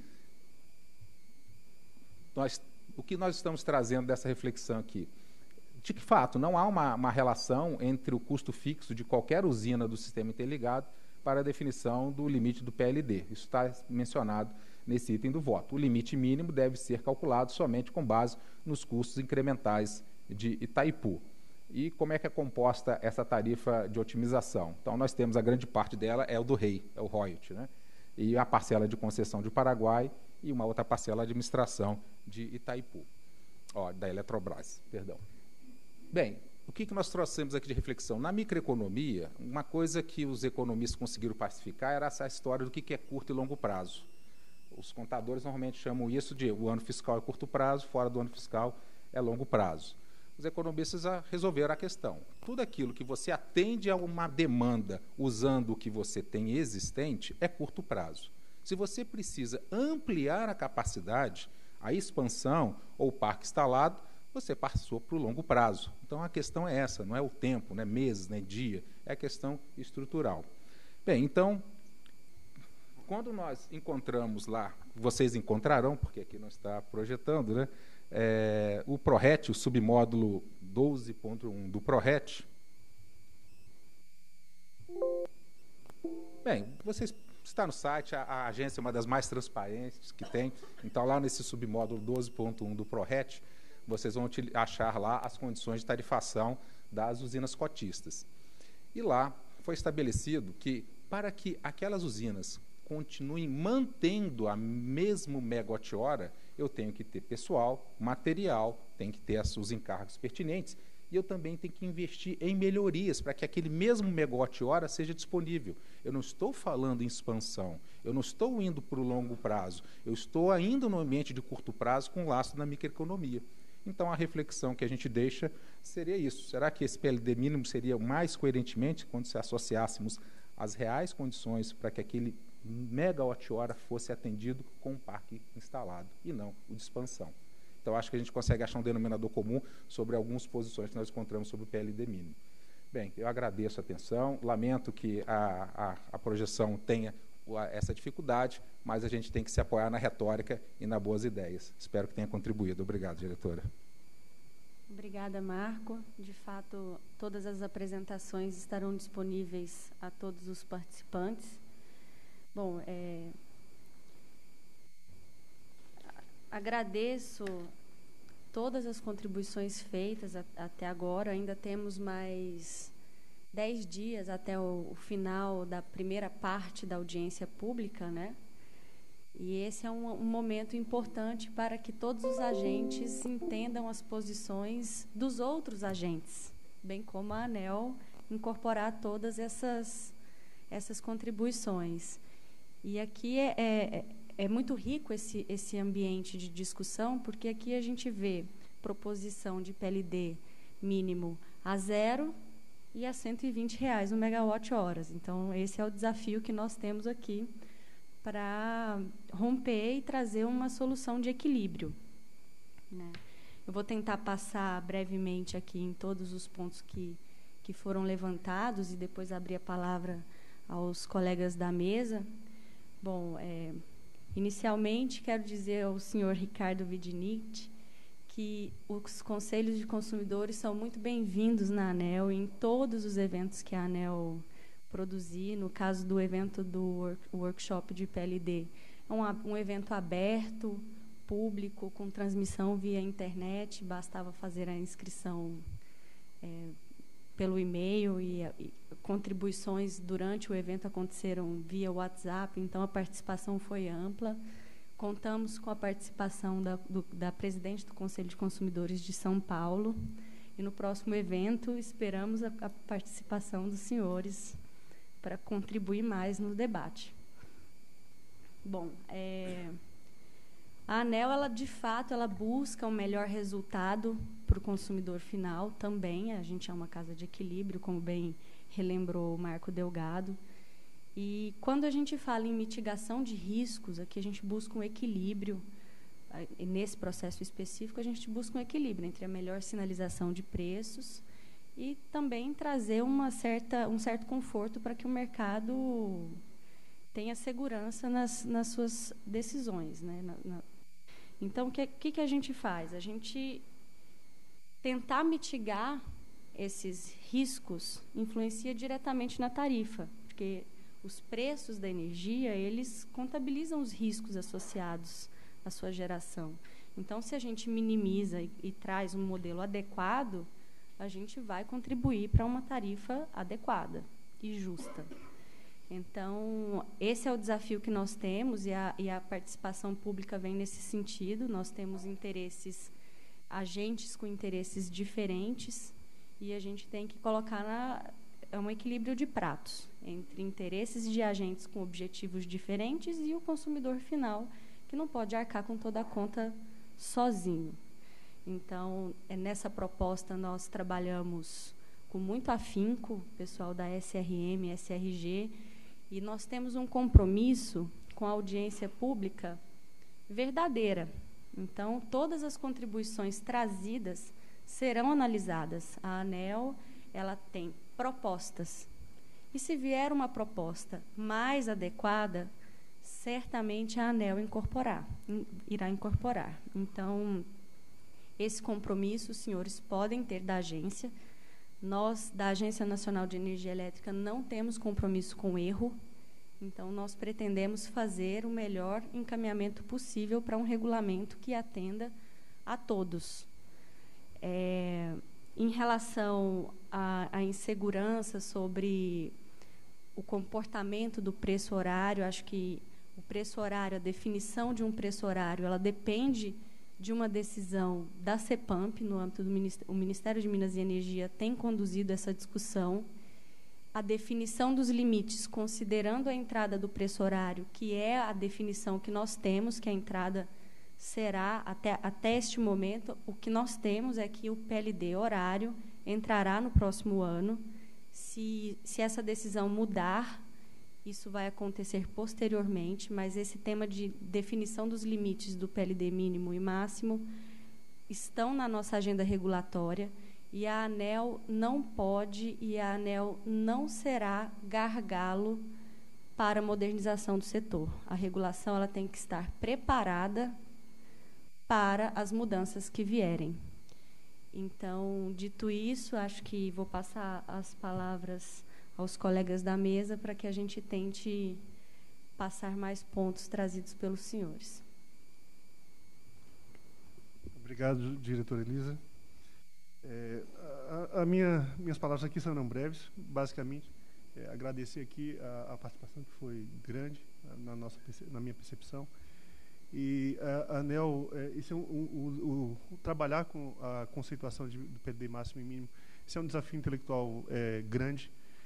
nós, o que nós estamos trazendo dessa reflexão aqui? De que fato, não há uma, uma relação entre o custo fixo de qualquer usina do sistema interligado para a definição do limite do P L D. Isso está mencionado nesse item do voto. O limite mínimo deve ser calculado somente com base nos custos incrementais de Itaipu. E como é que é composta essa tarifa de otimização? Então, nós temos a grande parte dela, é o do rei, é o royalty, né? E a parcela de concessão de Paraguai e uma outra parcela de administração de Itaipu, ó, da Eletrobras, perdão. Bem, o que, que nós trouxemos aqui de reflexão? Na microeconomia, uma coisa que os economistas conseguiram pacificar era essa história do que, que é curto e longo prazo. Os contadores normalmente chamam isso de o ano fiscal é curto prazo, fora do ano fiscal é longo prazo. Os economistas resolveram a questão. Tudo aquilo que você atende a uma demanda usando o que você tem existente é curto prazo. Se você precisa ampliar a capacidade, a expansão ou o parque instalado, você passou para o longo prazo. Então, a questão é essa, não é o tempo, não é meses, não é dia, é a questão estrutural. Bem, então, quando nós encontramos lá, vocês encontrarão, porque aqui não está projetando, né, é, o PRORET, o submódulo doze ponto um do PRORET. Bem, vocês está no site, a, a agência é uma das mais transparentes que tem, então lá nesse submódulo doze ponto um do PRORET, vocês vão achar lá as condições de tarifação das usinas cotistas. E lá foi estabelecido que, para que aquelas usinas continuem mantendo a mesmo megawatt-hora, eu tenho que ter pessoal, material, tenho que ter os encargos pertinentes, e eu também tenho que investir em melhorias para que aquele mesmo megawatt-hora seja disponível. Eu não estou falando em expansão, eu não estou indo para o longo prazo, eu estou ainda no ambiente de curto prazo com o laço da microeconomia. Então, a reflexão que a gente deixa seria isso. Será que esse P L D mínimo seria mais coerentemente quando se associássemos as reais condições para que aquele megawatt-hora fosse atendido com o parque instalado, e não o de expansão? Então, acho que a gente consegue achar um denominador comum sobre algumas posições que nós encontramos sobre o P L D mínimo. Bem, eu agradeço a atenção, lamento que a, a, a projeção tenha essa dificuldade, mas a gente tem que se apoiar na retórica e nas boas ideias. Espero que tenha contribuído. Obrigado, diretora. Obrigada, Marco. De fato, todas as apresentações estarão disponíveis a todos os participantes. Bom, é, agradeço todas as contribuições feitas a, até agora. Ainda temos mais dez dias até o, o final da primeira parte da audiência pública, né? E esse é um, um momento importante para que todos os agentes entendam as posições dos outros agentes, bem como a ANEEL incorporar todas essas, essas contribuições. E aqui é, é, é muito rico esse, esse ambiente de discussão, porque aqui a gente vê proposição de P L D mínimo a zero e a cento e vinte reais no megawatt-horas. Então, esse é o desafio que nós temos aqui para romper e trazer uma solução de equilíbrio, né? Eu vou tentar passar brevemente aqui em todos os pontos que, que foram levantados e depois abrir a palavra aos colegas da mesa. Bom, é, inicialmente, quero dizer ao senhor Ricardo Vidnit que os conselhos de consumidores são muito bem-vindos na ANEEL e em todos os eventos que a ANEEL produzir. No caso do evento do work, workshop de P L D, é um, um evento aberto, público, com transmissão via internet, bastava fazer a inscrição é, pelo e-mail e, e contribuições durante o evento aconteceram via WhatsApp, então a participação foi ampla. Contamos com a participação da, do, da presidente do Conselho de Consumidores de São Paulo e no próximo evento esperamos a, a participação dos senhores para contribuir mais no debate. Bom, é, a ANEEL, ela, de fato, ela busca o melhor resultado para o consumidor final também. A gente é uma casa de equilíbrio, como bem relembrou o Marco Delgado. E quando a gente fala em mitigação de riscos, aqui a gente busca um equilíbrio. Nesse processo específico, a gente busca um equilíbrio entre a melhor sinalização de preços e também trazer uma certa, um certo conforto para que o mercado tenha segurança nas, nas suas decisões, né? Na, na... Então, o que, que, que a gente faz? A gente tentar mitigar esses riscos influencia diretamente na tarifa, porque os preços da energia, eles contabilizam os riscos associados à sua geração. Então, se a gente minimiza e, e traz um modelo adequado, a gente vai contribuir para uma tarifa adequada e justa. Então, esse é o desafio que nós temos e a, e a participação pública vem nesse sentido. Nós temos interesses, agentes com interesses diferentes e a gente tem que colocar na, é um equilíbrio de pratos entre interesses de agentes com objetivos diferentes e o consumidor final, que não pode arcar com toda a conta sozinho. Então, é nessa proposta nós trabalhamos com muito afinco, o pessoal da S R M, S R G, e nós temos um compromisso com a audiência pública verdadeira. Então, todas as contribuições trazidas serão analisadas. A ANEEL, ela tem propostas. E se vier uma proposta mais adequada, certamente a ANEEL incorporar, irá incorporar. Então, esse compromisso os senhores podem ter da agência. Nós, da Agência Nacional de Energia Elétrica, não temos compromisso com erro. Então, nós pretendemos fazer o melhor encaminhamento possível para um regulamento que atenda a todos. É, em relação à, à insegurança sobre o comportamento do preço horário, acho que o preço horário, a definição de um preço horário, ela depende de uma decisão da CEPAMP, no âmbito do Ministério, o Ministério de Minas e Energia tem conduzido essa discussão. A definição dos limites, considerando a entrada do preço horário, que é a definição que nós temos, que a entrada será, até, até este momento, o que nós temos é que o P L D horário entrará no próximo ano. Se, se essa decisão mudar, isso vai acontecer posteriormente, mas esse tema de definição dos limites do P L D mínimo e máximo estão na nossa agenda regulatória e a ANEEL não pode e a ANEEL não será gargalo para a modernização do setor. A regulação ela tem que estar preparada para as mudanças que vierem. Então, dito isso, acho que vou passar as palavras aos colegas da mesa para que a gente tente passar mais pontos trazidos pelos senhores. Obrigado, diretora Elisa. É, a, a minha, minhas palavras aqui serão breves, basicamente. É, agradecer aqui a, a participação, que foi grande na, nossa, na minha percepção. E a, a ANEEL, é, esse é um, um, um, um, trabalhar com a conceituação de, do P L D máximo e mínimo, esse é um desafio intelectual é, grande.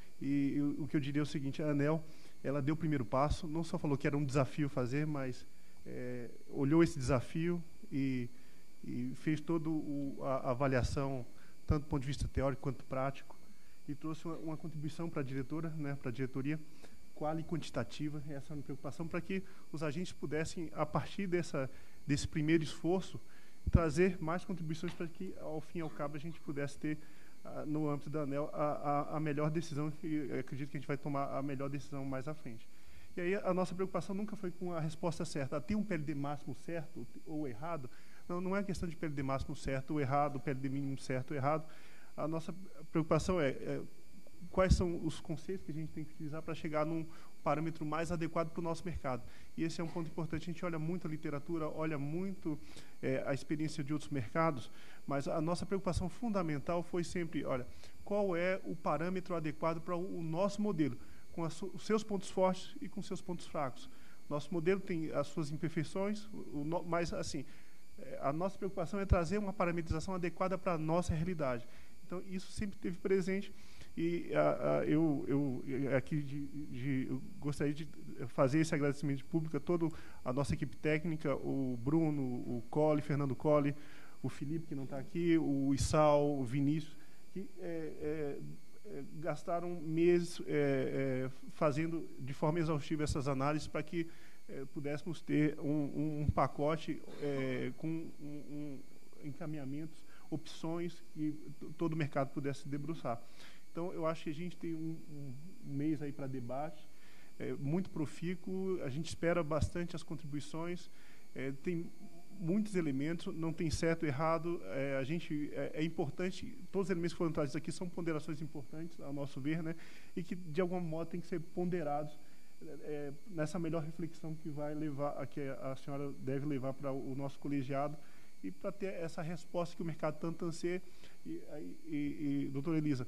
E eu, o que eu diria é o seguinte: a ANEEL, ela deu o primeiro passo, não só falou que era um desafio fazer, mas é, olhou esse desafio e, e fez toda a avaliação, tanto do ponto de vista teórico quanto prático, e trouxe uma, uma contribuição para a diretora, né, para a diretoria, qual e quantitativa, essa é uma preocupação, para que os agentes pudessem, a partir dessa, desse primeiro esforço, trazer mais contribuições para que, ao fim e ao cabo, a gente pudesse ter, uh, no âmbito da ANEEL, a, a, a melhor decisão, e acredito que a gente vai tomar a melhor decisão mais à frente. E aí a nossa preocupação nunca foi com a resposta certa. Tem um P L D máximo certo ou errado? Não, não é questão de P L D máximo certo ou errado, P L D mínimo certo ou errado. A nossa preocupação é, é quais são os conceitos que a gente tem que utilizar para chegar num parâmetro mais adequado para o nosso mercado. E esse é um ponto importante. A gente olha muito a literatura, olha muito é, a experiência de outros mercados, mas a nossa preocupação fundamental foi sempre, olha, qual é o parâmetro adequado para o, o nosso modelo, com as, os seus pontos fortes e com os seus pontos fracos. Nosso modelo tem as suas imperfeições, o, o, mas, assim, é, a nossa preocupação é trazer uma parametrização adequada para a nossa realidade. Então, isso sempre esteve presente. E a, a, eu, eu aqui de, de, eu gostaria de fazer esse agradecimento público a toda a nossa equipe técnica, o Bruno, o Colli, Fernando Colli, o Felipe, que não está aqui, o Issal, o Vinícius, que é, é, é, gastaram meses é, é, fazendo de forma exaustiva essas análises para que é, pudéssemos ter um, um pacote é, com um, um encaminhamentos, opções que todo o mercado pudesse se debruçar. Então, eu acho que a gente tem um, um mês aí para debate, é, muito profícuo, a gente espera bastante as contribuições, é, tem muitos elementos, não tem certo ou errado, é, a gente, é, é importante, todos os elementos que foram trazidos aqui são ponderações importantes, ao nosso ver, né, e que, de algum modo, tem que ser ponderados é, nessa melhor reflexão que vai levar, a que a senhora deve levar para o nosso colegiado, e para ter essa resposta que o mercado tanto anseia. E, e, e doutora Elisa,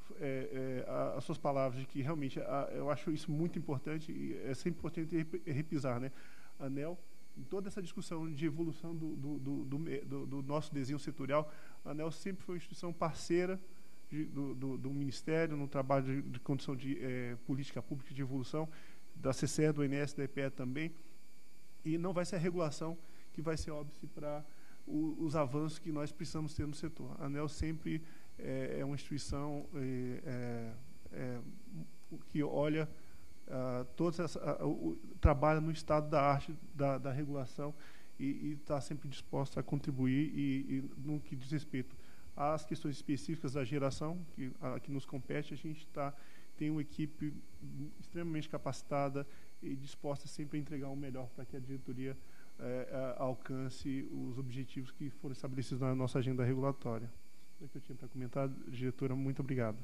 É, é, as suas palavras de que realmente a, eu acho isso muito importante e é sempre importante repisar, né? A ANEEL, em toda essa discussão de evolução do, do, do, do, do nosso desenho setorial, a ANEEL sempre foi uma instituição parceira de, do, do, do Ministério no trabalho de, de condução de é, política pública de evolução, da C C E, do I N S, da E P E também, e não vai ser a regulação que vai ser óbvio para os avanços que nós precisamos ter no setor. A ANEEL sempre é, é uma instituição é, é, que olha uh, todas essa, uh, o, trabalha no estado da arte da, da regulação e está sempre disposta a contribuir e, e no que diz respeito às questões específicas da geração que, a, que nos compete, a gente tá, tem uma equipe extremamente capacitada e disposta sempre a entregar o melhor para que a diretoria É, alcance os objetivos que foram estabelecidos na nossa agenda regulatória. É o que eu tinha para comentar, diretora, muito obrigado.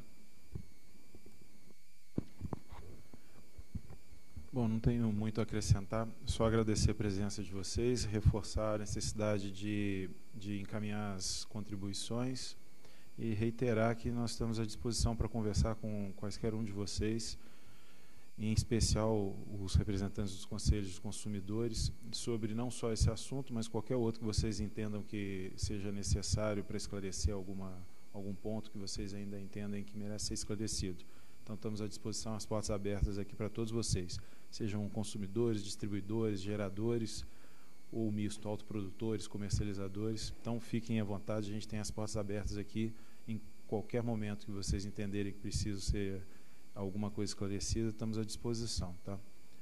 Bom, não tenho muito a acrescentar, só agradecer a presença de vocês, reforçar a necessidade de, de encaminhar as contribuições e reiterar que nós estamos à disposição para conversar com quaisquer um de vocês, em especial os representantes dos conselhos de consumidores, sobre não só esse assunto, mas qualquer outro que vocês entendam que seja necessário para esclarecer alguma, algum ponto que vocês ainda entendem que merece ser esclarecido. Então, estamos à disposição, as portas abertas aqui para todos vocês, sejam consumidores, distribuidores, geradores, ou misto, autoprodutores, comercializadores. Então, fiquem à vontade, a gente tem as portas abertas aqui em qualquer momento que vocês entenderem que precisa ser alguma coisa esclarecida, estamos à disposição, tá?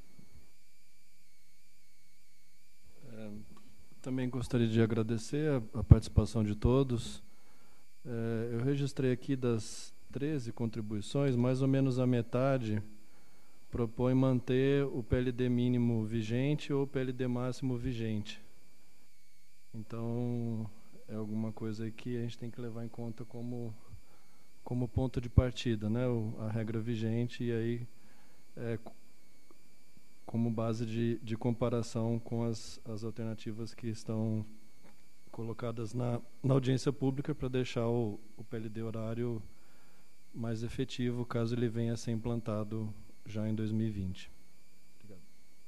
É, também gostaria de agradecer a, a participação de todos. É, eu registrei aqui das treze contribuições, mais ou menos a metade propõe manter o P L D mínimo vigente ou o P L D máximo vigente. Então, é alguma coisa que a gente tem que levar em conta como, como ponto de partida, né? O, a regra vigente, e aí é, como base de, de comparação com as, as alternativas que estão colocadas na, na audiência pública, para deixar o, o P L D horário mais efetivo, caso ele venha a ser implantado já em dois mil e vinte. Obrigado.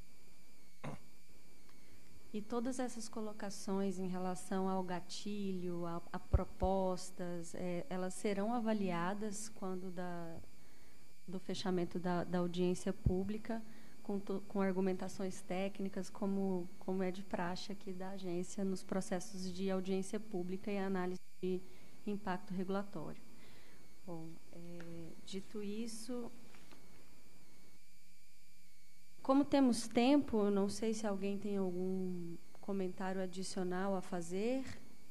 E todas essas colocações em relação ao gatilho, a, a propostas, é, elas serão avaliadas quando da, do fechamento da, da audiência pública, com, to, com argumentações técnicas, como, como é de praxe aqui da agência nos processos de audiência pública e análise de impacto regulatório. Bom, é, dito isso, como temos tempo, não sei se alguém tem algum comentário adicional a fazer.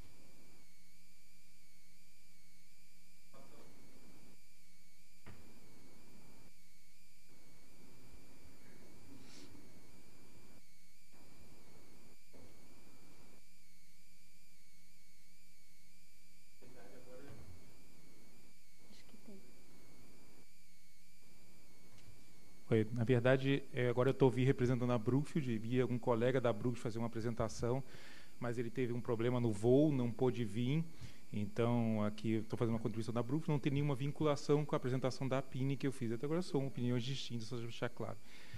Na verdade, agora eu estou representando a Brookfield, vi algum colega da Brookfield fazer uma apresentação, mas ele teve um problema no voo, não pôde vir. Então, aqui estou fazendo uma contribuição da Brookfield, não tem nenhuma vinculação com a apresentação da P I N que eu fiz. Até agora são opiniões distintas, só para deixar claro.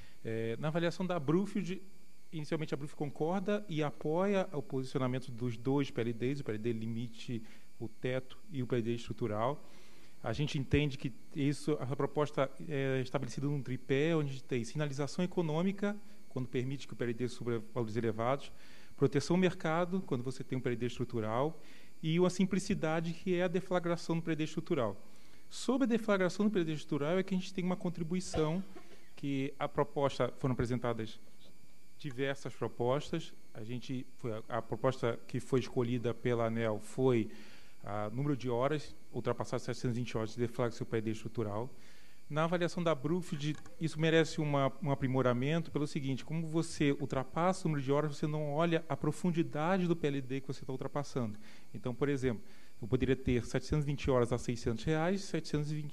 É, na avaliação da Brookfield, inicialmente a Brookfield concorda e apoia o posicionamento dos dois P L Ds, o P L D limite, o teto, e o P L D estrutural. A gente entende que isso, a proposta é estabelecida num tripé, onde tem sinalização econômica, quando permite que o P L D suba valores elevados, proteção ao mercado, quando você tem um P L D estrutural, e uma simplicidade, que é a deflagração do P L D estrutural. Sobre a deflagração do P L D estrutural é que a gente tem uma contribuição, que a proposta, foram apresentadas diversas propostas. A, gente, foi, a proposta que foi escolhida pela ANEEL foi a número de horas, ultrapassar setecentas e vinte horas de deflagra seu P L D estrutural. Na avaliação da Brookfield, isso merece uma, um aprimoramento pelo seguinte: como você ultrapassa o número de horas, você não olha a profundidade do P L D que você está ultrapassando. Então, por exemplo, eu poderia ter setecentas e vinte horas a seiscentos reais, setecentas e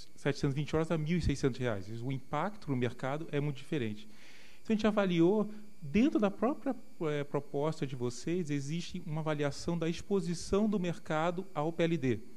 vinte horas a mil e seiscentos reais. O impacto no mercado é muito diferente. Então, a gente avaliou, dentro da própria é, proposta de vocês, existe uma avaliação da exposição do mercado ao P L D.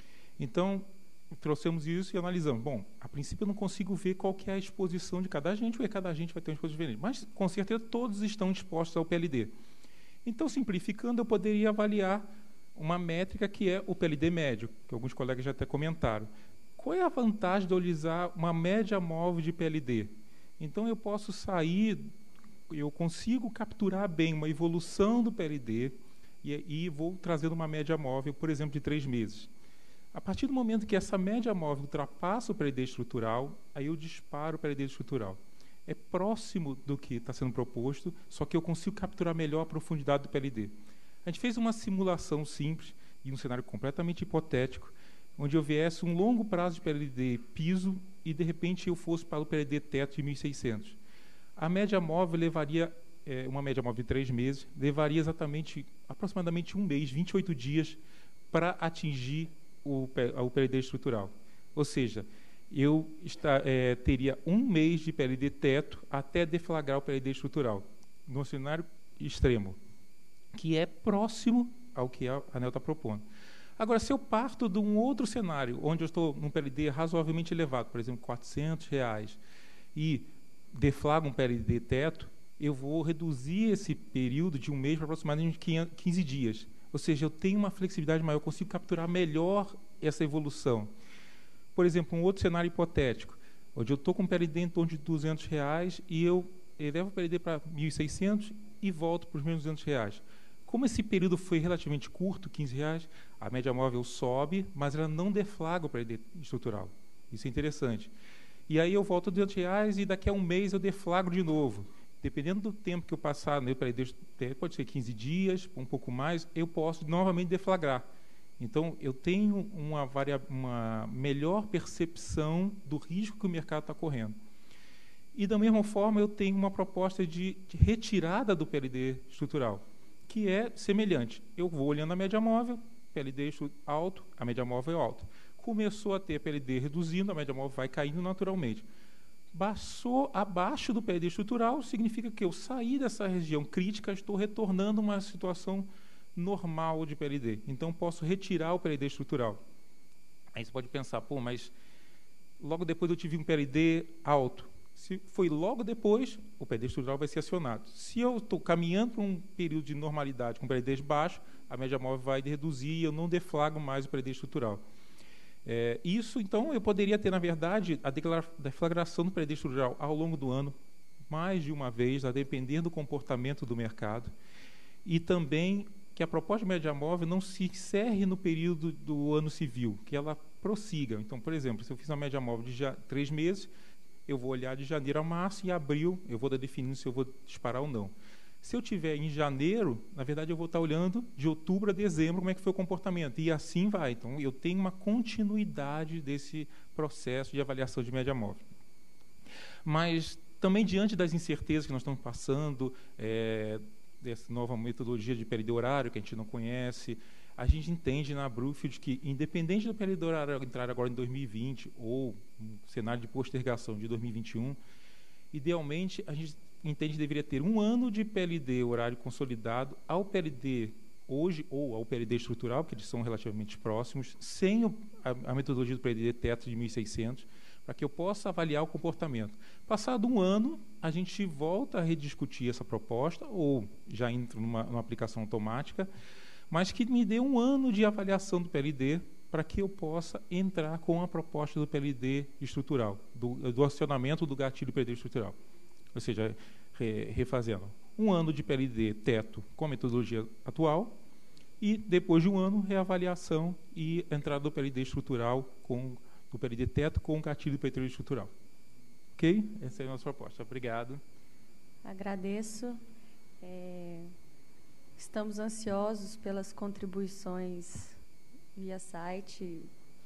Então, trouxemos isso e analisamos. Bom, a princípio eu não consigo ver qual que é a exposição de cada agente, porque cada agente vai ter uma exposição diferente, mas, com certeza, todos estão expostos ao P L D. Então, simplificando, eu poderia avaliar uma métrica que é o P L D médio, que alguns colegas já até comentaram. Qual é a vantagem de eu utilizar uma média móvel de P L D? Então, eu posso sair, eu consigo capturar bem uma evolução do P L D e, e vou trazendo uma média móvel, por exemplo, de três meses. A partir do momento que essa média móvel ultrapassa o P L D estrutural, aí eu disparo o P L D estrutural. É próximo do que está sendo proposto, só que eu consigo capturar melhor a profundidade do P L D. A gente fez uma simulação simples e um cenário completamente hipotético, onde eu viesse um longo prazo de P L D piso e, de repente, eu fosse para o P L D teto de mil e seiscentos. A média móvel levaria, é, uma média móvel de três meses, levaria exatamente, aproximadamente um mês, vinte e oito dias, para atingir o, o P L D estrutural. Ou seja, eu está, é, teria um mês de P L D teto até deflagrar o P L D estrutural, num cenário extremo, que é próximo ao que a ANEEL está propondo. Agora, se eu parto de um outro cenário, onde eu estou num P L D razoavelmente elevado, por exemplo, quatrocentos reais, e deflago um P L D teto, eu vou reduzir esse período de um mês para aproximadamente quinze dias. Ou seja, eu tenho uma flexibilidade maior, eu consigo capturar melhor essa evolução. Por exemplo, um outro cenário hipotético, onde eu estou com um P L D em torno de duzentos reais e eu elevo o P L D para mil e seiscentos e volto para os meus duzentos reais. Como esse período foi relativamente curto, quinze reais, a média móvel sobe, mas ela não deflagra o P L D estrutural. Isso é interessante. E aí eu volto a duzentos reais e daqui a um mês eu deflagro de novo. Dependendo do tempo que eu passar no P L D, pode ser quinze dias, um pouco mais, eu posso novamente deflagrar. Então, eu tenho uma, varia, uma melhor percepção do risco que o mercado está correndo. E, da mesma forma, eu tenho uma proposta de, de retirada do P L D estrutural. que é semelhante. Eu vou olhando a média móvel, P L D alto, a média móvel é alta. Começou a ter P L D reduzindo, a média móvel vai caindo naturalmente. Passou abaixo do P L D estrutural, significa que eu saí dessa região crítica, estou retornando a uma situação normal de P L D. Então, posso retirar o P L D estrutural. Aí você pode pensar, pô, mas logo depois eu tive um P L D alto. Se foi logo depois, o P L D estrutural vai ser acionado. Se eu estou caminhando para um período de normalidade com P L D baixo, a média móvel vai reduzir e eu não deflagro mais o P L D estrutural. É, isso, então, eu poderia ter, na verdade, a deflagração do P L D estrutural ao longo do ano, mais de uma vez, a depender do comportamento do mercado, e também que a proposta de média móvel não se encerre no período do ano civil, que ela prossiga. Então, por exemplo, se eu fiz uma média móvel de já, três meses, eu vou olhar de janeiro a março e abril eu vou estar definindo se eu vou disparar ou não. Se eu tiver em janeiro, na verdade, eu vou estar olhando de outubro a dezembro como é que foi o comportamento. E assim vai. Então, eu tenho uma continuidade desse processo de avaliação de média móvel. Mas, também, diante das incertezas que nós estamos passando, é, dessa nova metodologia de P L D horário, que a gente não conhece, a gente entende na Brookfield que, independente do P L D horário entrar agora em dois mil e vinte, ou um cenário de postergação de dois mil e vinte e um, idealmente, a gente entende que deveria ter um ano de P L D horário consolidado ao P L D hoje, ou ao P L D estrutural, porque eles são relativamente próximos, sem o, a, a metodologia do P L D teto de mil e seiscentos, para que eu possa avaliar o comportamento. Passado um ano, a gente volta a rediscutir essa proposta, ou já entra numa, numa aplicação automática, mas que me dê um ano de avaliação do P L D para que eu possa entrar com a proposta do P L D estrutural, do, do acionamento do gatilho P L D estrutural. Ou seja, re, refazendo, um ano de P L D teto com a metodologia atual e, depois de um ano, reavaliação e entrada do P L D estrutural com do P L D teto com o gatilho P L D estrutural. Ok? Essa é a nossa proposta. Obrigado. Agradeço. É, estamos ansiosos pelas contribuições via site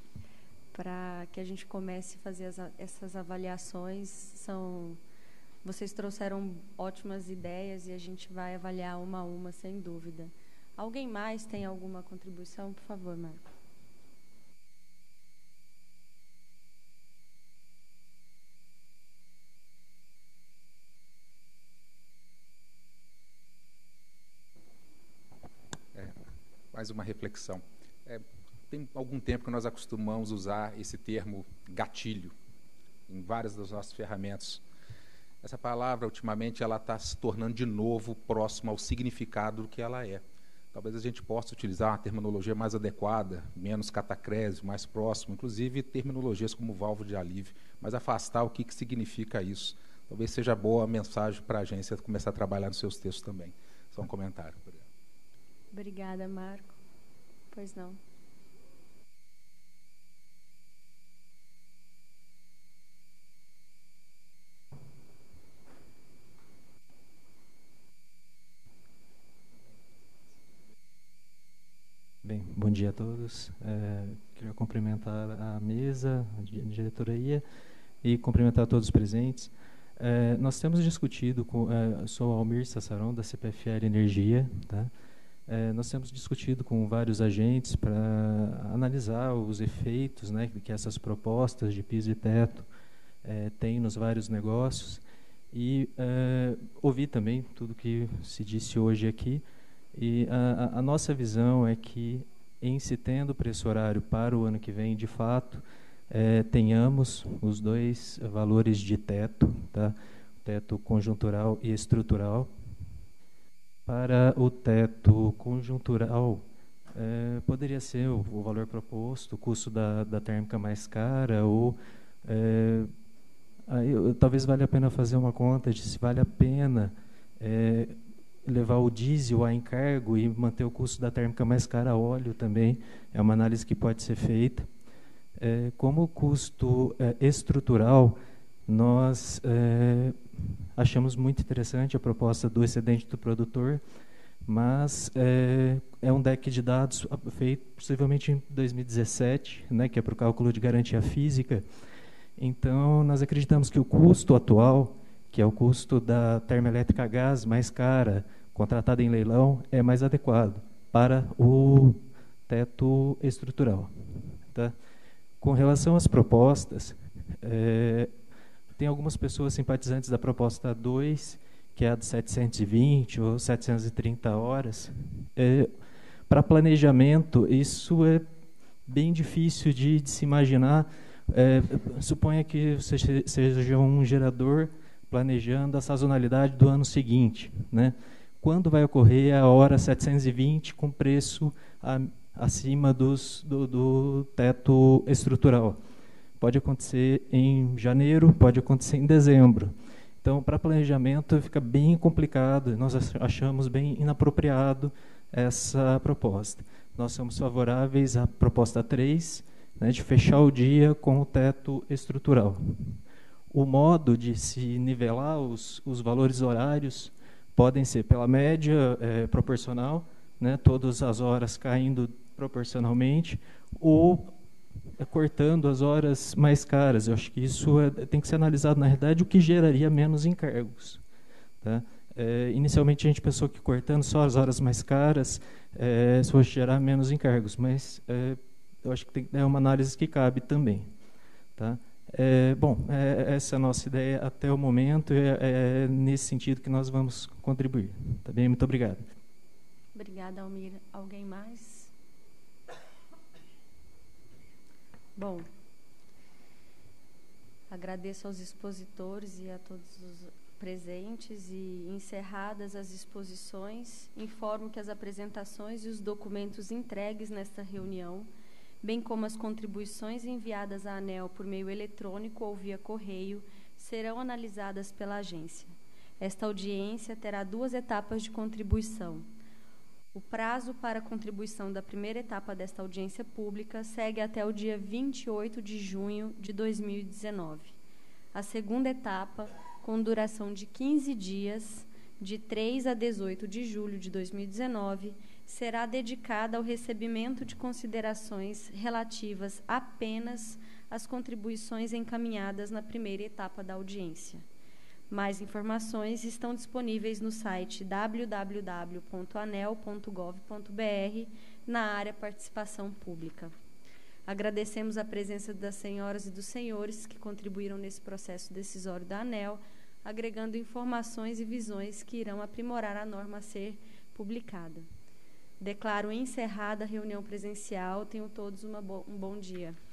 para que a gente comece a fazer as, essas avaliações. São, vocês trouxeram ótimas ideias e a gente vai avaliar uma a uma, sem dúvida. Alguém mais tem alguma contribuição? Por favor, Marco. Mais uma reflexão. É, tem algum tempo que nós acostumamos usar esse termo gatilho em várias das nossas ferramentas. Essa palavra, ultimamente, ela está se tornando de novo próxima ao significado do que ela é. Talvez a gente possa utilizar uma terminologia mais adequada, menos catacrese, mais próximo, inclusive terminologias como válvula de alívio, mas afastar o que, que significa isso. Talvez seja boa a mensagem para a agência começar a trabalhar nos seus textos também. Só um comentário. Obrigada, Marco. Pois não. Bem, bom dia a todos. É, queria cumprimentar a mesa, a diretoria e cumprimentar todos os presentes. É, nós temos discutido, com, é, sou Almir Sassarão, da C P F L Energia, tá? É, nós temos discutido com vários agentes para analisar os efeitos, né, que essas propostas de piso e teto é, têm nos vários negócios e é, ouvir também tudo que se disse hoje aqui. E a, a nossa visão é que, em se tendo preço horário para o ano que vem, de fato, é, tenhamos os dois valores de teto, tá? Teto conjuntural e estrutural. Para o teto conjuntural, é, poderia ser o, o valor proposto, o custo da, da térmica mais cara, ou é, aí, talvez valha a pena fazer uma conta de se vale a pena é, levar o diesel a encargo e manter o custo da térmica mais cara a óleo também. É uma análise que pode ser feita. É, como custo é, estrutural, nós é, achamos muito interessante a proposta do excedente do produtor, mas é, é um deck de dados feito possivelmente em dois mil e dezessete, né, que é para o cálculo de garantia física. Então, nós acreditamos que o custo atual, que é o custo da termoelétrica a gás mais cara, contratada em leilão é mais adequado para o teto estrutural. Tá? Com relação às propostas, é, tem algumas pessoas simpatizantes da proposta dois, que é a de setecentos e vinte ou setecentos e trinta horas. É, para planejamento, isso é bem difícil de, de se imaginar. É, suponha que você seja um gerador planejando a sazonalidade do ano seguinte, né? Quando vai ocorrer a hora setecentos e vinte com preço a, acima dos, do, do teto estrutural? Pode acontecer em janeiro, pode acontecer em dezembro. Então, para planejamento, fica bem complicado. Nós achamos bem inapropriado essa proposta. Nós somos favoráveis à proposta três, né, de fechar o dia com o teto estrutural. O modo de se nivelar os, os valores horários podem ser pela média é, proporcional, né, todas as horas caindo proporcionalmente, ou é, cortando as horas mais caras. Eu acho que isso é, tem que ser analisado, na realidade, o que geraria menos encargos. Tá? É, inicialmente, a gente pensou que cortando só as horas mais caras é, isso fosse gerar menos encargos, mas é, eu acho que tem, é uma análise que cabe também. Tá? É, bom, é, essa é a nossa ideia até o momento, e é, é nesse sentido que nós vamos contribuir. Tá bem? Muito obrigado. Obrigada, Almir. Alguém mais? Bom, agradeço aos expositores e a todos os presentes, e encerradas as exposições, informo que as apresentações e os documentos entregues nesta reunião, bem como as contribuições enviadas à ANEEL por meio eletrônico ou via correio, serão analisadas pela agência. Esta audiência terá duas etapas de contribuição. O prazo para a contribuição da primeira etapa desta audiência pública segue até o dia vinte e oito de junho de dois mil e dezenove. A segunda etapa, com duração de quinze dias, de três a dezoito de julho de dois mil e dezenove, será dedicada ao recebimento de considerações relativas apenas às contribuições encaminhadas na primeira etapa da audiência. Mais informações estão disponíveis no site w w w ponto anel ponto gov ponto b r, na área Participação Pública. Agradecemos a presença das senhoras e dos senhores que contribuíram nesse processo decisório da ANEEL, agregando informações e visões que irão aprimorar a norma a ser publicada. Declaro encerrada a reunião presencial. Tenham todos uma bo- um bom dia.